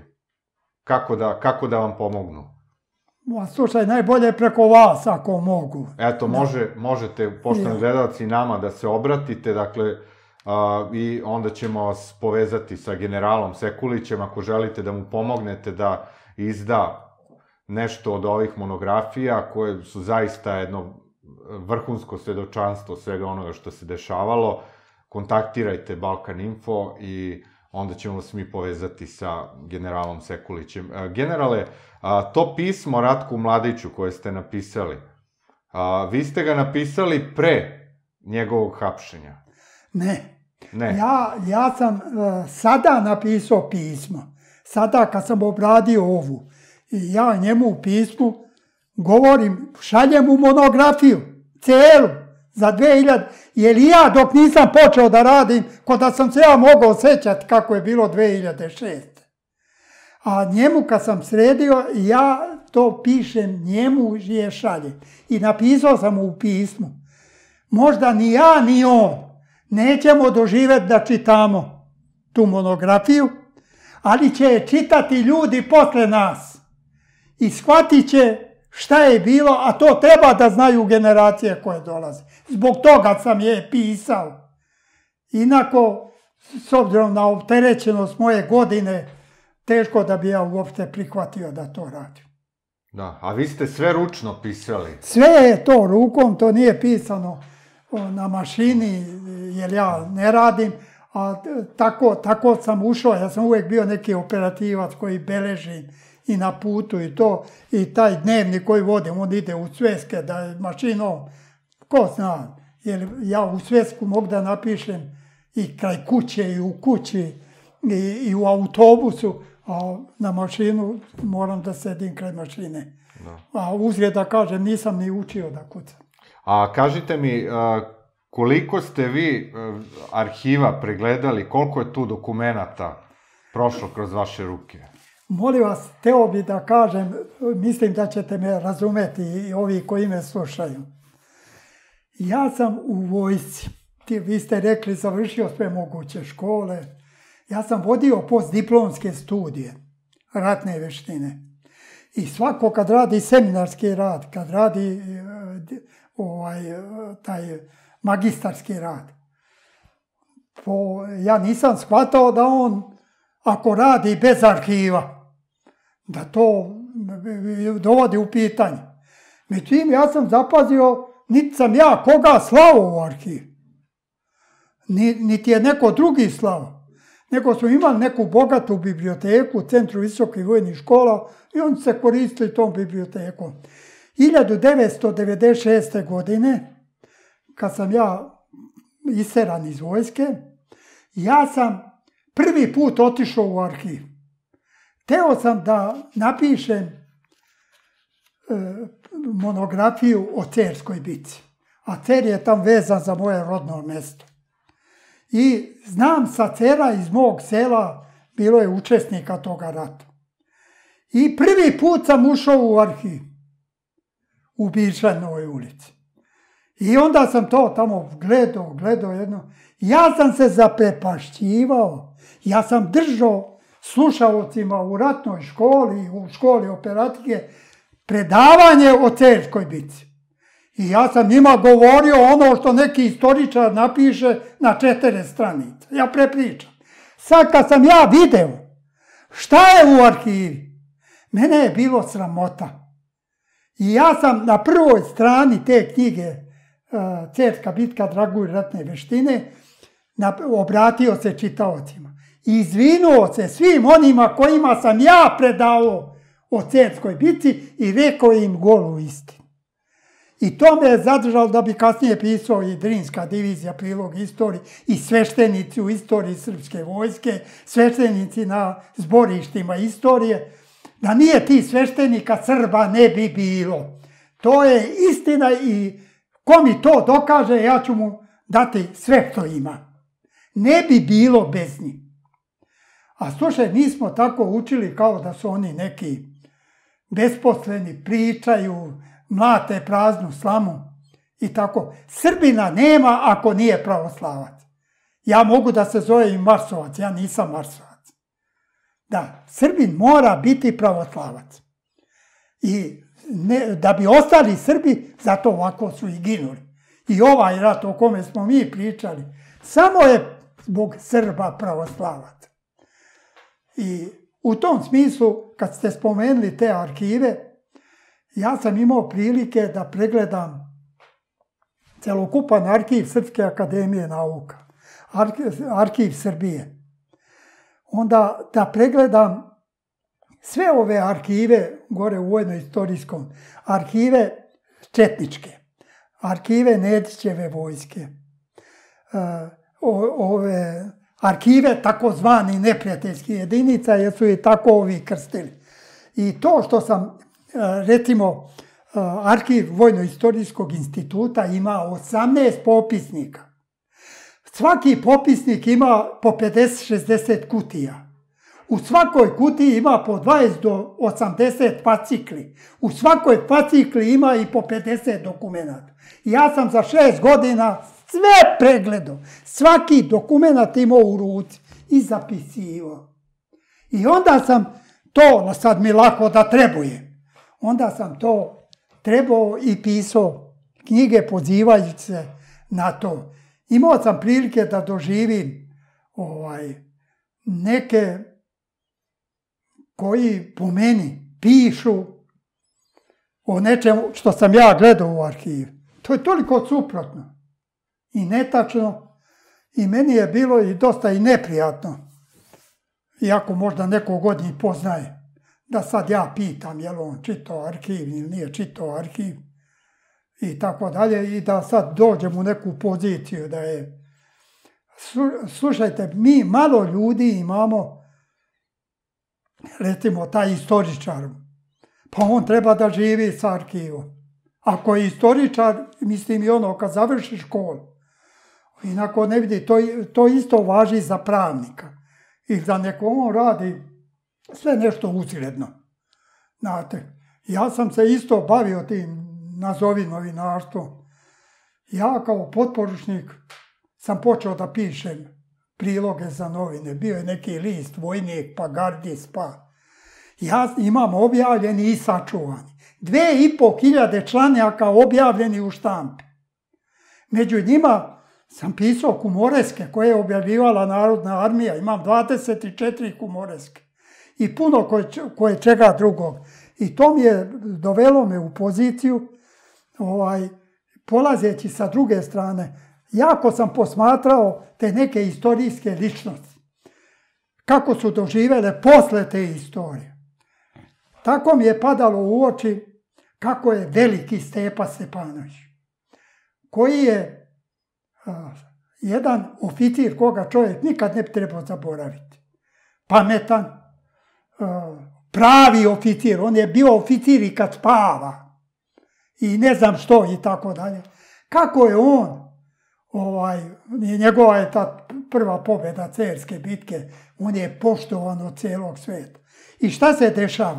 B: kako da vam pomognu?
C: Slušaj, najbolje preko vas ako mogu.
B: Eto, možete, poštovani gledalci, i nama da se obratite, dakle, i onda ćemo vas povezati sa generalom Sekulićem ako želite da mu pomognete da izda nešto od ovih monografija koje su zaista jedno vrhunsko svedočanstvo svega onoga što se dešavalo. Kontaktirajte Balkan Info i onda ćemo vas mi povezati sa generalom Sekulićem. Generale, to pismo Ratku Mladiću koje ste napisali, vi ste ga napisali pre njegovog hapšenja?
C: Ne. Ja sam sada napisao pismo. Sada kad sam obradio ovu, i ja njemu u pismu govorim, šaljem mu monografiju, celu, za 2000, jer i ja dok nisam počeo da radim, kod da sam se ja mogao sećati kako je bilo 2006. A njemu kad sam sredio, ja to pišem, njemu je šaljem. I napisao sam mu u pismu, možda ni ja ni on nećemo doživjeti da čitamo tu monografiju, ali će je čitati ljudi posle nas. I shvatit će šta je bilo, a to treba da znaju generacije koje dolaze. Zbog toga sam je pisao. Inako, s obzirom na opterećenost moje godine, teško da bi ja uopšte prihvatio da to radim.
B: Da, a vi ste sve ručno pisali?
C: Sve je to rukom, to nije pisano na mašini, jer ja ne radim, a tako sam ušao. Ja sam uvijek bio neki operativac koji beleži i na putu i to, i taj dnevnik koji vodim, on ide u sveske, da je mašinom, ko zna, jer ja u svesku mogu da napišem i kraj kuće, i u kući, i u autobusu, a na mašinu moram da sedim kraj mašine. A uzgled da kažem, nisam ni učio da kucam.
B: A kažite mi, koliko ste vi arhiva pregledali, koliko je tu dokumenata prošlo kroz vaše ruke?
C: Molim vas, teo bi da kažem, mislim da ćete me razumeti i ovi koji me slušaju. Ja sam u vojsci, vi ste rekli, završio sve moguće škole. Ja sam vodio postdiplomske studije, ratne veštine. I svako kad radi seminarski rad, kad radi taj magistarski rad, ja nisam shvatao da on, ako radi bez arhiva, da to dovodi u pitanje. Međutim, ja sam zapazio, niti sam ja koga slao u arhiv, niti je neko drugi slao, nego smo imali neku bogatu biblioteku u Centru visokih vojnih škola i oni se koristili tom bibliotekom. 1996. godine, kad sam ja iseran iz vojske, ja sam prvi put otišao u arhiv. Teo sam da napišem monografiju o Cerskoj bitci. A Cer je tam vezan za moje rodno mesto. I znam sa Cera iz mog sela, bilo je učesnika toga rata. I prvi put sam ušao u arhiv u Biršanovoj ulici. I onda sam to tamo gledao jedno. Ja sam se zaprepašćivao. Ja sam držao slušalcima u ratnoj školi, u školi operatike, predavanje o Cerskoj bitci. I ja sam njima govorio ono što neki istoričar napiše na 4 stranice. Ja prepričam. Sad kad sam ja video šta je u arhivi, mene je bilo sramota. I ja sam na prvoj strani te knjige Cerska bitka, dragulj ratne veštine, obratio se čitaocima. I izvinuo se svim onima kojima sam ja predavao o Cerskoj bitci i rekao im golu istinu. I to me je zadržalo da bi kasnije pisao i Drinska divizija, prilog istoriji, i sveštenici u istoriji srpske vojske, sveštenici na zborištima istorije. Da nije ti sveštenika Srba ne bi bilo. To je istina i ko mi to dokaže, ja ću mu dati sve što ima. Ne bi bilo bez njih. A slušaj, mi smo tako učili kao da su oni neki besposleni, pričaju, mlate praznu slamu i tako. Srbina nema ako nije pravoslavac. Ja mogu da se zovem Marsovac, ja nisam Marsovac. Da, Srbin mora biti pravoslavac. I da bi ostali Srbi, zato ovako su i ginuli. I ovaj rat o kome smo mi pričali, samo je zbog Srba pravoslavac. I u tom smislu, kad ste spomenuli te arhive, ja sam imao prilike da pregledam celokupan arhiv Srpske akademije nauka, arhiv Srbije. Onda da pregledam sve ove arhive, gore u vojno-istorijskom, arhive četničke, arhive Nedićeve vojske, ove arhive takozvani neprijateljskih jedinica, jer su i tako ovi krstili. I to što sam, recimo, arhiv Vojno-istorijskog instituta ima 18 popisnika. Svaki popisnik ima po 50-60 kutija. U svakoj kutiji ima po 20 do 80 fascikli. U svakoj fascikli ima i po 50 dokumenata. Ja sam za 6 godina sve pregledao. Svaki dokument imao u ruci i zapisivao. I onda sam to, sad mi lako da trebuje, onda sam to trebao i pisao knjige pozivajući se na to. Imao sam prilike da doživim neke koji po meni pišu o nečemu što sam ja gledao u arhivu. To je toliko suprotno i netačno i meni je bilo i dosta i neprijatno, iako možda neko god njih poznaje, da sad ja pitam je li on čitao arhiv ili nije čitao arhiv i tako dalje i da sad dođem u neku poziciju da je... Slušajte, mi malo ljudi imamo, recimo taj istoričar, pa on treba da živi sa arhivom. Ako je istoričar, mislim i ono kad završi školu, inako ne vidi, to isto važi za pravnika. I da neko on radi sve nešto uzgredno. Znate, ja sam se isto bavio tim, nazovi novinarstvom. Ja kao potporučnik sam počeo da pišem priloge za novine. Bio je neki list, Vojnik, pa Gardis, pa... Ja imam objavljeni i sačuvani. 2500 članaka objavljeni u štampi. Među njima sam pisao kumoreske koje je objavljivala Narodna armija. Imam 24 kumoreske. I puno koje čega drugog. I to mi je dovelo me u poziciju, polazeći sa druge strane, jako sam posmatrao te neke istorijske ličnosti. Kako su doživele posle te istorije. Tako mi je padalo u oči kako je veliki Stepa Stepanović, koji je jedan oficir koga čovjek nikad ne bi trebao zaboraviti. Pametan, pravi oficir, on je bio oficir i kad spava i ne znam što i tako dalje. Kako je on, njegova je ta prva pobjeda Cerske bitke, on je poštovan od cijelog sveta. I šta se dešava?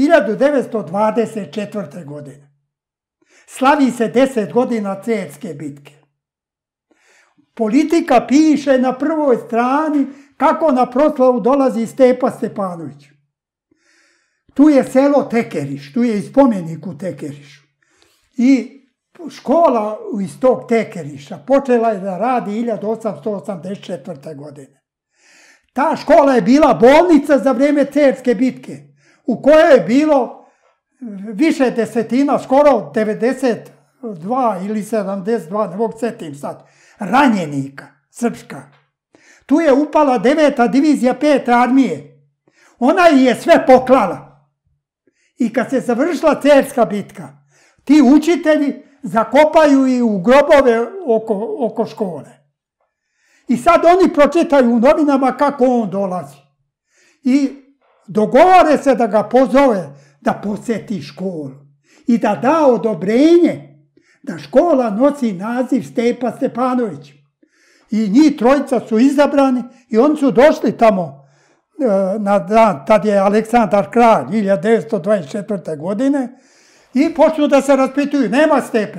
C: 1924. godine slavi se 10 godina Cerske bitke. Politika piše na prvoj strani kako na proslavu dolazi Stepa Stepanović. Tu je selo Tekeriš, tu je i spomenik u Tekerišu. I škola iz tog Tekeriša počela je da radi 1884. godine. Ta škola je bila bolnica za vrijeme Cerske bitke, u kojoj je bilo više desetina, skoro 92 ili 72, ne mogu setim sad, ranjenika, srpska. Tu je upala 9. divizija 5. armije. Ona je sve poklala. I kad se završila Cerska bitka, ti učitelji zakopaju i u grobove oko škole. I sad oni pročitaju u novinama kako on dolazi. I dogovore se da ga pozove da posjeti školu i da da odobrenje da škola nosi naziv Stepa Stepanović. I njih trojica su izabrani i oni su došli tamo na dan, tad je Aleksandar kralj, 1924. godine, i počnu da se raspituju, nema Stepe.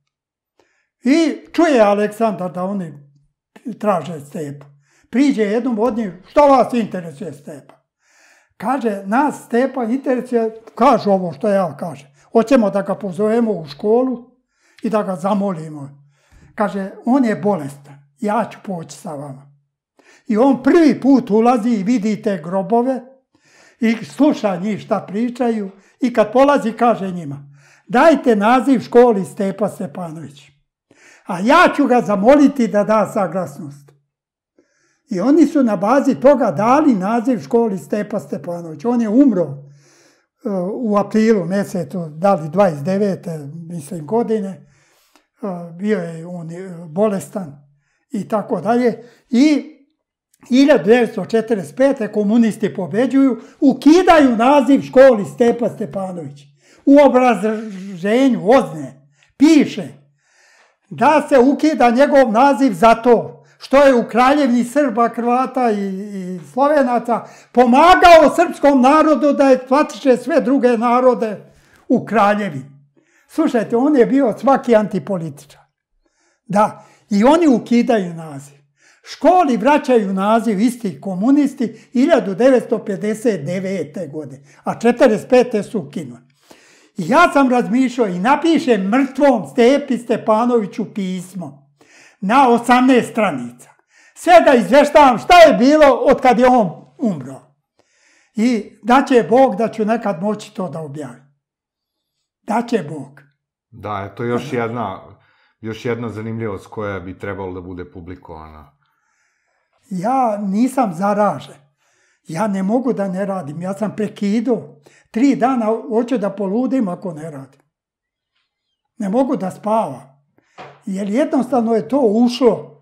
C: I čuje Aleksandar da oni traže Stepu. Priđe jednom od njih, što vas interesuje Stepa? Kaže, nas Stepa interesuje, kažu ovo što ja kažem. Hoćemo da ga pozovemo u školu i da ga zamolimo. Kaže, on je bolestan, ja ću poći sa vama. I on prvi put ulazi i vidi te grobove i sluša njih šta pričaju i kad polazi kaže njima, dajte naziv školi Stepa Stepanović, a ja ću ga zamoliti da da saglasnost. I oni su na bazi toga dali naziv školi Stepa Stepanović. On je umro u aprilu mjesecu, dali 29. mislim godine, bio je on bolestan i tako dalje. I 1945. komunisti pobeđuju, ukidaju naziv školi Stepa Stepanović. U obrazloženju OZNE piše da se ukida njegov naziv zato što je u Kraljevini Srba, Hrvata i Slovenaca pomagao srpskom narodu da eksploatiše sve druge narode u Kraljevini. Slušajte, on je bio svaki antipolitičar. Da, i oni ukidaju naziv. Školi vraćaju naziv isti komunisti 1959. godine, a 1945. su ukinuli. I ja sam razmišljao i napišem mrtvom Stepi Stepanoviću pismo na 18 stranica. Sve da izvještavam šta je bilo od kad je on umro. I da će Bog da ću nekad moći to da objavim. Da će Bog.
B: Da, to je još jedna zanimljivost koja bi trebalo da bude publikovana.
C: Ja nisam zaražen. Ja ne mogu da ne radim. Ja sam prekidao. 3 dana hoću da poludim ako ne radim. Ne mogu da spavam. Jer jednostavno je to ušlo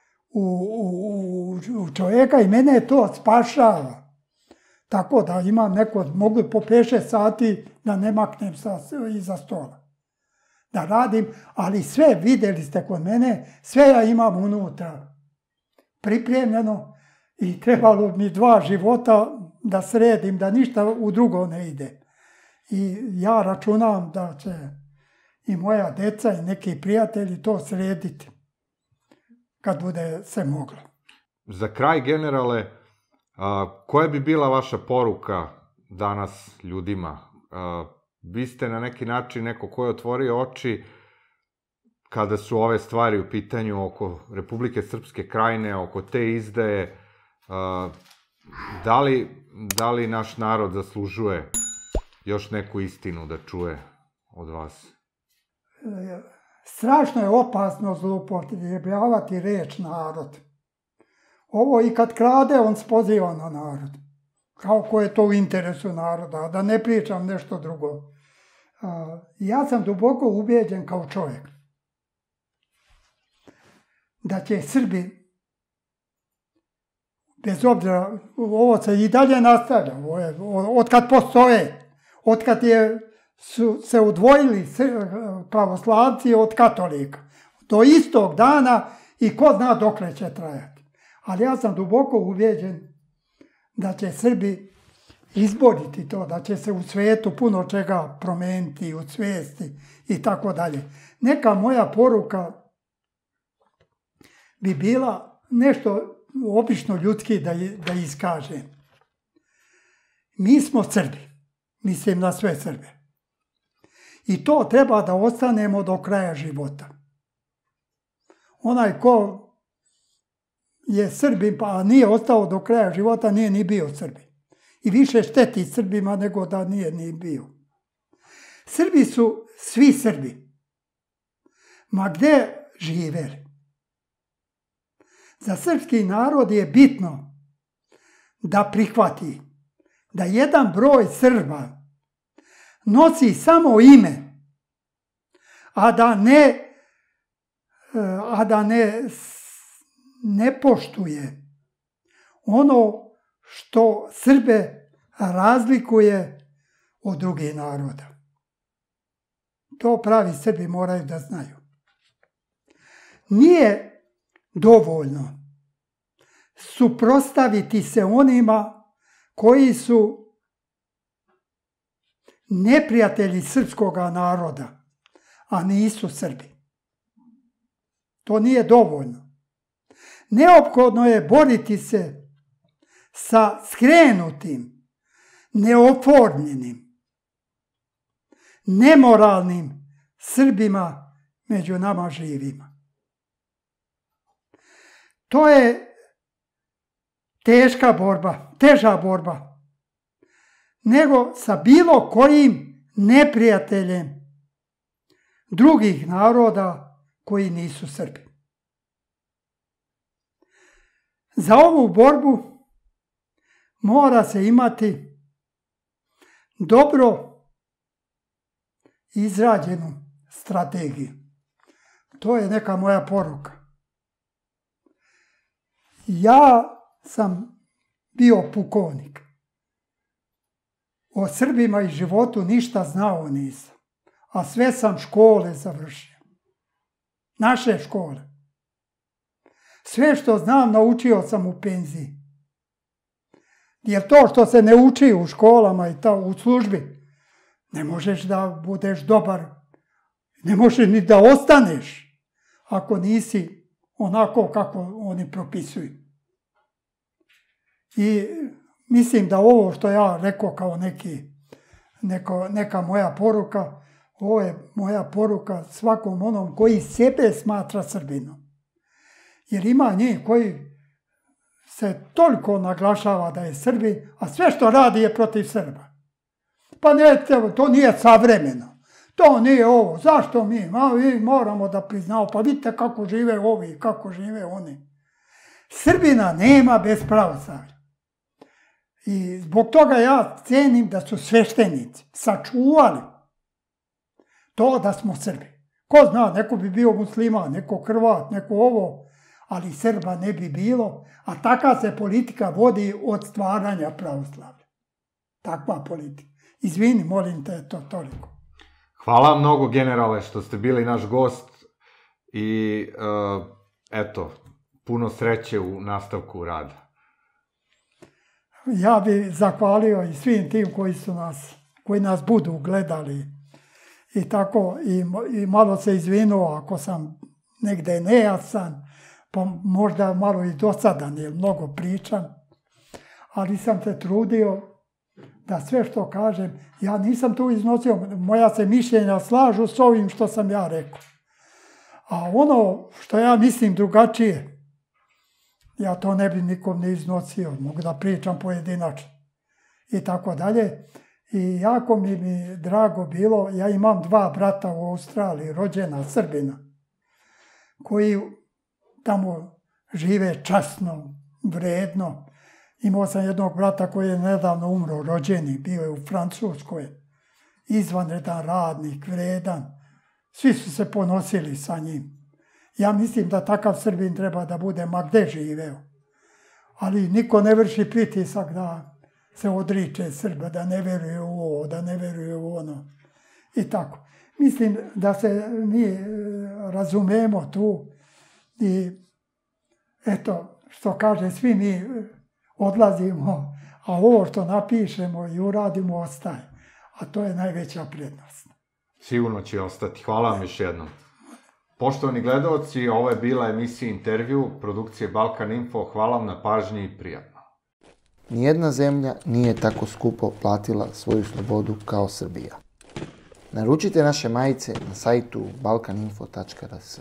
C: u čovjeka i mene to spašava. Tako da imam neko, mogu po 5-6 sati da ne maknem iza stola. Da radim, ali sve vidjeli ste kod mene, sve ja imam unutra pripremljeno i trebalo mi 2 života da sredim, da ništa u drugo ne ide. I ja računam da će i moja deca i neki prijatelji to srediti kad bude se moglo.
B: Za kraj, generale, koja bi bila vaša poruka danas ljudima? Vi ste na neki način neko ko je otvorio oči kada su ove stvari u pitanju oko Republike Srpske Krajine, oko te izdaje. Da li naš narod zaslužuje još neku istinu da čuje od vas?
C: Strašno je opasno zloupotrebljavati reč narod. Ovo i kad krade, on spoziva na narod. Kao ko je to u interesu naroda, da ne pričam nešto drugo. Ja sam duboko ubijeđen kao čovjek da će Srbi, bez obzira, ovo se i dalje nastavlja, otkad postoje, otkad su se odvojili pravoslavci od katolika, do istog dana i ko zna dokle će trajati. Ali ja sam duboko ubijeđen da će Srbi izboriti to, da će se u svijetu puno čega promeniti, u svijesti i tako dalje. Neka moja poruka bi bila nešto obično ljudski da iskažem. Mi smo Srbi, mislim na sve Srbe. I to treba da ostanemo do kraja života. Onaj ko je Srbin pa nije ostao do kraja života, nije ni bio Srbin. I više šteti Srbima nego da nije ni bio. Srbi su svi Srbi. Ma gde živeli? Za srpski narod je bitno da prihvati da jedan broj Srba nosi samo ime, a da ne poštuje ono što Srbe razlikuje od drugih naroda. To pravi Srbi moraju da znaju. Nije dovoljno suprotstaviti se onima koji su neprijatelji srpskog naroda, a nisu Srbi. To nije dovoljno. Neophodno je boriti se sa skrenutim, neoformljenim, nemoralnim Srbima među nama živima. To je teža borba, nego sa bilo kojim neprijateljem drugih naroda koji nisu Srbi. Za ovu borbu mora se imati dobro izrađenu strategiju. To je neka moja poruka. Ja sam bio pukovnik. O Srbima i životu ništa znao nisam, a sve sam škole završio. Naše škole. Sve što znam naučio sam u penziji. Jer to što se ne uči u školama i u službi, ne možeš da budeš dobar, ne možeš ni da ostaneš ako nisi onako kako oni propisuju. I mislim da ovo što ja rekao kao neka moja poruka, ovo je moja poruka svakom onom koji sebe smatra Srbinom. Jer ima njih koji se toliko naglašava da je Srbi, a sve što radi je protiv Srba. Pa ne, to nije savremeno. To nije ovo. Zašto mi? Mi moramo da priznamo. Pa vidite kako žive ovi, kako žive oni. Srbina nema bez pravoslavlja. I zbog toga ja cenim da su sveštenici sačuvali to da smo Srbi. Ko zna, neko bi bio musliman, neko Hrvat, neko ovo, ali Srba ne bi bilo, a takva se politika vodi od stvaranja pravoslavlja. Takva politika. Izvini, molim te, to toliko.
B: Hvala vam mnogo, generale, što ste bili naš gost i eto, puno sreće u nastavku rada.
C: Ja bih zahvalio i svim tim koji nas budu gledali i tako, i malo se izvinuo ako sam negde nejasan, pa možda malo i dosadan, jer mnogo pričam, ali sam se trudio da sve što kažem, ja nisam tu iznosio, moja se mišljenja slažu s ovim što sam ja rekao. A ono što ja mislim drugačije, ja to ne bi nikom ne iznosio, mogu da pričam pojedinačno i tako dalje. I jako mi drago bilo, ja imam 2 brata u Australiji, rođena Srbina, koji tamo žive časno, vredno. Imao sam jednog brata koji je nedavno umro, rođeni, bio je u Francuskoj, izvanredan radnik, vredan. Svi su se ponosili sa njim. Ja mislim da takav Srbin treba da bude ma gde živeo. Ali niko ne vrši pritisak da se odriče Srba, da ne veruje u ovo, da ne veruje u ono. I tako. Mislim da se mi razumemo tu i eto, što kaže, svi mi odlazimo, a ovo što napišemo i uradimo ostaje. A to je najveća prednost.
B: Sigurno će ostati. Hvala vam još jednom. Poštovani gledalci, ovo je bila emisija Intervju produkcije Balkan Info. Hvala vam na pažnji i prijatno.
A: Nijedna zemlja nije tako skupo platila svoju slobodu kao Srbija. Naručite naše majice na sajtu balkaninfo.rs.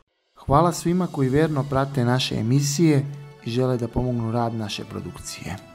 A: Hvala svima koji verno prate naše emisije i žele da pomognu rad naše produkcije.